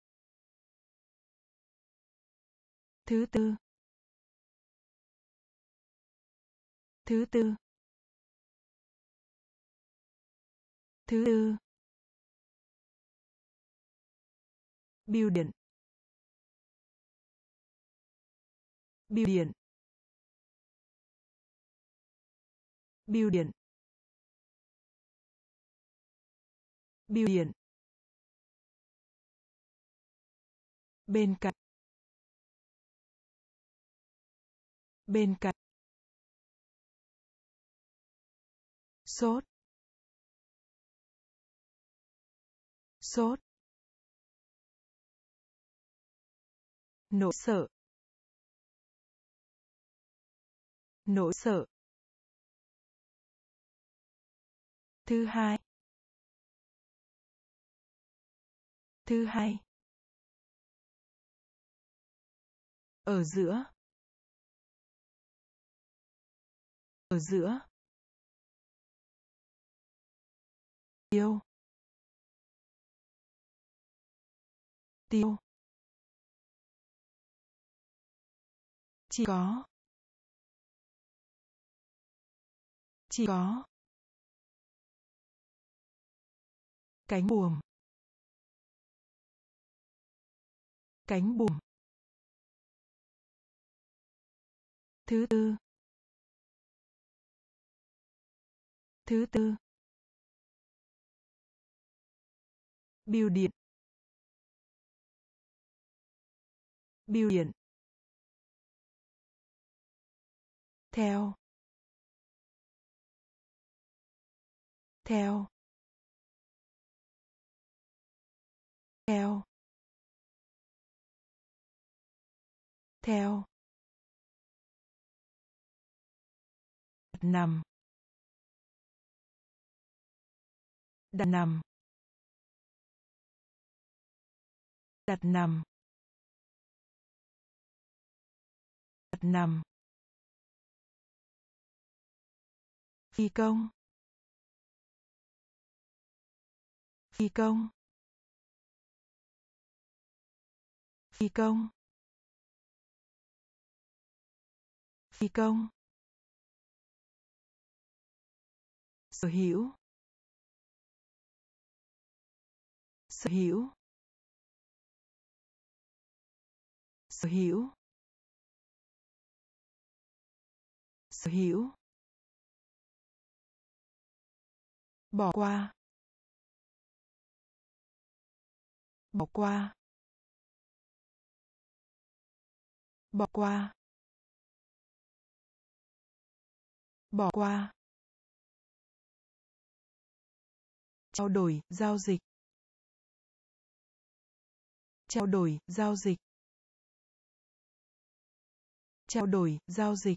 Thứ tư. Thứ tư. Thứ tư. Bưu điện. Bưu điện. Bưu điện. Bưu điện. Bên cạnh. Bên cạnh. Sốt. Sốt. Nỗi sợ. Nỗi sợ. Thứ hai. Thứ hai. Ở giữa. Ở giữa. Tiêu. Tiêu. Chỉ có. Chỉ có. Cánh buồm. Cánh buồm. Thứ tư. Thứ tư. Bưu điện. Bưu điện. Theo. Theo. Theo. Theo. Đặt nằm. Đặt nằm. Đặt nằm. Đặt nằm. Phi công. Phi công. Phi công. Phi công. Sở hữu. Sở hữu. Sở hữu. Sở hữu. Bỏ qua. Bỏ qua. Bỏ qua. Bỏ qua. Trao đổi, giao dịch. Trao đổi, giao dịch. Trao đổi, giao dịch.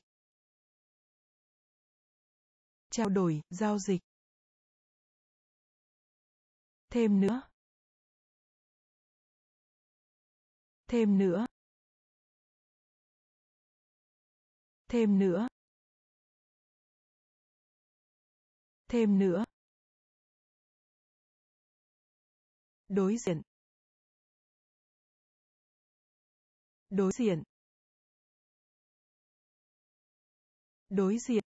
Trao đổi, giao dịch. Thêm nữa. Thêm nữa. Thêm nữa. Thêm nữa. Đối diện. Đối diện. Đối diện.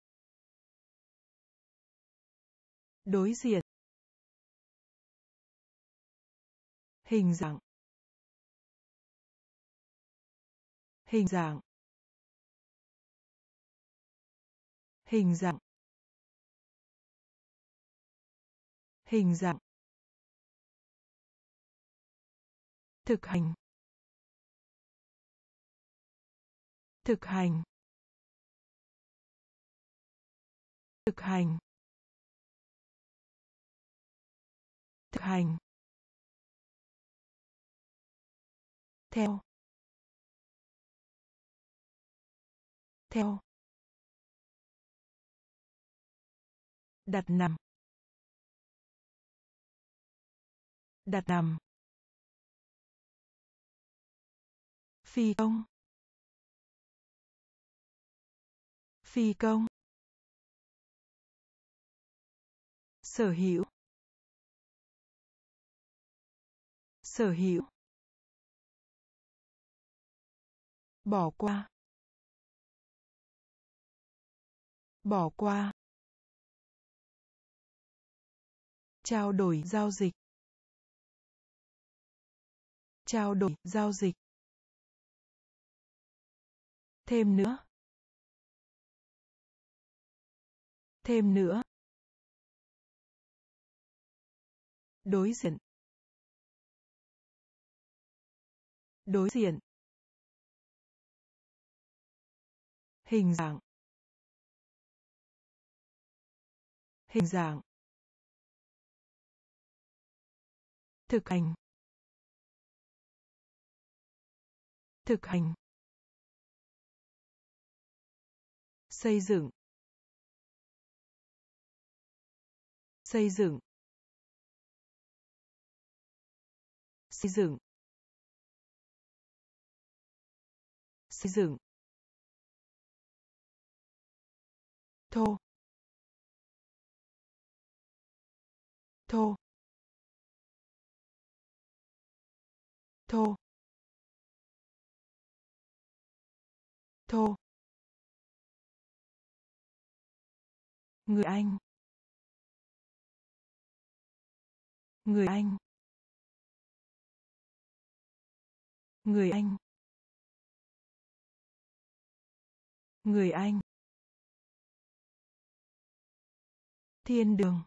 Đối diện. Hình dạng. Hình dạng. Hình dạng. Hình dạng. Thực hành. Thực hành. Thực hành. Thực hành. Theo. Theo. Đặt nằm. Đặt nằm. Phi công. Phi công. Sở hữu. Sở hữu. Bỏ qua. Bỏ qua. Trao đổi, giao dịch. Trao đổi, giao dịch. Thêm nữa. Thêm nữa. Đối diện. Đối diện. Hình dạng. Hình dạng. Thực hành. Thực hành. Xây dựng. xây dựng, xây dựng, xây dựng, thô, thô, thô, thô, người Anh, người Anh, người Anh, người Anh, thiên đường,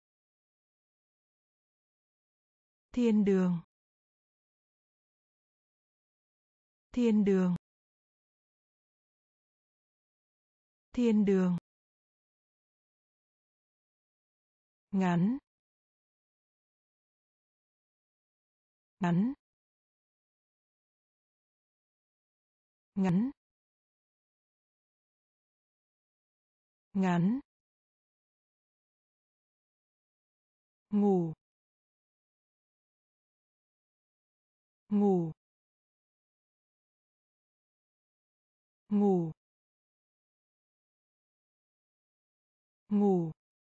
thiên đường, thiên đường, thiên đường, ngắn, ngắn, ngắn, ngắn, ngủ, ngủ, ngủ, ngủ,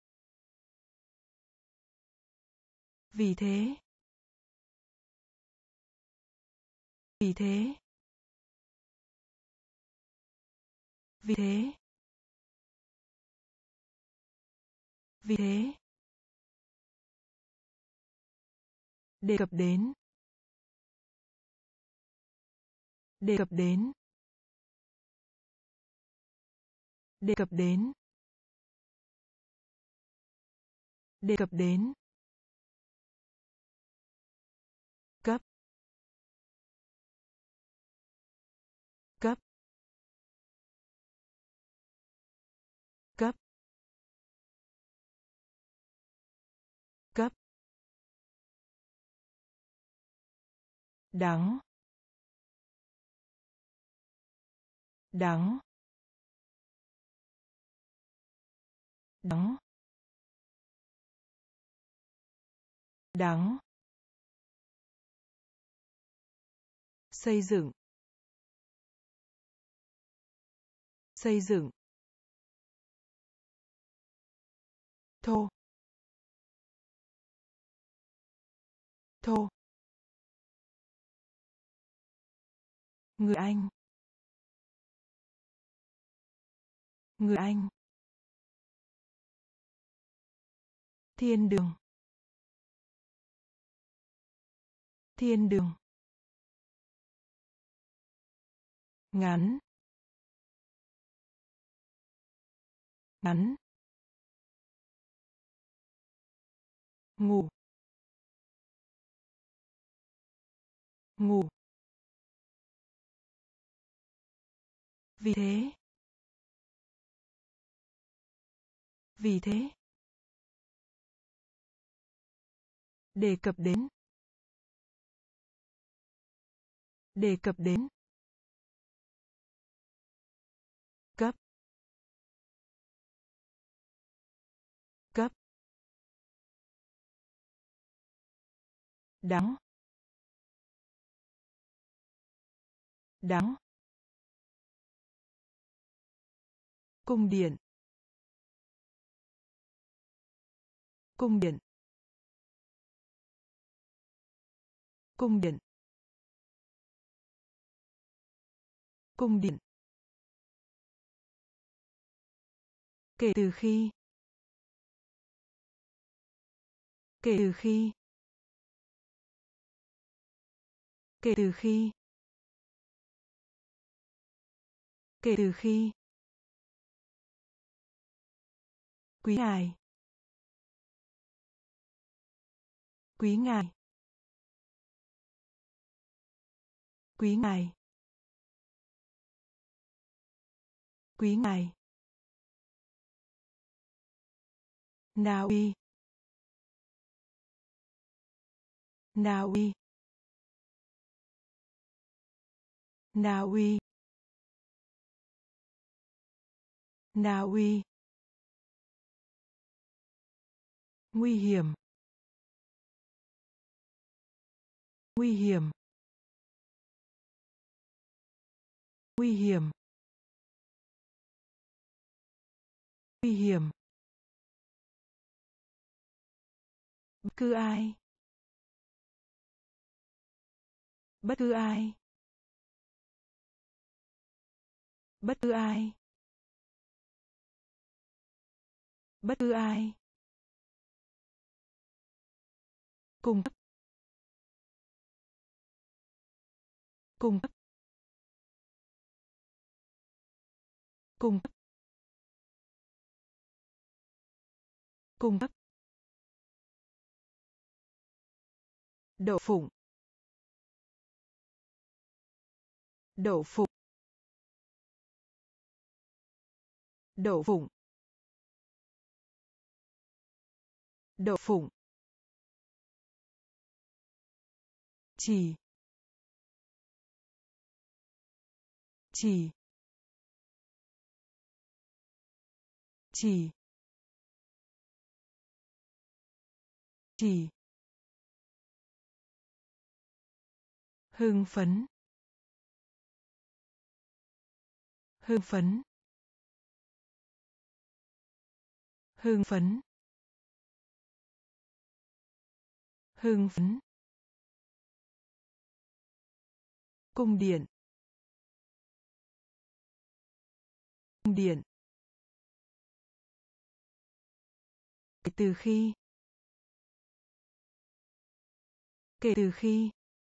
vì thế, vì thế, vì thế, vì thế, đề cập đến, đề cập đến, đề cập đến, đề cập đến, cấp, cấp, cấp, cấp, đắng, đắng, đắng, đắng, xây dựng, xây dựng, thô, thô, người Anh, người Anh, thiên đường, thiên đường, ngắn, ngắn, ngủ, ngủ, vì thế, vì thế, đề cập đến, đề cập đến, cấp, cấp, đắng, đắng, cung điện, cung điện, cung điện, cung điện, kể từ khi, kể từ khi, kể từ khi, kể từ khi, quý ngài, quý ngài, quý ngài, quý ngài, Na Uy, Na Uy, Na Uy, Na Uy, Nguy hiểm. Nguy hiểm. Nguy hiểm. Nguy hiểm. Bất cứ ai. Bất cứ ai. Bất cứ ai. Bất cứ ai. Cung cấp. Cung cấp. Cung cấp. Cung cấp. Đậu phụng. Đậu phụng. Đậu phụng. Đậu phụng. Chỉ. Chỉ. Chỉ. Chỉ. Hưng phấn. Hưng phấn. Hưng phấn. Hưng phấn. Cung điện. Cung điện. Kể từ khi. Kể từ khi.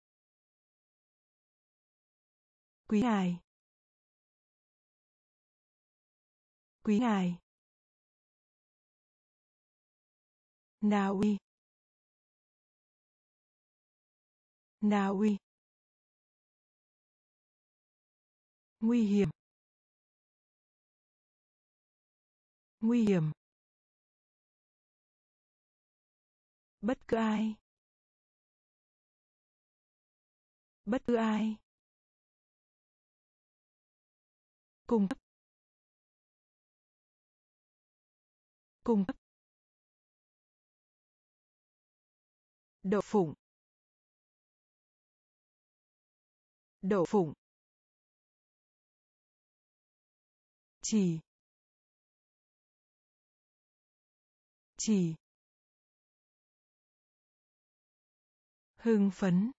Quý ngài. Quý ngài. Na Uy. Na Uy. Nguy hiểm. Nguy hiểm. Bất cứ ai. Bất cứ ai. Cung cấp. Cung cấp. Đậu phụng. Đậu phụng. Chỉ. Chỉ. Hưng phấn.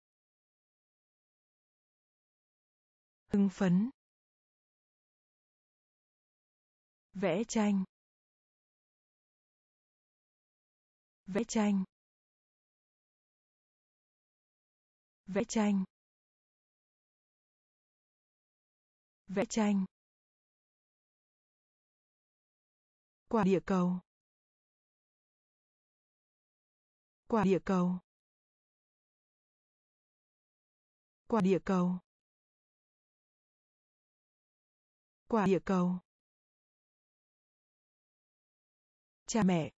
Hưng phấn. Vẽ tranh. Vẽ tranh. Vẽ tranh. Vẽ tranh. Quả địa cầu. Quả địa cầu. Quả địa cầu. Quả địa cầu. Cha mẹ.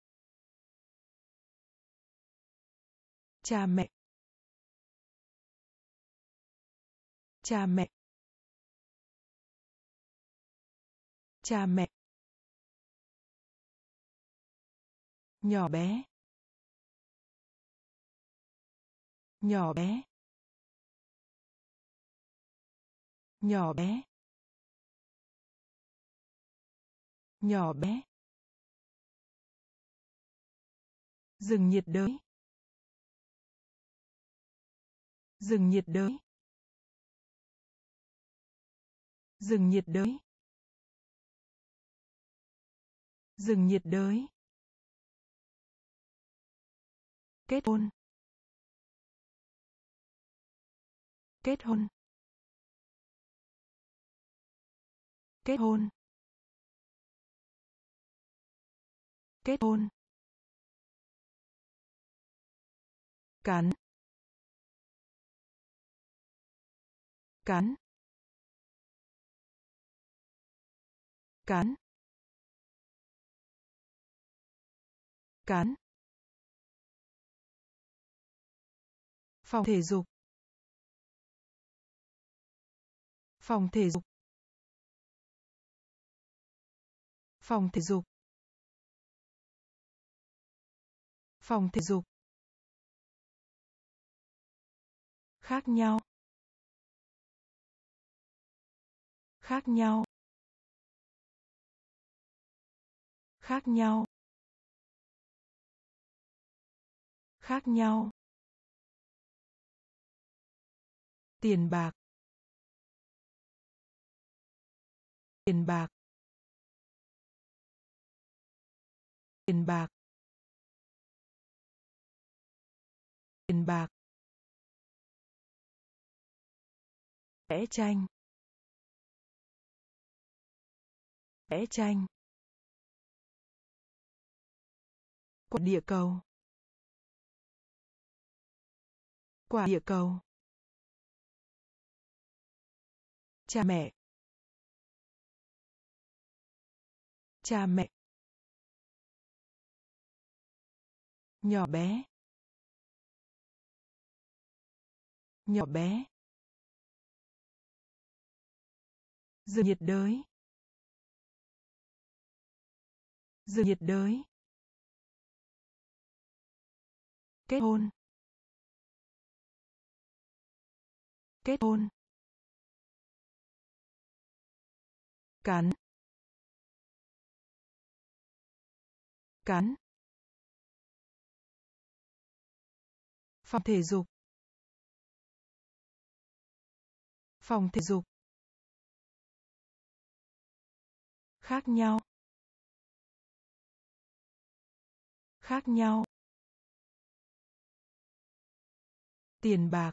Cha mẹ. Cha mẹ. Cha mẹ. Nhỏ bé. Nhỏ bé. Nhỏ bé. Nhỏ bé. Rừng nhiệt đới. Rừng nhiệt đới. Rừng nhiệt đới. Rừng nhiệt đới. Kết hôn. Kết hôn. Kết hôn. Kết hôn. Cắn. Cắn. Cắn. Cắn. Phòng thể dục. Phòng thể dục. Phòng thể dục. Phòng thể dục. Khác nhau. Khác nhau. Khác nhau. Khác nhau. Tiền bạc. Tiền bạc. Tiền bạc. Tiền bạc. Vẽ tranh. Vẽ tranh. Quả địa cầu. Quả địa cầu. Cha mẹ. Cha mẹ. Nhỏ bé. Nhỏ bé. Dương nhiệt đới. Dương nhiệt đới. Kết hôn. Kết hôn. Cắn. Cắn. Phòng thể dục. Phòng thể dục. Khác nhau. Khác nhau. Tiền bạc.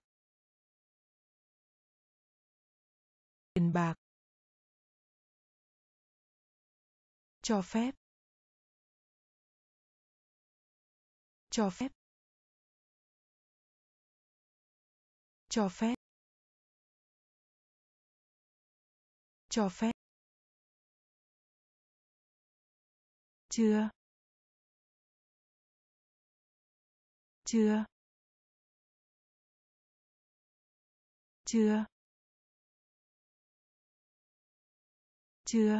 Tiền bạc. Cho phép. Cho phép. Cho phép. Cho phép. Chưa. Chưa. Chưa. Chưa.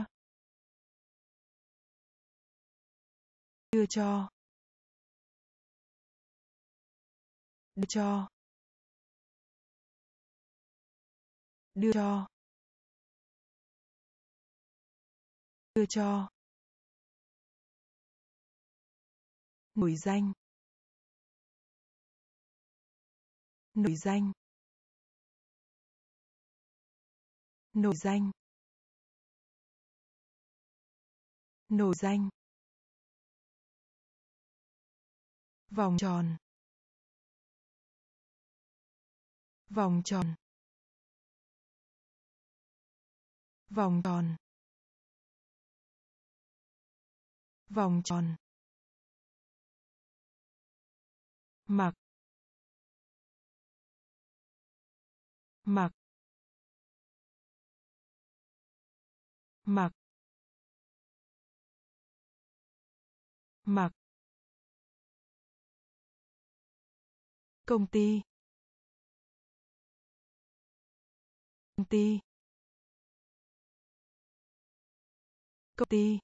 Đưa cho. Đưa cho. Đưa cho. Đưa cho. Nổi danh. Nổi danh. Nổi danh. Nổi danh. Vòng tròn. Vòng tròn. Vòng tròn. Vòng tròn. Mặc. Mặc. Mặc. Mặc. Công ty. Công ty. Công ty.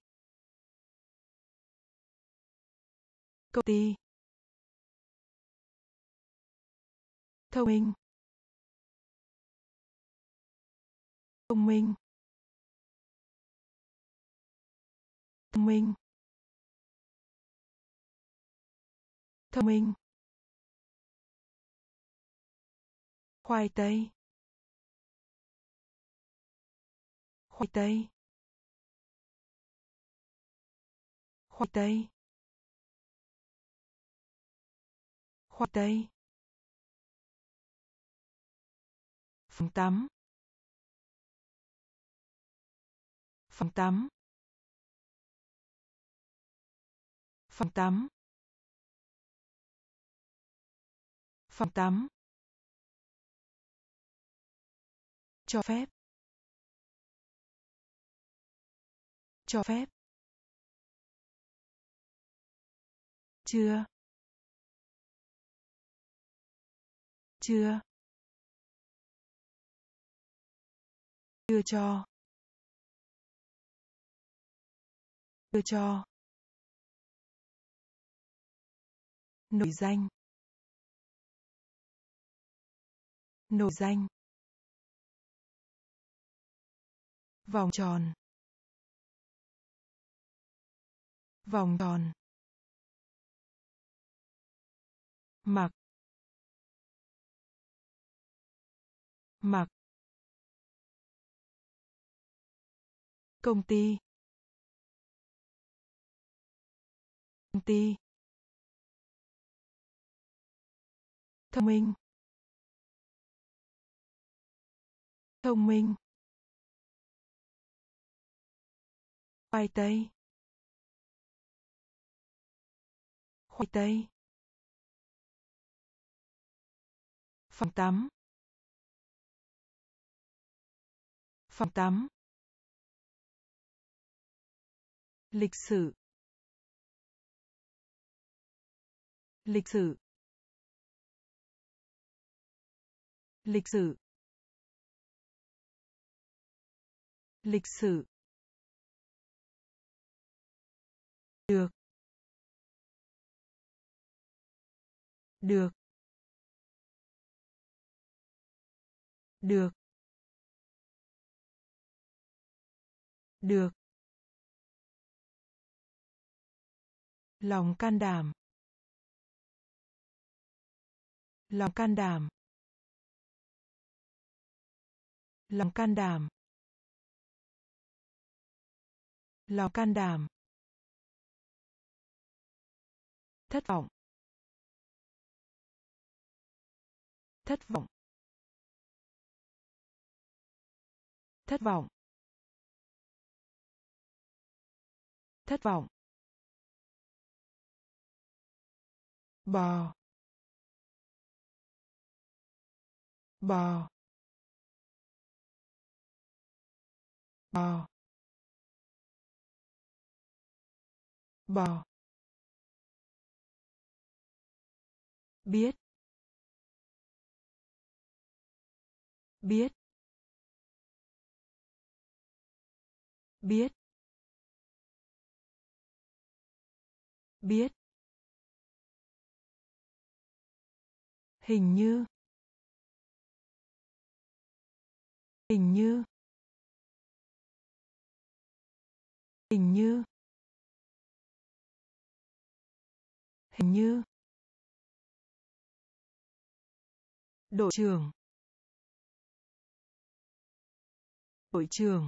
Công ty. Thông minh. Thông minh. Thông minh. Thông minh. Khoai tây. Khoai tây. Khoai tây. Khoai tây. Phòng tắm. Phòng tắm. Phòng tắm. Phòng tắm. Cho phép. Cho phép. Chưa. Chưa. Đưa cho. Đưa cho. Nổi danh. Nổi danh. Vòng tròn. Vòng tròn. Mặc. Mặc. Công ty. Công ty. Thông minh. Thông minh. Khoai tây. Khoai tây. Phòng tắm. Phòng tắm. Lịch sử. Lịch sử. Lịch sử. Lịch sử. Được. Được. Được. Được. Lòng can đảm. Lòng can đảm. Lòng can đảm. Lòng can đảm. Thất vọng. Thất vọng. Thất vọng. Thất vọng. Bò. Bò. Bò. Bò. Biết. Biết. Biết. Biết. Hình như. Hình như. Hình như. Hình như. Đội trưởng. Đội trưởng.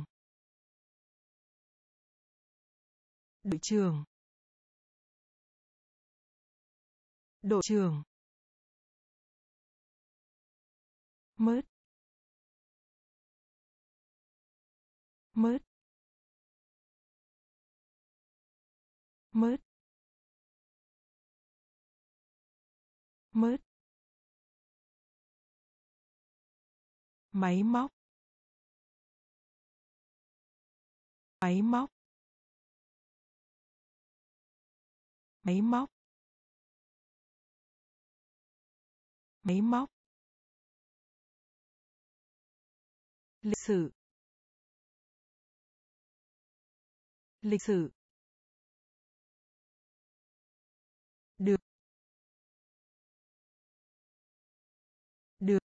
Đội trưởng. Đội trưởng. Mớt. Mớt. Mớt. Mớt. Máy móc. Máy móc. Máy móc. Máy móc. Lịch sử. Lịch sử. Được. Được.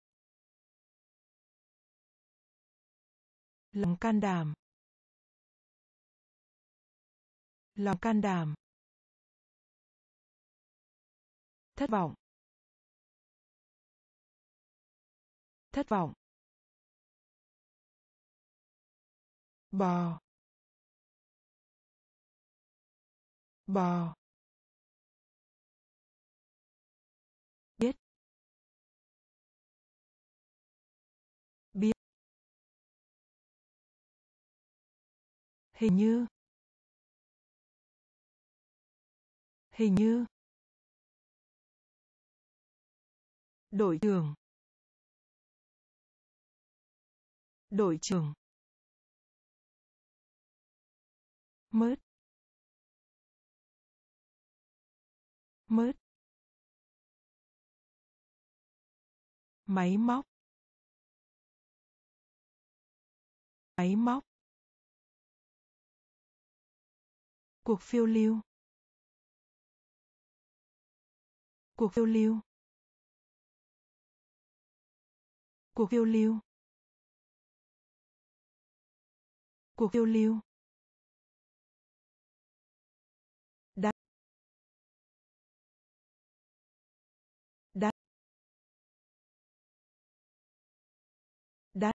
Lòng can đảm. Lòng can đảm. Thất vọng. Thất vọng. Bò. Bò. Biết. Biết. Hình như. Hình như. Đội trưởng. Đội trưởng. Mớt. Mớt. Máy móc. Máy móc. Cuộc phiêu lưu. Cuộc phiêu lưu. Cuộc phiêu lưu. Cuộc phiêu lưu. Đắt. Đắt. Đắt.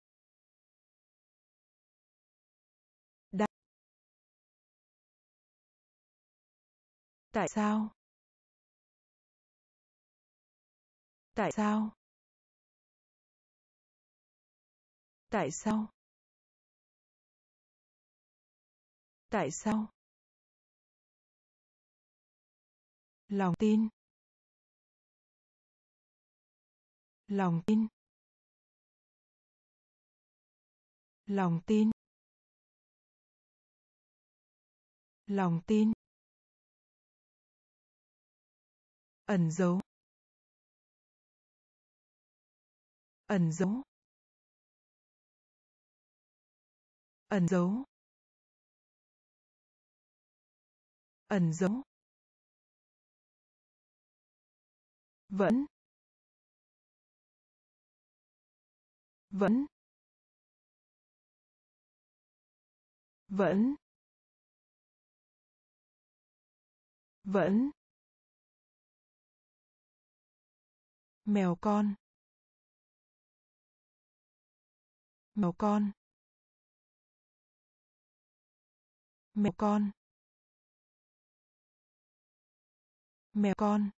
Đắt. Tại sao? Tại sao? Tại sao? Tại sao? Lòng tin. Lòng tin. Lòng tin. Lòng tin. Ẩn dấu. Ẩn dấu. Ẩn dấu. Ẩn dấu. Vẫn. Vẫn. Vẫn. Vẫn. Mèo con. Mèo con. Mèo con. Mèo con.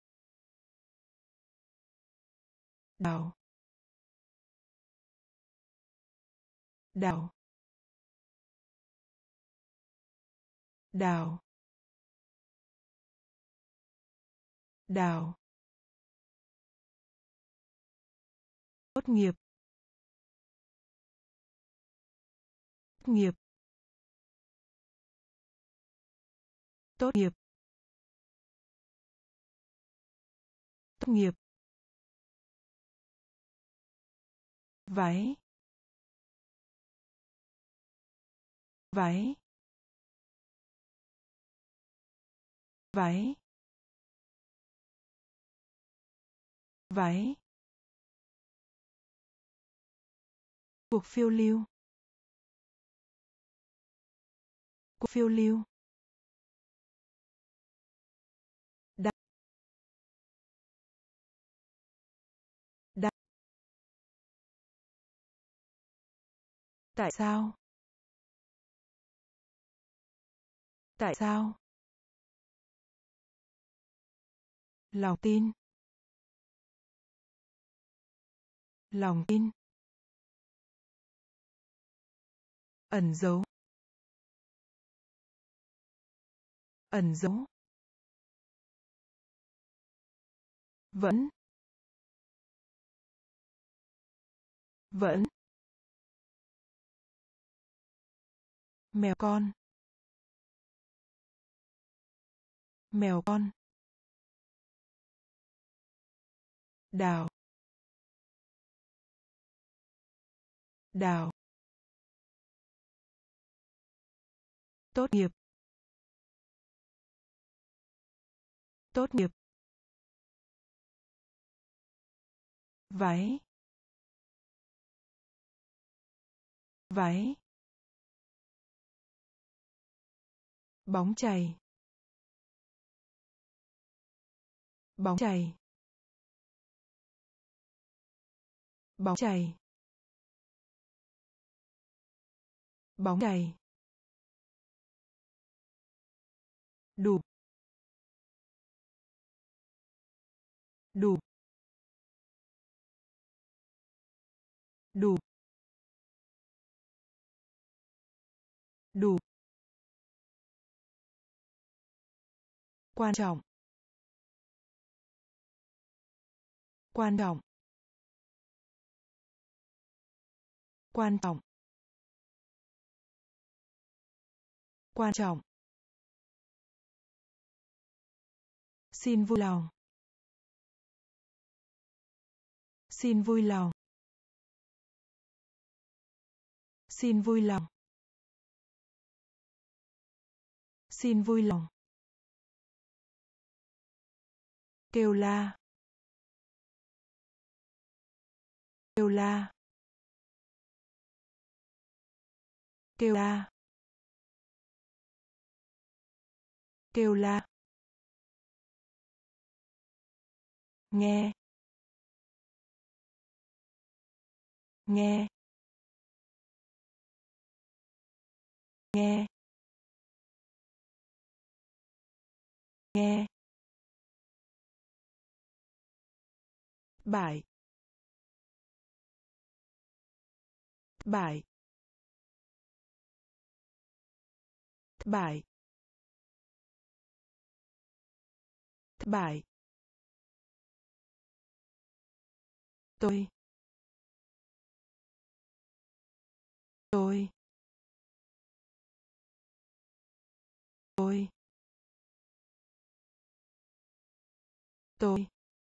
Đào. Đào. Đào. Đào. Tốt nghiệp. Tốt nghiệp. Tốt nghiệp. Tốt nghiệp. Váy. Váy. Váy. Váy. Cuộc phiêu lưu. Cuộc phiêu lưu. Đắt. Đắt. Tại sao? Tại sao? Lòng tin. Lòng tin. Ẩn dấu. Ẩn dấu. Vẫn. Vẫn. Mèo con. Mèo con. Đào. Đào. Tốt nghiệp. Tốt nghiệp. Váy. Váy. Bóng chày. Bóng chày. Bóng chày. Bóng chày. Đủ. Đủ. Đủ. Đủ. Quan trọng. Quan trọng. Quan trọng. Quan trọng. Xin vui lòng. Xin vui lòng. Xin vui lòng. Xin vui lòng. Kêu la. Kêu la. Kêu la. Kêu la. Nghe. Nghe. Nghe. Nghe. Bại. Bại. Bại. Bại. Tôi. Tôi. Tôi. Tôi.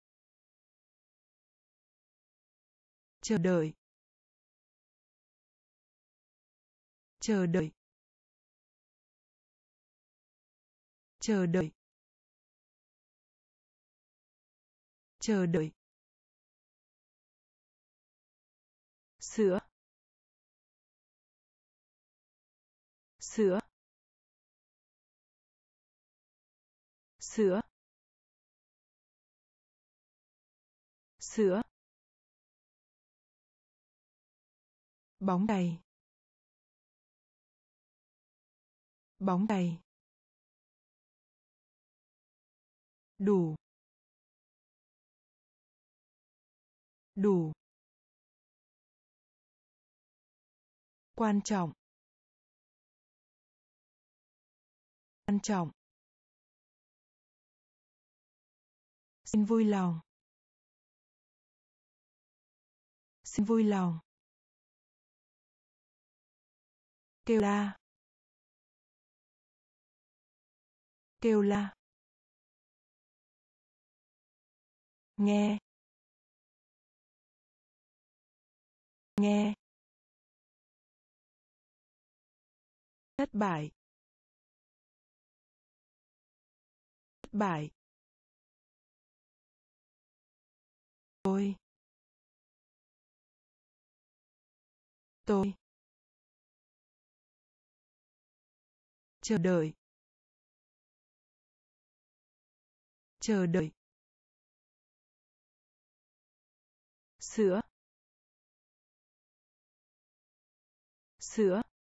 Chờ đợi. Chờ đợi. Chờ đợi. Chờ đợi. Sữa. Sữa. Sữa. Sữa. Bóng đầy. Bóng đầy. Đủ. Đủ. Quan trọng. Quan trọng. Xin vui lòng. Xin vui lòng. Kêu la. Kêu la. Nghe. Nghe. Thất bại. Thất bại. Tôi. Tôi. Chờ đợi. Chờ đợi. Sữa. Sữa.